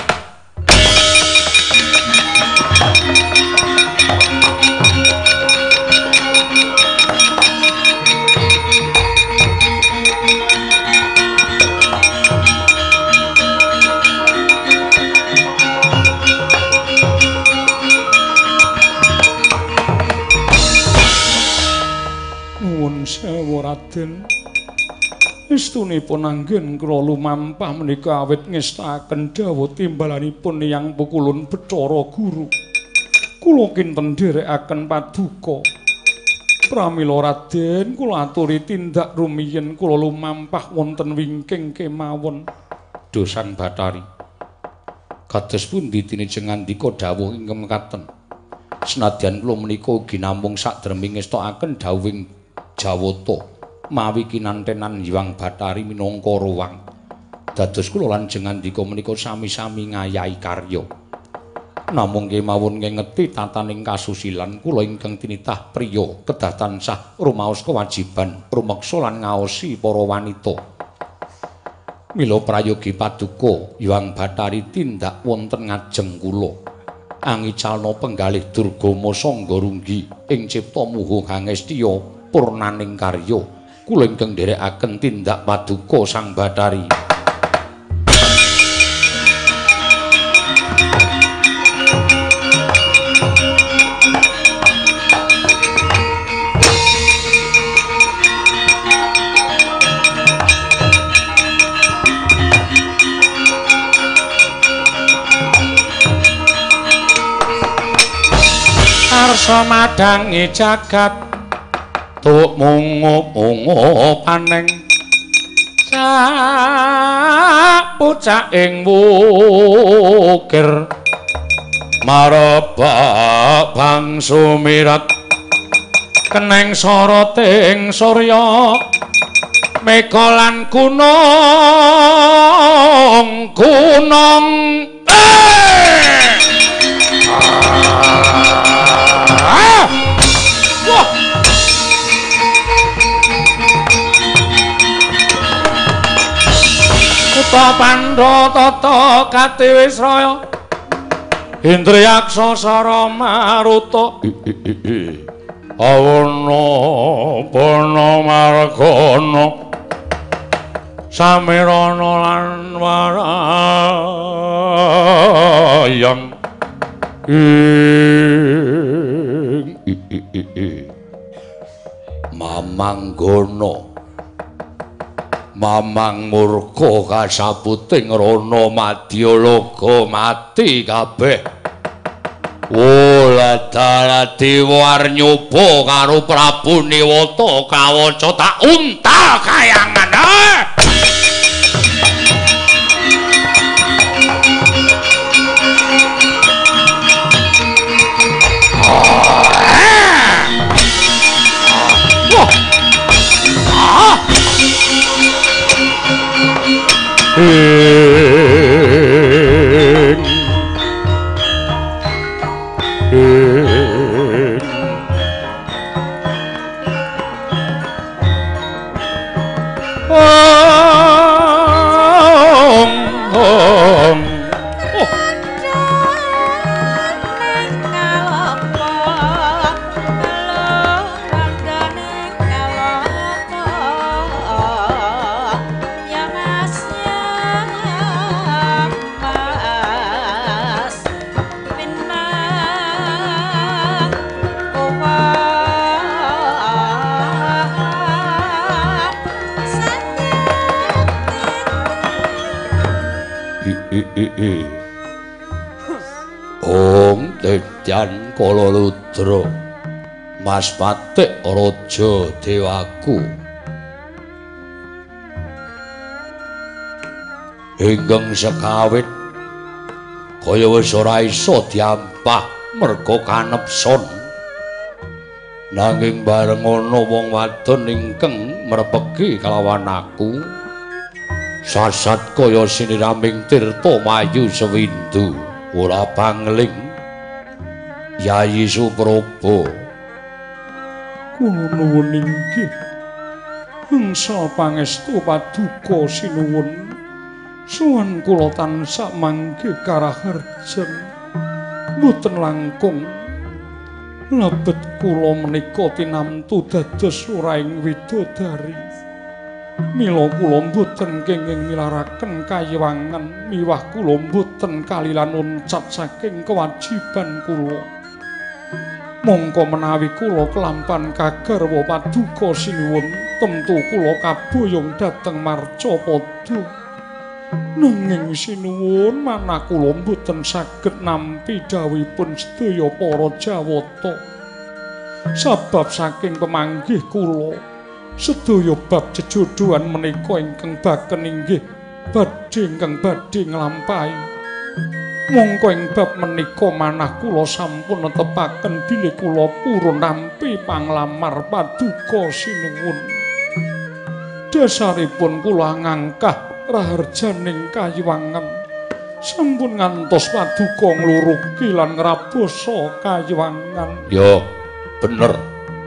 Raden estunipun anggen kula lumampah menika awit ngestaken dawuh timbalanipun Hyang Pukulun Bathara Guru. Kula kinten dherekaken paduka. Pramila Raden kula aturi tindak rumiyin kula lumampah wonten wingking kemawon. Dosang Bathari. Kados pundi tinijeng ngandika dawuh ingkang mekaten. Senadyan kula menika ugi namung sadreming ngestakaken dawuhing Jawata mawi kinantenan Hyang Bathari minangka ruwang dados kula lan jeneng andika menika sami-sami ngayahi karya Namung kemawon ngengeti tataning kasusilan kula ingkang tinitah priya kedah tansah rumaos kewajiban rumeksa lan ngaosi para wanita. Mila prayogi paduka Hyang Bathari tindak wonten ngajeng kula. Angicalna penggalih Durgama Sangga Runggi ing cipta muhu Hangestiya purnaning karya. Kula ingkang nderekaken tindak paduka Sang Bathari. Arsa madangi jagat tuk mungu-mungu paneng sak pucak ing wukir marabak bang sumirat keneng soroting surya mega lan gunung gunung eh! Ah! Wah! Uta Pandha tata Katiwisraya Indriyaksa Sara Maruta Awana Bana Margana Samirana lan Warayang Mamanggana Mamang murka kasaputing rana Madyalaga mati kabeh. Ola dewa arep nyoba karo Prabu Niwata kawaca tak untal kayangan. Ing ing om om Om Dedyan Kala Ludra Mas Patik Raja Dewaku ingkang sekawit kaya wis ora isa diampah merga kanepson nanging bareng ana wong wadon ingkang mrepegi kalawan aku sasat kaya siniraming tirta mayu sewindu ora pangling Yayi Supraba kula nuwun inggih angsa pangestu paduka sinuwun suwan kula tansah manggih karaharjan mboten langkung lebet kula menika tinamtu dados uraing widodari mila kula mboten kenging milaraken kayiwangan miwah kula mboten kalilan uncat saking kewajiban kula mongko menawi kula kelampan kagarwa paduka sinuwun temtu kula kaboyong dhateng Marcapada nanging sinuwun manah kula mboten saged nampi dawuhipun sedaya para Jawata sebab saking pemanggih kula sedaya bab jejodhoan menika ingkang baken inggih badhe ingkang badhe nglampahi mongko ing bab menika manah kula sampun netepaken bilih kula purun nampi panglamar paduka sinuwun dasaripun kula ngangkah raharjaning kayiwangan sampun ngantos paduka ngluruki lan ngrabosa Kayuwangan. Ya, bener.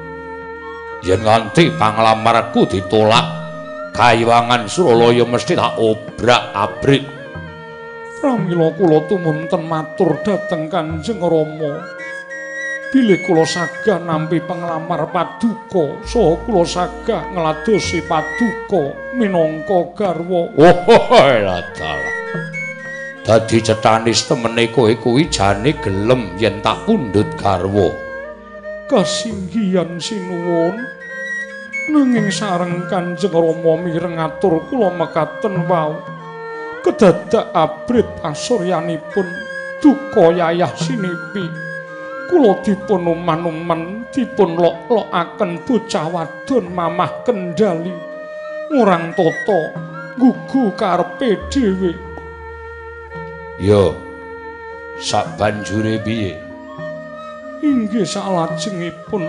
Yen nganti panglamarku ditolak, Kayuwangan Suralaya mesti tak obrak-abrik. Pramila kula tumunten matur dhateng Kanjeng Rama. Bilih kula sagah nampi panglamar paduka saha kula sagah ngladosi paduka minangka garwa. Oh, ladal. Dadi cethanis temene kowe kuwi jane gelem yen tak pundhut garwa. Kasinggihan sinuwun. Nanging sareng Kanjeng Rama mireng atur kula mekaten wau. Kedadak abrit pasuryanipun duka yayah sinipi. Kula dipun uman-uman dipun lok-lokaken bocah wadon Mamah Kendali. Ngurang tata gugu karepe dhewe. Ya, sabanjure piye? Inggih salajengipun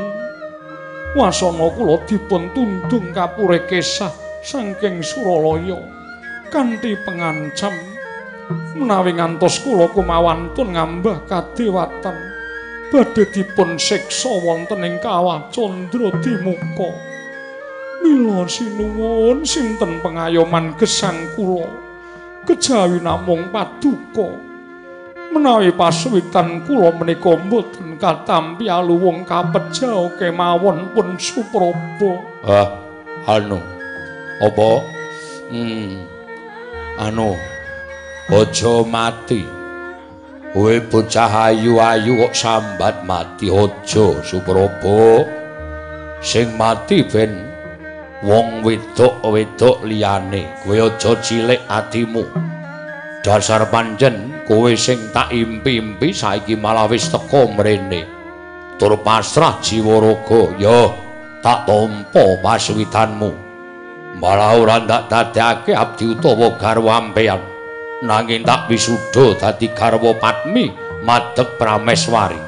wasana kula dipun tundung kapure kesah saking Suralaya kanthi pengancam menawi ngantos kula kumawantun ngambah kadewatan badhe dipun siksa wonten ing Kawah Candra-Dimuka. Mila sinuwun sinten pengayoman gesang kula kejawi namung paduka. Menawi pasuwitan kula menika mboten katampi aluwung kapejao kemawon pun Supraba. Ah, anu. Apa? Hmm. Anu. Aja mati. Kowe bocah ayu-ayu kok sambat mati aja, Supraba. Sing mati ben wong wedok-wedok liyane. Kowe aja cilik atimu. Dasar pancen kowe sing tak impi-impi saiki malah wis teka mrene. Tur pasrah jiwa raga, ya tak tampa pasuwitanmu. Malah ora ndak dadekake abdi utawa garwa ampeyan. Nanging tak wisuda dadi garwa Padmi madhep Prameswari.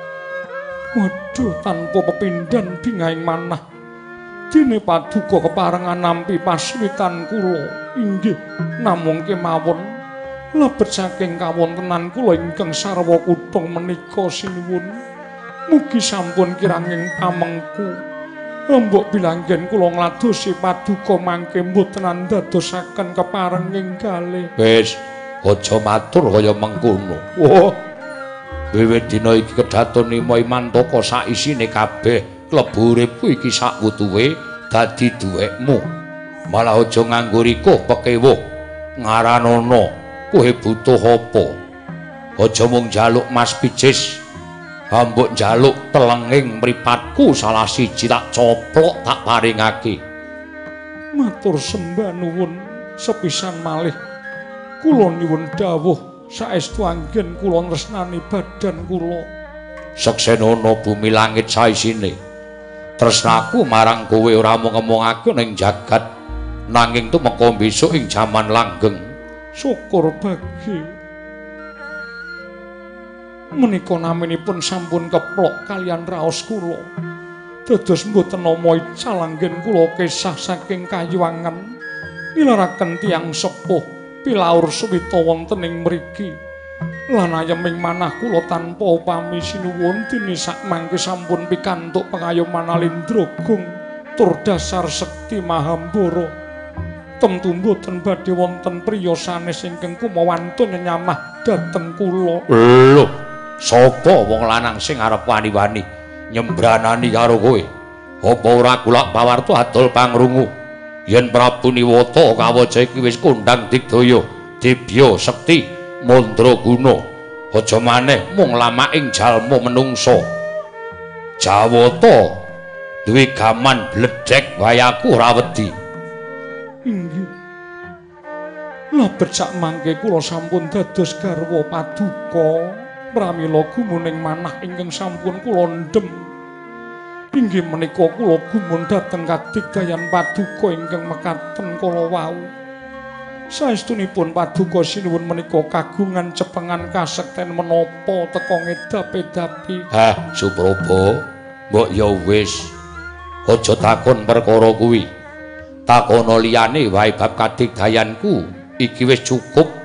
Waduh, tanpa pepindhan bingahing manah. Dene paduka keparengan nampi pasuwitan kula. Inggih, namung kemawon lebet saking kawontenan kula ingkang sarwa kuthung menika sinuwun. Mugi sampun kiranging pamengku. Mbok bilanggen kula ngladosi paduka mangke mboten ndadosaken keparenging kalih. Wis, aja matur kaya mengkono. Oh. Wiwit dina iki kedatone Mantaka sak isine kabeh klebu uripku iki sak wutuhe dadi duwekmu. Malah aja nganggo rikuh pekewuh ngaranana kowe butuh apa? Aja mung njaluk Mas Picis. Ambok njaluk telenging mripatku salah siji tak coplok tak paringake. Matur sembah nuwun sepisan malih. Kula nyuwun dawuh saestu anggen kula tresnani badan kula. Seksenana bumi langit saisine. Tresnaku marang kowe ora mung ngomongake ning jagat, nanging tumeka besok ing jaman langgeng. Syukur bagi menika naminipun sampun keplok kalian raos kula dados mboten nama calanggen kula kesah saking Kayuwangan nilaraken tiyang sepuh pilaur suwita wonten ing mriki lan ayeming manah kula tanpa upami sinuwun dene sak mangke sampun pikantuk pengayoman Alindragung tur dasar sekti Mahambara. Temtu mboten badhe wonten priya sanes ingkang kumawantun nyamah dhateng kula. Lho, sapa wong lanang sing arep wani-wani nyembranani karo kowe? Apa ora kulak pawarta adol pangrungu yen Prabu Niwata kawaja iki wis kondhang digdaya, dibya sekti Mandraguna. Aja maneh mung lamaking jalma menungsa. Jawata duwe gaman bledhek wayaku ora wedi. Inggih. Labet sak mangke kula sampun dados garwa paduka pramila gumuning manah ingkang sampun kula ndhem. Inggih menika kula gumun dhateng kadigdayan paduka ingkang mekaten kala wau. Saestunipun paduka sinuwun menika kagungan cepengan kasekten menapa teka ngedap-edapi. Hah, Supraba, mbok ya wis. Aja takon perkara kuwi. Takono liyane wae bab kadigdayanku iki wis cukup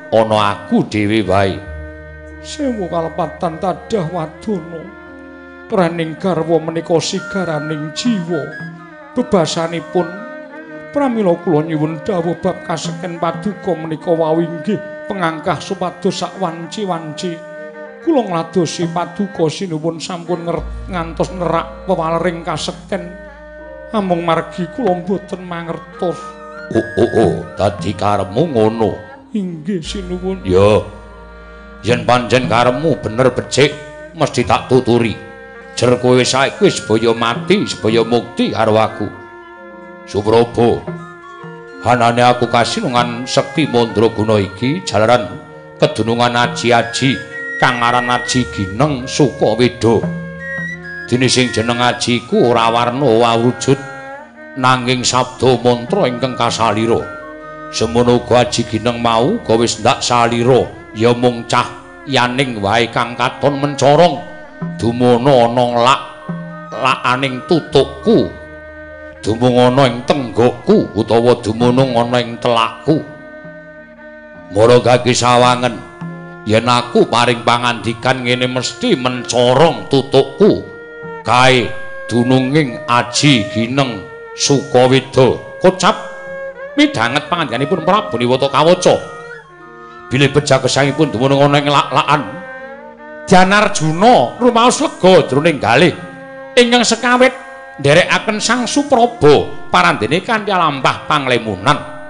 ana aku dhewe wae. Sewu kalepatan tadah wadana. Raning garwa menika sigaraning jiwa. Bebasanipun pramila kula nyuwun dawuh bab kaseken paduka menika wau inggih pengangkah supados sak wanci-wanci. Kula ngladosi paduka sinuwun sampun ngantos nerak wewaring kaseken. Amung margi kula mboten mangertos. Oh, oh, oh, dadi karepmu ngono. Inggih sinuwun. Ya. Yen pancen karepmu bener becik, mesti tak tuturi. Jer kowe saiki wis boyo mati, boyo mukti karo aku. Supraba. Hanane aku kasinungan sekti mandraguna iki jalaran kedunungan aji-aji kang aran Aji Gineng Sukaweda. Dene sing jeneng ajiku ora warna wawujud nanging sabda mantra ingkang kasalira. Semono uga Aji Gineng mau uga wis ndak salira, ya mung cah yaning wae kang katon mencorong dumono ana lak lakaning tutukku, dumungono ing tenggokku utawa dumunung ana ing telakku. Marga sawangen yen aku paring pangandikan ngene mesti mencorong tutukku kae dununging Aji Gineng Sukaweda. Kocap midhanget pangandikanipun Prabu Niwata Kawaca. Bilih beja gesangipun dumunung ana ing lak-lakan. Janarjuna rumaos lega jroning galih ingkang sekawit nderekaken Sang Supraba parandene kanthi lampah panglemunan.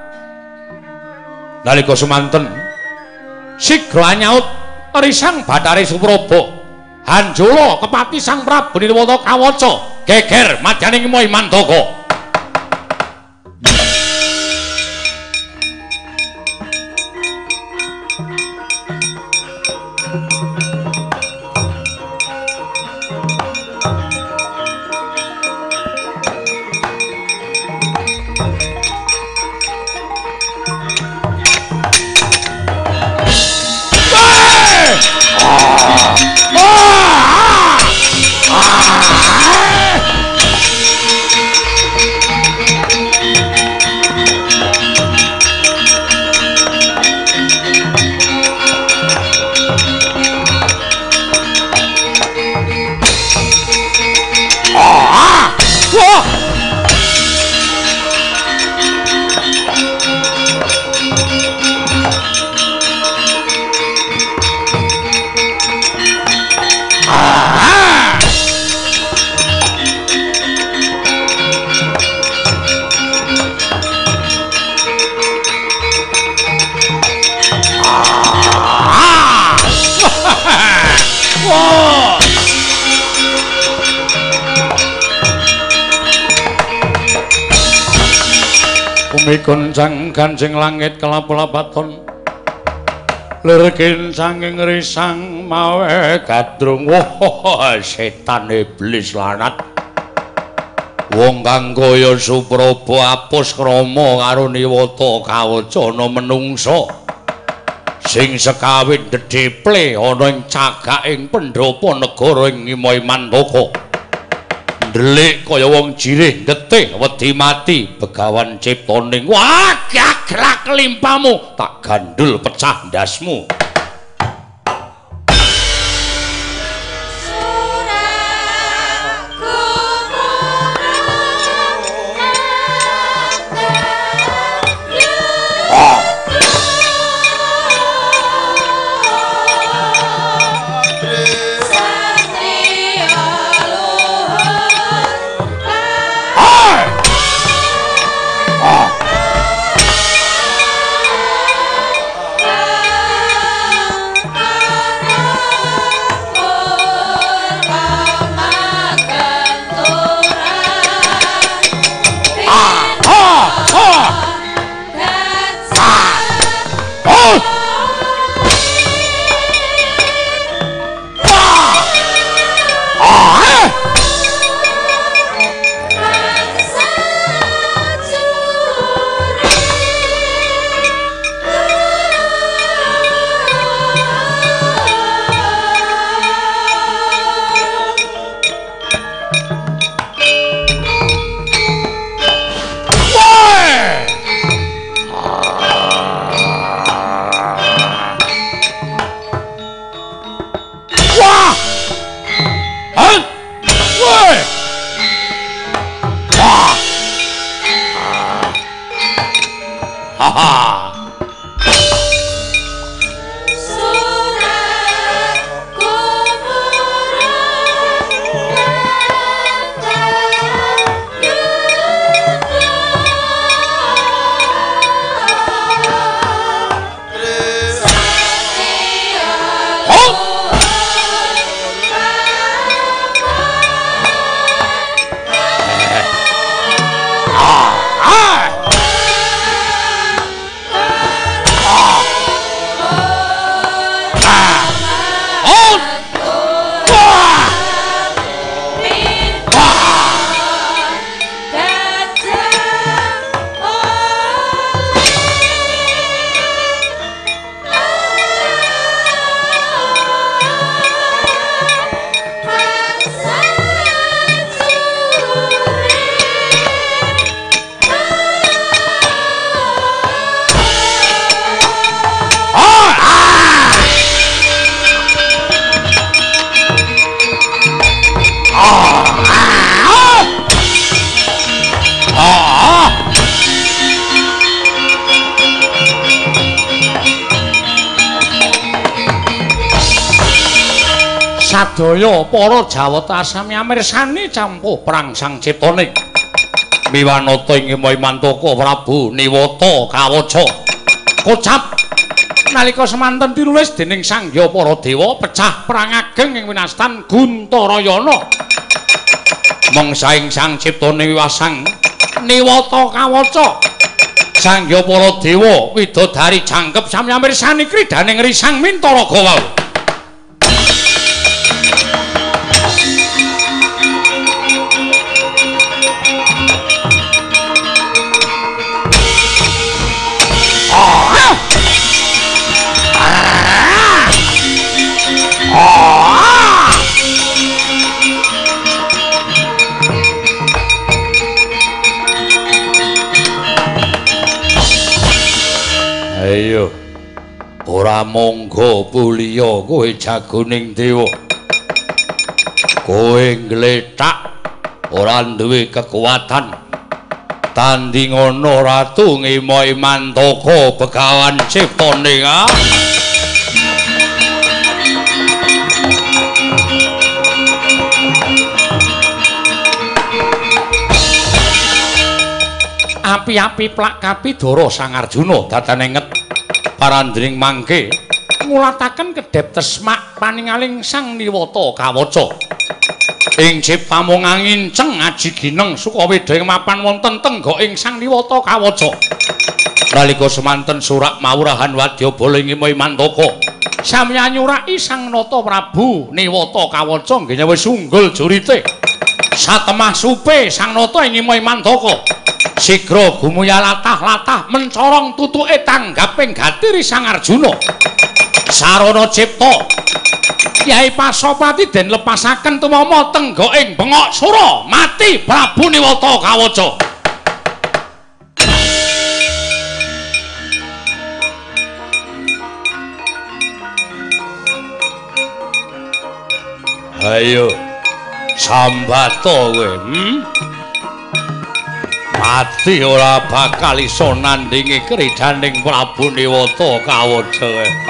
Nalika semanten sigra anyaut risang Bathari Supraba, Hanjala kepati Sang Prabu Niwata Kawaca geger madyaning Mohi Mandaka. Goncang gancing langit kelap-lapaton lerkin sanging risang mawe gadrung. Wah, setan iblis lanat wong kang kaya Supraba apus krama karo Niwata Kawaca ana menungsa sing sekawit dedheple ana ing cagaking pendhapa negara ing Mohi Mandaka. Delik kaya wong jirih getih wedi mati begawan ciptaning. Wah, gaglak limpamu tak gandul pecah ndasmu. Sadaya para Jawata sami amirsani campuh perang sang ciptane miwanata ing Mantaka Prabu Niwata Kawaca kocap nalika semanten tinulis dening Sangya para dewa pecah perang ageng ing winastan Guntarayana mangsa ing sang ciptane wiwasang Niwata Kawaca Sangya para dewa widodari jangkep sami amirsani kridaning risang Mintaraga wau. Ayo ora monggo puliya kowe jagoning dewa kowe nglethak ora duwe kekuatan tandingana Ratu Ngema Mantaka Begawan ciptane ah api-api plak Kapidara Sang Arjuna dadane nget parandring mangke ngulataken kedhep tesmak paningaling Sang Niwata Kawaca ing ciptamung nginceng aji gineng Sukaweda ing mapan wonten tenggoking Sang Niwata Kawaca nalika semanten surak mawurahan wadyabala ing Mantaka sami nyuraki Sang Nata Prabu Niwata Kawaca nggih wis unggul jurite satemah supe Sang Nata ing Mantaka sigra gumuya latah-latah mencorong tutuke tanggaping gatiri Sang Arjuna sarana cipta Kyai Pasopati den lepasaken tumama tenggoking bengok sura mati Prabu Niwata Kawaca. Ayo sambata kowe hmm? Mati ora bakal iso nandingi kridaning Prabu Niwata Kawaca.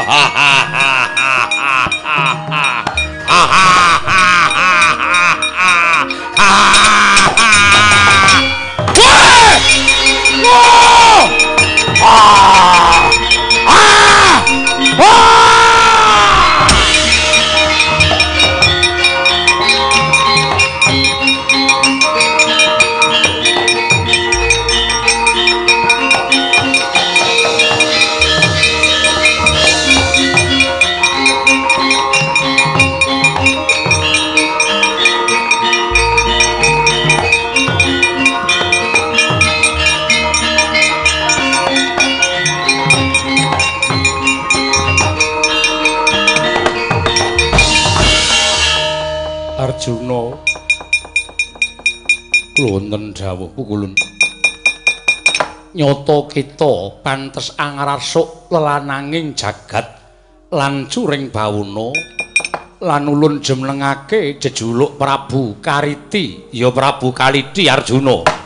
Arjuna kula wonten dawuh pukulun nyata kita pantes angrarsuk lelananging jagat lan curing bawuna lan ulun jemlengake jejuluk Prabu Kariti ya Prabu Kalidi Arjuna.